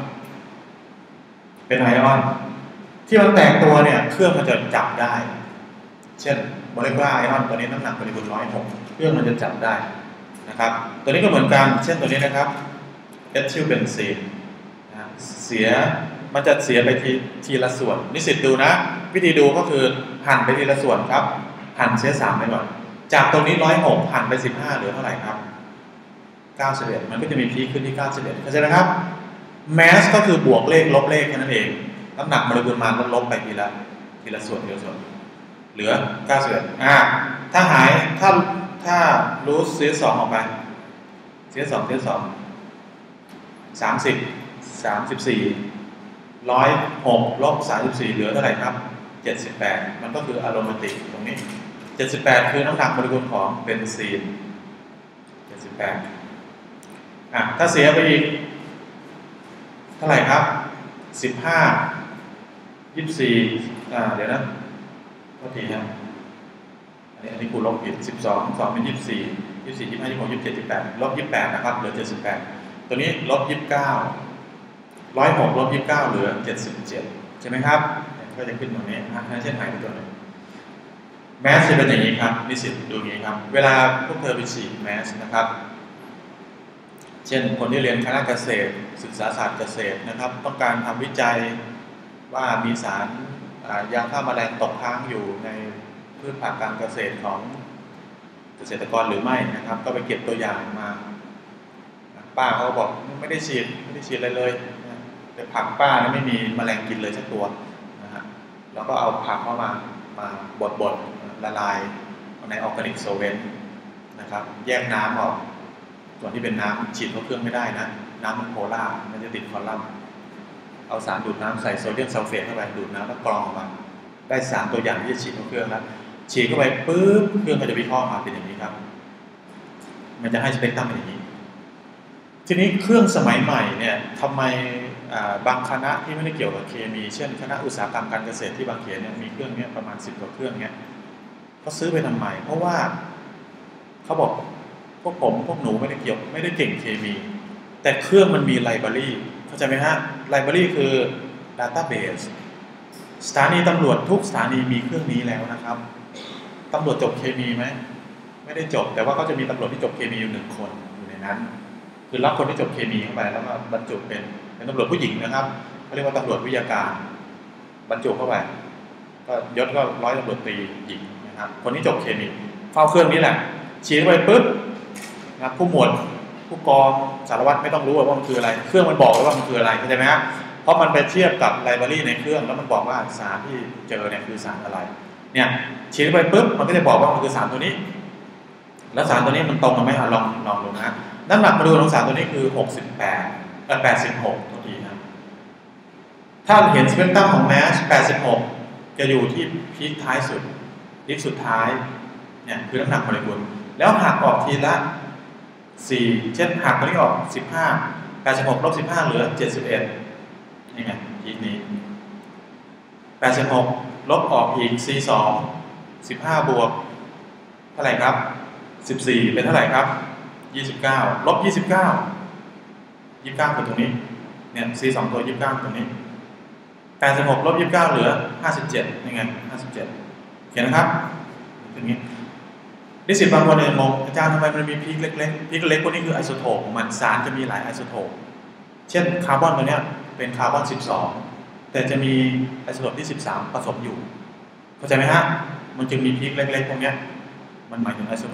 เป็นไอออนที่มันแตกตัวเนี่ยเครื่องมันจะจับได้เช่นโมเลกุลาร์ไอออนตัวนี้น้ำหนักปริมาณร้อยหกเครื่องมันจะจับได้นะครับตัวนี้ก็เหมือนกันเช่นตัวนี้นะครับเอทิลเบนซีนนะเสียมันจะเสียไปทีทีละส่วนนิสิตดูนะวิธีดูก็คือหั่นไปทีละส่วนครับหั่นเสียสามไปก่อนจากตรงนี้ร้อยหกหั่นไปสิบห้าเหลือเท่าไหร่ครับเก้าสิบเอ็ดมันก็จะมีพีคขึ้นที่เก้าสิบเอ็ดเข้าใจไหมครับแมสก็คือบวกเลขลบเลขแค่นั้นเองน้ำหนักโมเลกุลมันลดลบไปทีละทีละส่วนทีละส่วนเหลือเก้าสิบเอ็ดอ่าถ้าหายถ้าถ้ารูท ซี สองออกไป ซี สอง ซี สองสามสิบ สามสิบสี่ หนึ่งร้อยหกลบสามสิบสี่เหลือเท่าไหร่ครับเจ็ดสิบแปดมันก็คืออะโรมาติกตรงนี้เจ็ดสิบแปดคือน้ำหนักโมเลกุลของเบนซีนเจ็ดสิบแปดอ่ะถ้าเสียไปอีกเท่าไหร่ครับสิบห้า ยี่สิบสี่อ่าเดี๋ยวนะโทษทีครับอันนี้อันนี้กูลบผิดสิบสอง สองเป็นยี่สิบสี่ ยี่สิบสี่ ยี่สิบห้า ยี่สิบหก ยี่สิบเจ็ด ยี่สิบแปดลบยี่สิบแปดนะครับเหลือเจ็ดสิบแปดตัวนี้ลบยี่สิบเก้า หนึ่งร้อยหกลบยี่สิบเก้าเหลือเจ็ดสิบเจ็ดใช่ไหมครับก็จะขึ้นตรงนี้นะเช่นหายไปตัวนึงแมสจะเป็นอย่างนี้ครับนิสิตดูอย่างนี้ครับเวลาพวกเธอไปฉีดแมสนะครับเช่นคนที่เรียนคณะเกษตรศึกษาศาสตร์เกษตรนะครับต้องการทำวิจัยว่ามีสารยาฆ่าแมลงตกค้างอยู่ในพืชผักการเกษตรของเกษตรกรหรือไม่นะครับก็ไปเก็บตัวอย่างมาป้าเขาบอกไม่ได้ฉีดไม่ได้ฉีดอะไรเลยแต่ผักป้าเนี่ยไม่มีแมลงกินเลยสักตัวนะฮะแล้วก็เอาผักเข้ามามาบดบดละลายในออร์แกนิกโซเวนต์นะครับแยกน้ำออกส่วนที่เป็นน้ำฉีดเข้าเครื่องไม่ได้นะน้ำมันโพล่ามันจะติดคอลัมน์เอาสารดูดน้ำใส่โซเดียมซัลเฟตเข้าไปดูดน้ำแล้วกรองออกมาได้สารตัวอย่างที่จะฉีดเข้าเครื่องแล้วฉีดเข้าไปปุ๊บเครื่องก็จะวิเคราะห์มาเป็นอย่างนี้ครับมันจะให้สเปกตรัมเป็นอย่างนี้ทีนี้เครื่องสมัยใหม่เนี่ยทำไมบางคณะที่ไม่ได้เกี่ยวกับเคมีเช่นคณะอุตสาหกรรมการเกษตรที่บางเขนเนี่ยมีเครื่องนี้ประมาณสิบกว่าเครื่องเนี่ยเขาซื้อไปทำไมเพราะว่าเขาบอกพวกผมพวกหนูไม่ได้เกี่ยวไม่ได้เก่งเคมีแต่เครื่องมันมีไลบรารีเข้าใจไหมฮะไลบรารีคือ database สถานีตำรวจทุกสถานีมีเครื่องนี้แล้วนะครับตำรวจจบเคมีไหมไม่ได้จบแต่ว่าก็จะมีตำรวจที่จบเคมีอยู่หนึ่งคนอยู่ในนั้นคือรับคนที่จบเคมีเข้าไปแล้วก็บรรจุเป็นเป็นตำรวจผู้หญิงนะครับเขาเรียกว่าตำรวจวิทยาการบรรจุเข้าไปก็ยศก็ร้อยตำรวจตรีหญิงนะครับคนที่จบเคมีเฝ้าเครื่องนี้แหละฉีดไปปุ๊บนะผู้หมวดผู้กองสารวัตรไม่ต้องรู้ว่ามันคืออะไรเครื่องมันบอกว่ามันคืออะไรเข้าใจไหมครับเพราะมันไปเทียบกับไลบรารีในเครื่องแล้วมันบอกว่าสารที่เจอเนี่ยคือสารอะไรเนี่ยฉีดไปปุ๊บมันก็จะบอกว่ามันคือสารตัวนี้แล้วสารตัวนี้มันตรงกันไหมลองลองดูนะน้ำหนักมาดูของสารตัวนี้คือหกสิบแปดเอ่อแปดสิบหกตัวทีนะถ้าเห็นสเปกตรัมของแมสแปดสิบหกจะอยู่ที่พีคท้ายสุดพีคสุดท้ายเนี่ยคือน้ำหนักโมเลกุลแล้วหักออกทีละสี่เช่นหักตัวนี้ออกสิบห้า แปดสิบหกลบสิบห้าเหลือเจ็ดสิบเอ็ดนี่ไงพีคนี้แปดสิบหกลบออกอีก ซี สอง สิบห้าบวกเท่าไหร่ครับสิบสี่เป็นเท่าไหร่ครับยี่สิบเก้าลบยี่สิบเก้า ยี่สิบเก้าคือตรงนี้เนี่ย ซี สอง ตัวยี่สิบเก้าตรงนี้แปดสิบหกลบยี่สิบเก้าเหลือห้าสิบเจ็ดนี่ไงห้าสิบเจ็ดเขียนนะครับอย่างนี้นิสิตบางคนเนี่ยมองอาจารย์ทำไมมันมีพีคเล็กๆพีคเล็กพวกนี้คือไอโซโทปของมันสารจะมีหลายไอโซโทปเช่นคาร์บอนตัวเนี้ยเป็นคาร์บอนสิบสองแต่จะมีไอโซโทปที่สิบสามผสมอยู่เข้าใจไหมฮะมันจึงมีพีคเล็กๆพวกเนี้ยมันหมายถึงไอโซโทป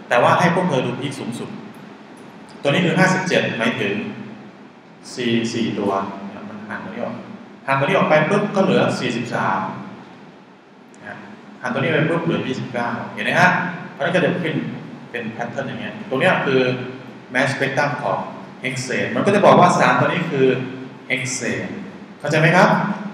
แต่ว่าให้พวกเธอดูพีคสูงสุดตัวนี้คือห้าสิบเจ็ดหมายถึง c สี่ตัวมันหันตัวนี้ออกหันตัวนี้ออกไปปุ๊บก็เหลือสี่สิบสามหันตัวนี้ไปปุ๊บเหลือยี่สิบเก้าเห็นไหมฮะเพราะนั้นก็จะขึ้นเป็นแพทเทิร์นอย่างเงี้ยตรงนี้คือ mass spectrum ของ hexane มันก็จะบอกว่าสารตัวนี้คือ hexane เข้าใจไหมครับ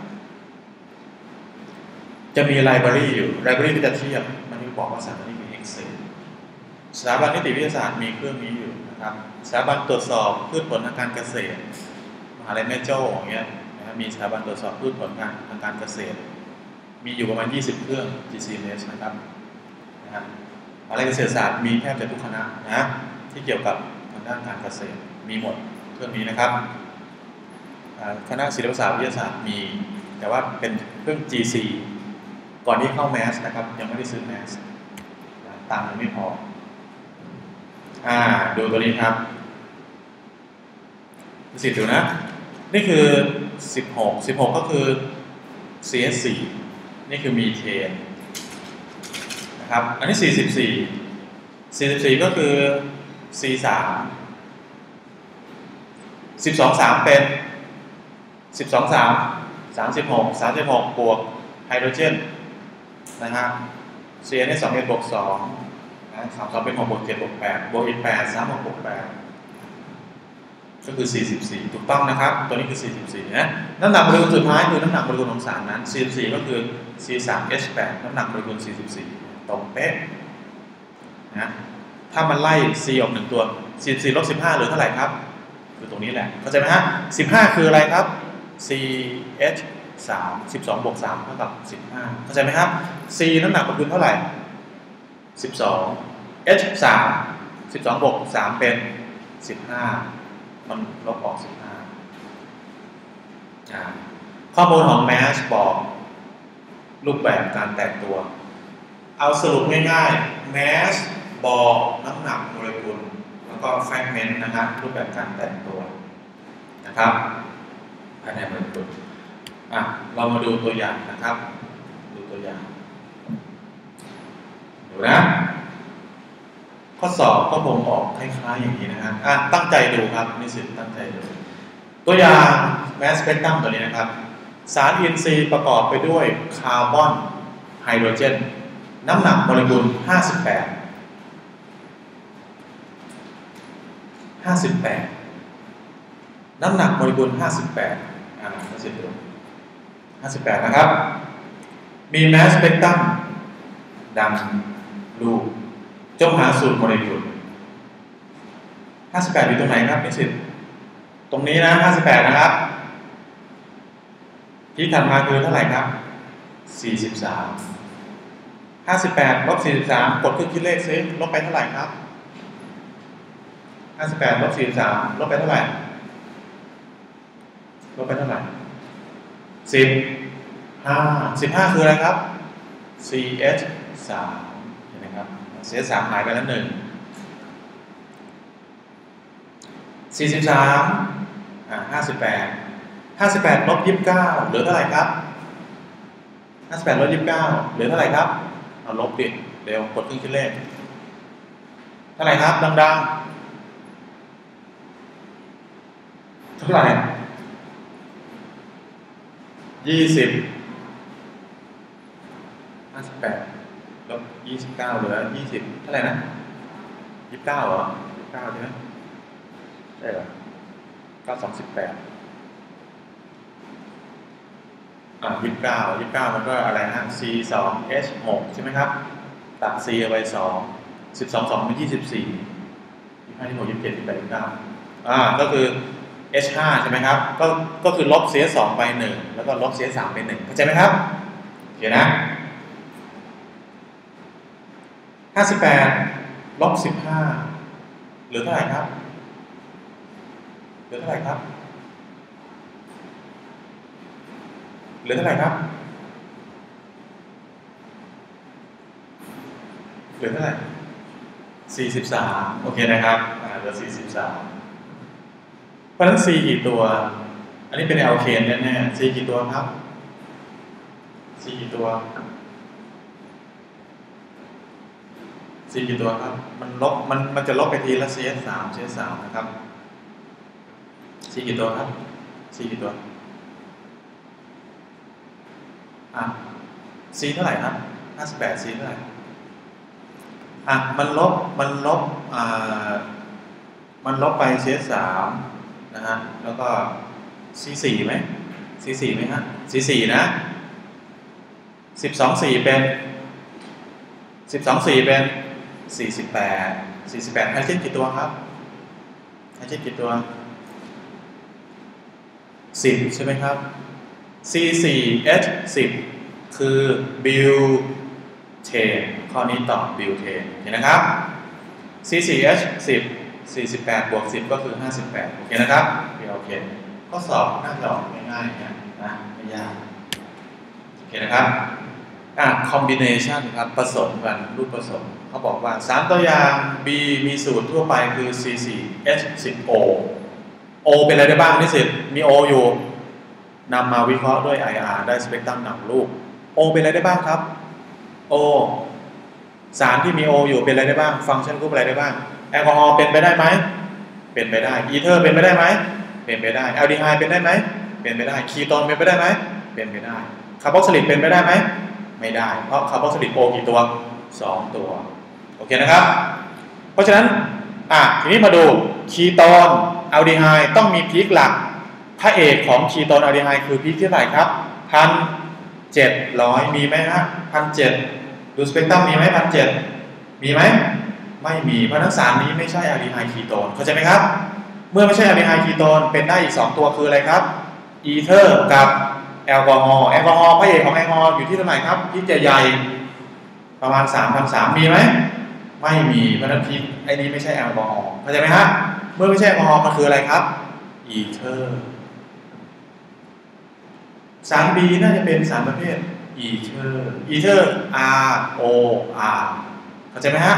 จะมี library อยู่ library ก็จะเทียบมันจะบอกว่าสารตัวนี้คือ hexane สถาบันนิติวิทยาศาสตร์มีเครื่องนี้อยู่นะครับสถาบันตรวจสอบพืชผลทางการเกษตรมหาวิทยาลัยแม่โจ้อย่างเงี้ยนะครับมีสถาบันตรวจสอบพืชผลทางการเกษตรมีอยู่ประมาณยี่สิบเครื่อง จี ซี เอ็ม เอส นะครับนะครับมหาวิทยาลัยเกษตรศาสตร์มีแทบจะทุกคณะนะที่เกี่ยวกับทางด้านการเกษตรมีหมดเครื่องนี้นะครับคณะศิลปศาสตร์วิทยาศาสตร์มีแต่ว่าเป็นเครื่อง จี ซี ก่อนที่เข้าแมสนะครับยังไม่ได้ซื้อแมสตังค์ยังไม่พออ่าดูตัวนี้ครับสิบดูนะนี่คือสิบหก สิบหกก็คือ ซี เอส โฟร์ นี่คือมีเทนนะครับอันนี้สี่สิบสี่ สี่สิบสี่ก็คือ ซี สาม สิบสอง สามเป็นสิบสอง สาม สามสิบหก สามสิบหกบวกไฮโดรเจนนะฮะ C นี่สอง เอ็ด บวก สองนะสาม สองเป็นหกบวกเจ็ดบวกแปดบวกอีกแปด สาม บวก บวกแปดก็คือสี่สิบสี่ถูกต้องนะครับตัวนี้คือสี่สิบสี่นะน้ำหนักโมเลกุลสุดท้ายคือน้ำหนักโมเลกุลของสารนั้นสี่สิบสี่ก็คือ ซี สาม เอช แปด น้ำหนักโมเลกุลสี่สิบสี่ตรงเป๊ะนะถ้ามันไล่ C ออกหนึ่งตัวสี่สิบสี่ลบสิบห้าเหลือเท่าไหร่ครับคือตรงนี้แหละเข้าใจไหมฮะสิบห้าคืออะไรครับ C H สาม สิบสองบวกสามเท่ากับสิบห้าเข้าใจไหมครับ C น้ำหนักโมเลกุลเท่าไหร่สิบสอง H สาม สิบสองบวกสามเป็นสิบห้ามันลบออกสิบห้าข้อมูลของ mass บอกรูปแบบการแตกตัวเอาสรุปง่ายๆ mass บอกน้ำหนักโมเลกุลแล้วก็ fragment นะครับรูปแบบการแตกตัวนะครับภายในโมเลกุลอ่ะเรามาดูตัวอย่างนะครับดูตัวอย่างดูนะข้อสอบก็บ่งบอกคล้ายๆอย่างนี้นะครับอ่ะตั้งใจดูครับนิสิตตั้งใจดูตัวอย่าง mass spectrum ตัวนี้นะครับสารอินทรีย์ประกอบไปด้วยคาร์บอนไฮโดรเจนน้ำหนักโมเลกุลห้าสิบแปด ห้าสิบแปดน้ำหนักโมเลกุลห้าสิบแปดอ่านิสิตดูห้าสิบแปดนะครับมี mass spectrum ดังรูปจงหาสูตรโมเลกุลห้าสิบแปดอยู่ตรงไหนครับนิสิตตรงนี้นะห้าสิบแปดนะครับที่ถัดมาคือเท่าไหร่ครับสี่สิบสามห้าสิบแปดลบสี่สิบสามกดเครื่องคิดเลขซิลบไปเท่าไหร่ครับห้าสิบแปดลบสี่สิบสามลบไปเท่าไหร่ลบไปเท่าไหร่สิบห้า สิบห้าคืออะไรครับ ซี เอช สามเห็นไหมครับเสียสามหายไปแล้วหนึ่งสี่สิบสามอ่าห้าสิบแปดห้าสิบแปดลบยี่สิบเก้าเหลือเท่าไหร่ครับห้าสิบแปดลบยี่สิบเก้าเหลือเท่าไหร่ครับเอาลบดิเร็วกดเครื่องคิดเลขเท่าไหร่ครับดังๆเท่าไหร่ยี่สิบห้าสิบแปดลบยี่สิบเก้าเหลือยี่สิบเท่าไหร่นะยี่สิบเก้าเหรอยี่สิบเก้าใช่ไหมใช่เหรอเก้าสองสิบแปดอ่ายี่สิบเก้ายี่สิบเก้ามันก็อะไรนะ C สอง H หกใช่ไหมครับตัด C เอาไว้สองสิบสองสองเป็นยี่สิบสี่ยี่สิบห้ายี่สิบหกยี่สิบเจ็ดยี่สิบแปดยี่สิบเก้าอ่าก็คือ H ห้าใช่ไหมครับก็ก็คือลบ C สองไปหนึ่งแล้วก็ลบ C สามไปหนึ่งเข้าใจไหมครับโอเคนะห้าสิบแปดลบสิบห้าเหลือเท่าไหร่ครับเหลือเท่าไหร่ครับเหลือเท่าไหร่ครับเหลือเท่าไหร่สี่สิบสามโอเคนะครับอ่าเหลือสี่สิบสามเพราะฉะนั้น C กี่ตัวอันนี้เป็นแอลเคนแน่ๆ C กี่ตัวครับ C กี่ตัว C กี่ตัวครับมันลบมันมันจะลบไปทีละ ซี เอส สาม ซี เอส สาม นะครับ C กี่ตัวครับ C กี่ตัวอ่ะ C เท่าไหร่ครับห้าสิบแปด C เท่าไหร่อ่ะมันลบมันลบอ่ามันลบไป ซี เอส สาม นะฮะแล้วก็ ซี สี่ ไหม ซี สี่ ไหมฮะ ซี สี่ นะสิบสอง สี่ เป็นสิบสอง สี่ เป็นสี่สิบแปด สี่สิบแปดไฮเจนกี่ตัวครับไฮเจนกี่ตัวสิบใช่ไหมครับ ซี สี่ เอช สิบ คือบิวเทนข้อนี้ตอบบิวเทนเห็นนะครับ ซี สี่ เอช สิบ สี่สิบแปดบวกสิบก็คือห้าสิบแปดโอเคนะครับโอเคข้อสอบน่าจะออกง่ายๆนะนะไม่ยากโอเคนะครับอ่ะ combination ครับผสมกันรูปผสมเขาบอกว่าสารตัวอย่าง B มีสูตรทั่วไปคือ ซี สี่ เอช สิบ O O เป็นอะไรได้บ้างนิสิตมี O อยู่นำมาวิเคราะห์ด้วย ไอ อาร์ ได้สเปกตรัมหนังรูป O เป็นอะไรได้บ้างครับ O สารที่มี O อยู่เป็นอะไรได้บ้างฟังก์ชันกรุ๊ปอะไรได้บ้างแอลกอฮอล์เป็นไปได้ไหมเป็นไปได้อีเทอร์เป็นไปได้ไหมเป็นไปได้แอลดีไฮด์เป็นได้ไหมเป็นไปได้คีโตนเป็นไปได้ไหมเป็นไปได้คาร์บอกซิลิกเป็นไปได้ไหมไม่ได้เพราะคาร์บอกซิลิก O กี่ตัวสองตัวโอเคนะครับเพราะฉะนั้นอ่ะทีนี้มาดูคีโตนแอลดีไฮด์ต้องมีพีคหลักพระเอกของคีโตนแอลดีไฮด์คือพีคที่เท่าไหร่ครับพันเจ็ดร้อยมีไหมฮะพันเจ็ดดูสเปกตรัมมีไหมพันเจ็ดมีไหมไม่มีเพราะทั้งสารนี้ไม่ใช่แอลดีไฮด์คีโตนเข้าใจไหมครับเมื่อไม่ใช่แอลดีไฮด์คีโตนเป็นได้อีกสองตัวคืออะไรครับอีเทอร์กับแอลกอฮอล์แอลกอฮอล์พระเอกของแอลกอฮอล์อยู่ที่เท่าไหร่ครับพีคใหญ่ๆประมาณ สามพันสามร้อย มีไหมไม่มีเพราะนั้นพีคไอ้นี้ไม่ใช่แอลกอฮอล์เข้าใจไหมฮะเมื่อไม่ใช่แอลกอฮอล์มันคืออะไรครับอีเทอร์สาร B น่าจะเป็นสารประเภทอีเทอร์อีเทอร์ R O R เข้าใจไหมฮะ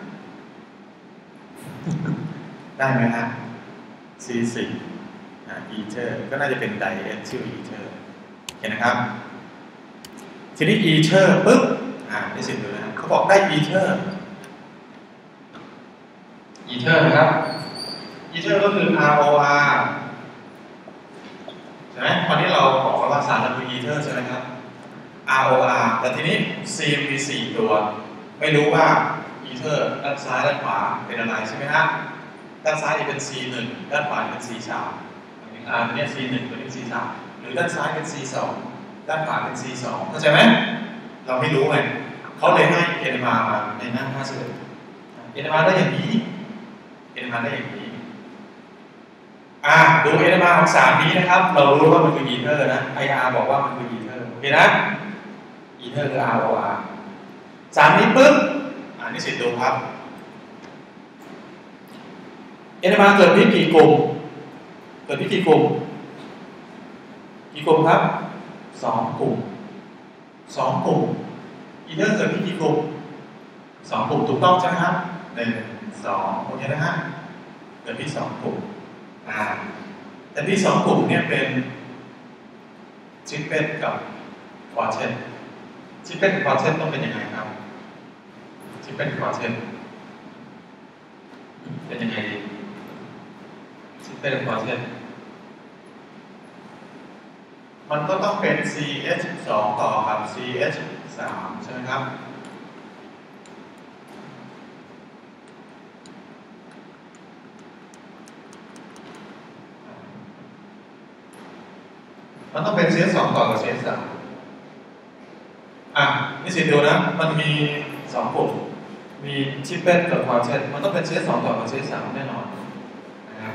ได้ไหมฮะ ซี สี่ อ่าอีเทอร์ก็น่าจะเป็นไดเอทิลอีเทอร์เห็นนะครับทีนี้อีเทอร์ปุ๊บอ่าได้สิดูนะเขาบอกได้อีเทอร์อีเทอร์นะครับอีเทอร์ก็คือ R O R ใช่ไหมตอนนี้เราบอกว่าสารเราคืออีเทอร์ใช่ไหมครับ R O R แต่ทีนี้ C มีสี่ตัวไม่รู้ว่าอีเทอร์ด้านซ้ายด้านขวาเป็นอะไรใช่ไหมฮะด้านซ้ายจะเป็น ซี หนึ่ง ด้านขวาเป็น ซี สาม อ่าตัวนี้ ซี หนึ่ง ตัวนี้ ซี สาม หรือด้านซ้ายเป็น ซี สอง ด้านขวาเป็น ซี สอง เข้าใจไหมเราไม่รู้ไงเขาเลยให้เอ็นมามาในหน้าห้าสิบเอ็ดเอ็นมาได้อย่างนี้เอ็นมาได้อย่างนี้อ่าดูเอ็นมาของสามนี้นะครับเรารู้ว่ามันคืออีเทอร์นะ ไอ อาร์ บอกว่ามันคืออีเทอร์โอเคนะอีเทอร์คือ R O R สามนี้ปึ๊บอ่านี่สิดูครับเอ็นมาเกิดที่กี่กลุ่มเกิดที่กี่กลุ่มกี่กลุ่มครับสองกลุ่มสองกลุ่มอีเทอร์เกิดที่กี่กลุ่มสองกลุ่มถูกต้องใช่ไหมครับหนึ่งสองโอเคนะฮะเกิดที่สองกลุ่มอ่าแต่ที่สองกลุ่มเนี่ยเป็นชิปเป็ดกับควอเทนชิปเป็ดกับควอเทนต้องเป็นยังไงครับชิปเป็ดกับควอเทนเป็นยังไงดีชิปเป็ดกับควอเทนมันก็ต้องเป็น ซี เอช สอง ต่อกับ ซี เอช สาม ใช่ไหมครับมันต้องเป็น ซี เอช สอง ต่อกับ ซี เอช สาม อ่ะนี่สิดูนะมันมีสองกลุ่มมีชิปเป็ดกับควอเทนมันต้องเป็น ซี เอช สอง ต่อกับ ซี เอช สาม แน่นอนนะครับ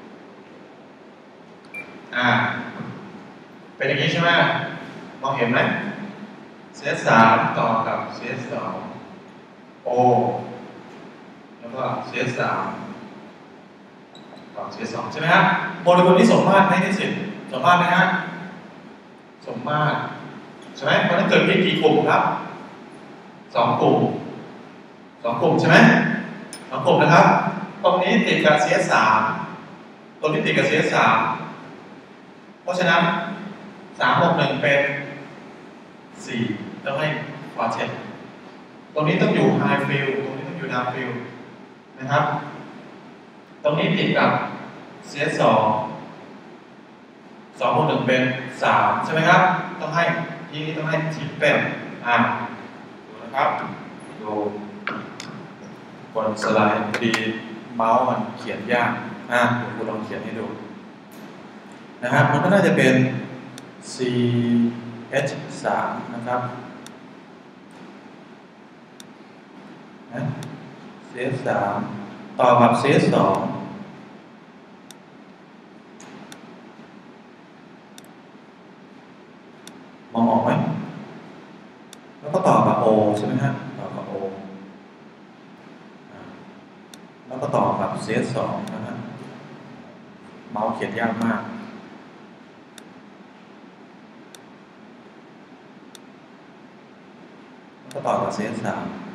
อ่าเป็นอย่างนี้ใช่ไหมมองเห็นไหม ซี เอช สาม ต่อกับ ซี เอช สอง O แล้วก็ ซี เอช สาม ต่อ ซี เอช สอง ใช่ไหมฮะโมเลกุลที่สมมาตรให้ที่สิบสมมาตรนะฮะสมมาตรใช่ไหมเพราะนั้นเกิดที่กี่กลุ่มครับสองกลุ่มสองกลุ่มใช่ไหมสองกลุ่มนะครับตรงนี้ติดกับ ซี เอช สาม ตรงนี้ติดกับ ซี เอช สาม เพราะฉะนั้นสามบวกหนึ่งเป็นสี่ต้องให้ควอเทนตรงนี้ต้องอยู่ไฮฟิลตรงนี้ต้องอยู่อยู่ดาวฟิลนะครับตรงนี้ติดกับ ซี เอส สองสองบวกหนึ่งเป็นสามใช่ไหมครับต้องให้ที่นี้ต้องให้ทิปเป็นอ่าดูนะครับดูกดสไลด์ดีเมาส์มันเขียนยากอ่าเดี๋ยวคุณลองเขียนให้ดูนะครับมันก็น่าจะเป็น ซี เอช สาม นะครับ ซี เอช สาม ต่อกับ ซี เอช สอง มองออกไหมแล้วก็ต่อกับ O ใช่ไหมฮะต่อกับ O แล้วก็ต่อกับ ซี เอช สอง นะฮะเมาส์เขียนยากมากแล้วก็ต่อกับ ซี เอช สาม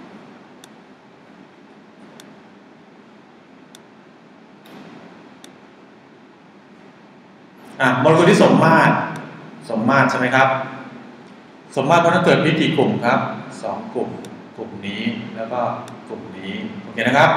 อ่ะโมเลกุลที่สมมาตรสมมาตรใช่ไหมครับสมมาตรเพราะนั้นเกิดพีกี่กลุ่มครับสองกลุ่มกลุ่มนี้แล้วก็กลุ่มนี้โอเคนะครับ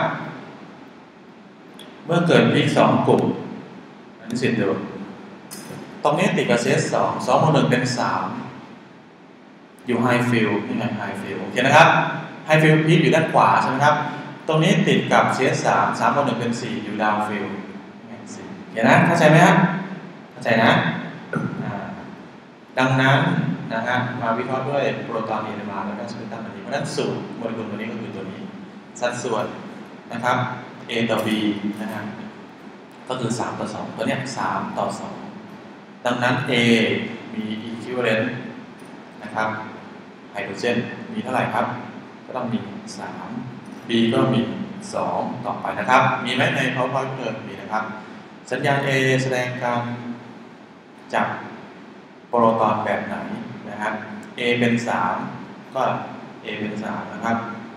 เมื่อเกิดพีสองกลุ่มอันนี้สิดูตรงนี้ติดกับ ซี เอส สอง สองบวกหนึ่งเป็นสามอยู่ไฮฟิลนี่ไงไฮฟิลโอเคนะครับไฮฟิลพีอยู่ด้านขวาใช่ไหมครับตรงนี้ติดกับ ซี เอส สาม สามบวกหนึ่งเป็นสี่อยู่ดาวฟิลโอเคนะเข้าใจไหมครับเข้าใจนะดังนั้นนะฮะมาวิเคราะห์ด้วยโปรตอนเอเนมาแล้วก็สเปกตรัมอันนี้เพราะนั้นสูตรโมเลกุลตัวนี้ก็คือตัวนี้สัดส่วนนะครับ A ต่อ B นะฮะก็คือสามต่อสองตัวเนี้ยสามต่อสองดังนั้น A มี equivalent นะครับไฮโดรเจนมีเท่าไหร่ครับก็ต้องมีสาม B ก็มีสองต่อไปนะครับมีไหมใน PowerPoint เดิมมีนะครับสัญญาณ A แสดงการจับโปรตอนแบบไหนนะครับ A เป็นสามก็ A เป็นสามนะครับ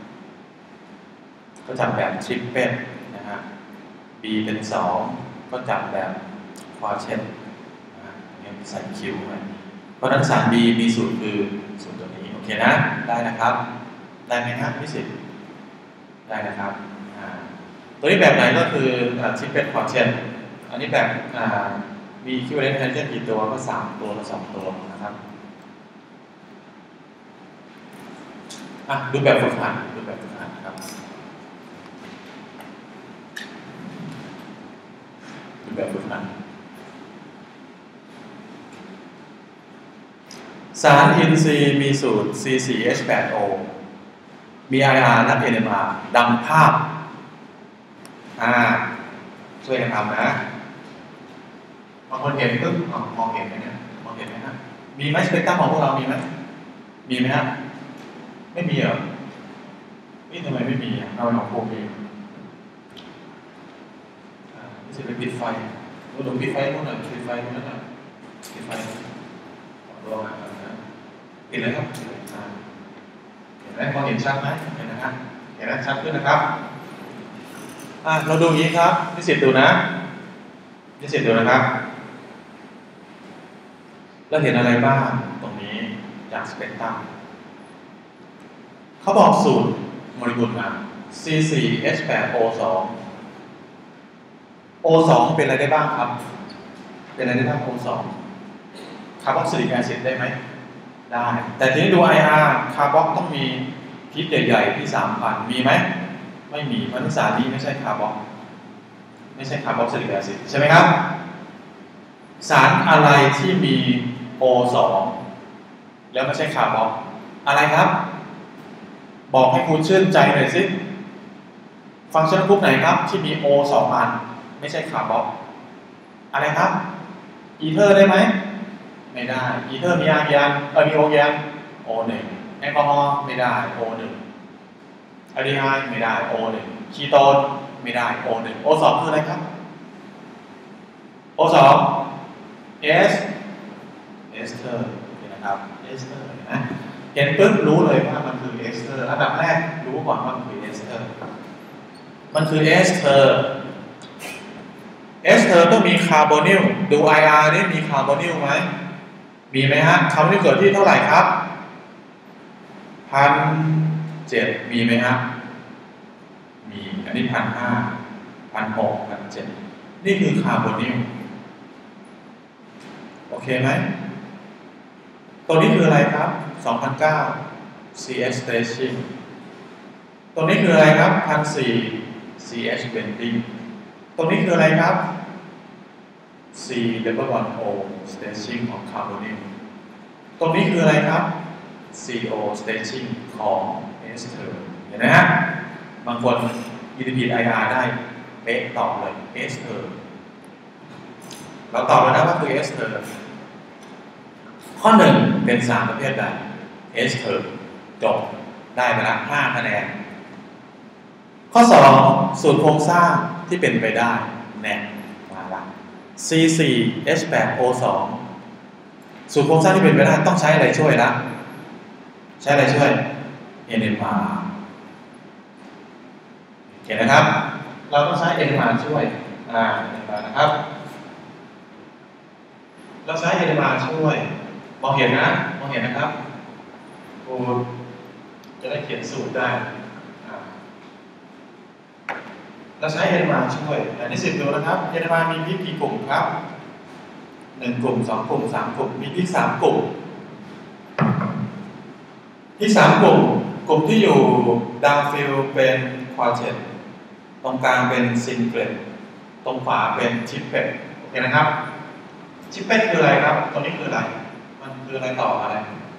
ก็จับแบบทริปเป็ดนะฮะ B เป็นสองก็จับแบบควอเชนนะเนี่ยใส่คิวไปเพราะฉะนั้นสาร B มีสูตรคือสูตรตัวนี้โอเคนะได้นะครับได้ไหมครับพิสิทธิ์ได้นะครับตัวนี้แบบไหนก็คือทริปเป็ดควอเชนอันนี้แบบมีคิวเรนไฮเดรเจนกี่ตัวก็สามตัวละสองตัวนะครับอ่ะดูแบบฝึกหัดดูแบบฝึกหัดครับดูแบบฝึกหัดสารอินทรีย์มีสูตร ซี โฟร์ เอช แปด โอ มี ไอ อาร์ นับ เอ็น เอ็ม อาร์ ดังภาพอ่าช่วยกันทำนะบางคนเห็นปึ๊บมองเห็นไหมเนี่ยมองเห็นไหมฮะมีไหมสเปกตรัมของพวกเรามีไหมมีไหมฮะไม่มีเหรอนี่ทำไมไม่มีอ่ะเราของพวกเองนี่จะไปปิดไฟดูดูปิดไฟพวกนั้นปิดไฟพวกนั้นปิดไฟลองอ่านนะปิดเลยครับเห็นไหมมองเห็นชัดไหมเห็นนะครับเห็นไหมชัดขึ้นนะครับอ่ะเราดูอย่างนี้ครับนิสิตดูนะนิสิตดูนะครับแล้วเห็นอะไรบ้างตรงนี้จากสเปกตรัมเขาบอกสูตรโมเลกุลมา ซี โฟร์ เอช แปด โอ สอง โอ สอง เป็นอะไรได้บ้างครับเป็นอะไรได้บ้าง โอ สอง คาร์บอกซิลิกแอซิดได้ไหมได้แต่ทีนี้ดู ไอ อาร์ คาร์บอกต้องมีพิษใหญ่ๆที่ สามพัน มีไหมไม่มีเพราะฉะนั้นสารนี้ไม่ใช่คาร์บอกไม่ใช่คาร์บอกซิลิกแอซิดใช่ไหมครับสารอะไรที่มี โอ สอง แล้วไม่ใช่คาร์บอกอะไรครับบอกให้คุณชื่นใจหน่อยสิฟังก์ชันกรุ๊ปไหนครับที่มี O สองอันไม่ใช่คาร์บอกอะไรครับอีเทอร์ได้ไหมไม่ได้อีเทอร์มีอาร์ยันเออมีโอยัน โอ หนึ่ง แอลกอฮอล์ไม่ได้ โอ หนึ่ง อะดีไฮด์ไม่ได้ โอ หนึ่ง คีโตนไม่ได้ โอ หนึ่ง โอ สอง คืออะไรครับ โอ สอง S เอสเทอร์นะครับเอสเทอร์นะเห็นปุ๊บรู้เลยว่ามันคือเอสเทอร์อันดับแรกรู้ก่อนว่ามันคือเอสเทอร์มันคือเอสเทอร์เอสเทอร์ต้องมีคาร์บอนิลดู ไอ อาร์ นี่มีคาร์บอนิลไหมมีไหมฮะคาร์บอนิลเกิดที่เท่าไหร่ครับพันเจ็ดมีไหมฮะมีอันนี้พันห้าพันหกพันเจ็ดนี่คือคาร์บอนิลโอเคไหมตัวนี้คืออะไรครับสองพันเก้า ซี เอช stretching ตัวนี้คืออะไรครับพันสี่ ซี เอช bending ตัวนี้คืออะไรครับ C double bond O stretching ของคาร์บอนิลตรงนี้คืออะไรครับ ซี โอ stretching ของเอสเทอร์เห็นไหมฮะบางคนยืนผิด ไอ อาร์ ได้เป๊ะตอบเลยเอสเทอร์เราตอบแล้วนะว่าคือเอสเทอร์ข้อหนึ่งเป็นสารประเภทใดเอสเทอร์จบได้ไปละห้าคะแนนข้อสองสูตรโครงสร้างที่เป็นไปได้แน่มาละ ซี โฟร์ เอช แปด โอ ทู สูตรโครงสร้างที่เป็นไปได้ต้องใช้อะไรช่วยนะใช้อะไรช่วย เอ็น เอ็ม อาร์ โอเคนะครับเราต้องใช้ เอ็น เอ็ม อาร์ ช่วยอ่า เอ็น เอ็ม อาร์ นะครับเราใช้ เอ็น เอ็ม อาร์ ช่วยมองเห็นนะมองเห็นนะครับครูจะได้เขียนสูตรได้เราใช้ เอ็น เอ็ม อาร์ ช่วยอันนี้สิบดูนะครับ เอ็น เอ็ม อาร์ มีพิษกี่กลุ่มครับหนึ่งกลุ่มสองกลุ่มสามกลุ่มมีพิษสามกลุ่มที่สามกลุ่มกลุ่มที่อยู่ดาวฟิลเป็นควอเทตตรงกลางเป็นซิงเกิลตรงขวาเป็นชิปเป็ดโอเคนะครับชิปเป็ดคืออะไรครับตัวนี้คืออะไรมันคืออะไรต่ออะไร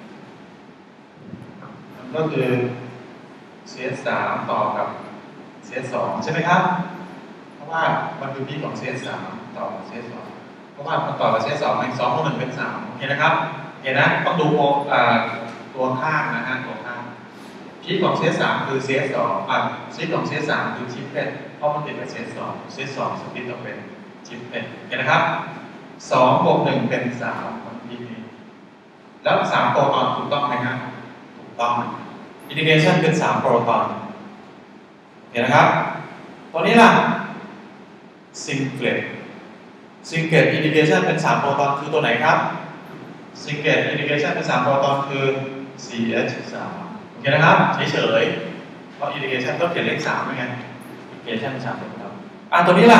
มันก็คือ ซี เอส สาม ต่อกับ ซี เอส สอง ใช่ไหมครับเพราะว่ามันคือพีของ ซี เอส สาม ต่อกับ ซี เอส สอง เพราะว่ามันต่อกับ ซี เอส สอง อีกสองกับหนึ่งเป็นสามโอเคนะครับเห็นนะต้องดูตัวข้างนะฮะตัวข้างพีของ ซี เอส สาม คือ ซี เอส สอง อ่ะซีของ ซี เอส สาม คือชิปเป็ดเพราะมันติดกับ ซี เอส สอง ซี เอส สอง สปิตออกเป็นชิปเป็ดเห็นนะครับสองบวกหนึ่งเป็นสามของพีนี้แล้วสามโปรตอนถูกต้องไหมครับถูกต้องอินทิเกรชันเป็นสามโปรตอนเห็นนะครับตัวนี้ล่ะซิงเกิลซิงเกิลอินทิเกรชันเป็นสามโปรตอนคือตัวไหนครับซิงเกิลอินทิเกรชันเป็นสามโปรตอนคือ ซี เอช สาม โอเคนะครับเฉยๆเพราะอินทิเกรชันต้องเขียนเลขสามด้วยไงอินทิเกรชันเป็นสามโปรตอนอ่ะตัวนี้ล่ะ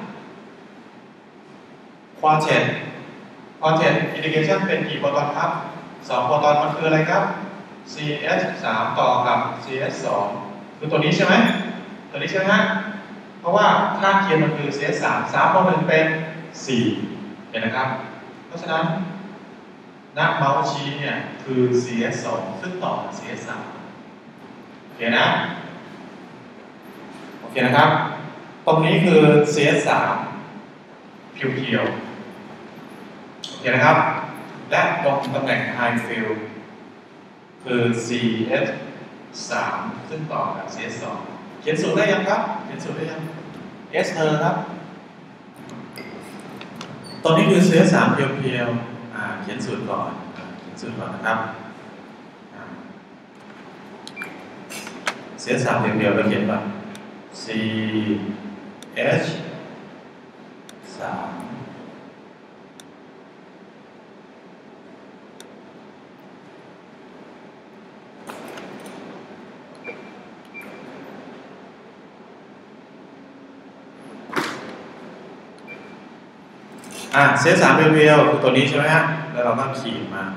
ควอเทตควอเทตอินทิเกรชันเป็นกี่โปรตอนครับสองโปรตอนมันคืออะไรครับ ซี เอช สาม ต่อกับ ซี เอส สอง คือตัวนี้ใช่ไหมตัวนี้ใช่ไหมฮะเพราะว่าค่าเคียงมันคือ ซี เอส สาม สามบวกหนึ่งเป็นสี่เห็นนะครับเพราะฉะนั้นหน้าเมาส์ชี้เนี่ยคือ ซี เอส สอง ซึ่งต่อกับ ซี เอส สาม โอเคนะโอเคนะครับตรงนี้คือ ซี เอส สาม เพียวๆโอเคนะครับและตรงตำแหน่ง High Field คือ ซี เอส สาม ซึ่งต่อกับ ซี เอส สอง เขียนสูตรได้ยังครับเขียนสูตรได้ยัง S เธอครับตอนนี้คือ ซี เอส สาม เพียวๆอ่าเขียนสูตรก่อนเขียนสูตรก่อนนะครับ ซี เอส สาม เพียวๆเราเขียนว่า ซี เอช สาม อ่ะ ซี เอส สาม เพียวๆคือตัวนี้ใช่ไหมฮะแล้วเราก็ขีดมา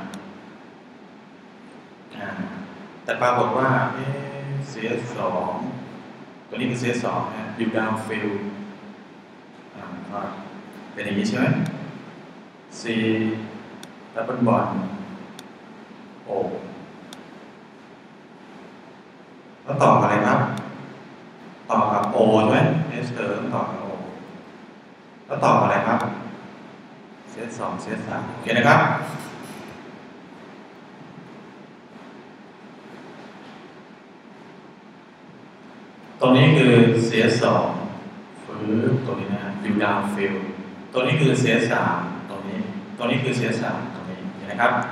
อ่าแต่ปรากฏว่า ซี เอส สอง ตัวนี้คือ ซี เอส สอง นะอยู่ดาวฟิลอ่าก็เป็นอย่างนี้ใช่ไหม C ดับเบิลบอนด์ O แล้วต่ออะไรครับต่อกับ O ใช่ไหม S เติมต่อกับ O แล้วต่ออะไรครับ ซี เอส สอง ซี เอส สาม โอเคนะครับตรงนี้คือ ซี เอส สอง ฟื้นตัวนี้นะอยู่ดาวฟิลตัวนี้คือ ซี เอส สาม ตรงนี้ตัวนี้คือ ซี เอส สาม ตรงนี้เห็นไหมครับ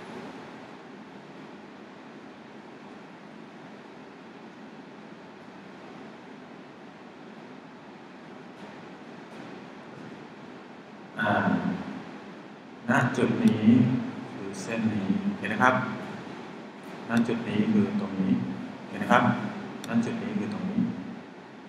อ่าณจุดนี้คือเส้นนี้เห็นไหมครับณจุดนี้คือตรงนี้เห็นไหมครับณจุดนี้คือตรงนี้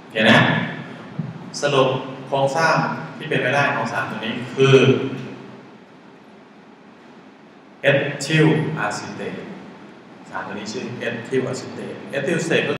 เห็นไหมสรุปโครงสร้างที่เป็นไปได้ของสารตัวนี้คือเอทิลอะซิเตตสารตัวนี้ชื่อเอทิลอะซิเตตเอทิลอะซิเตต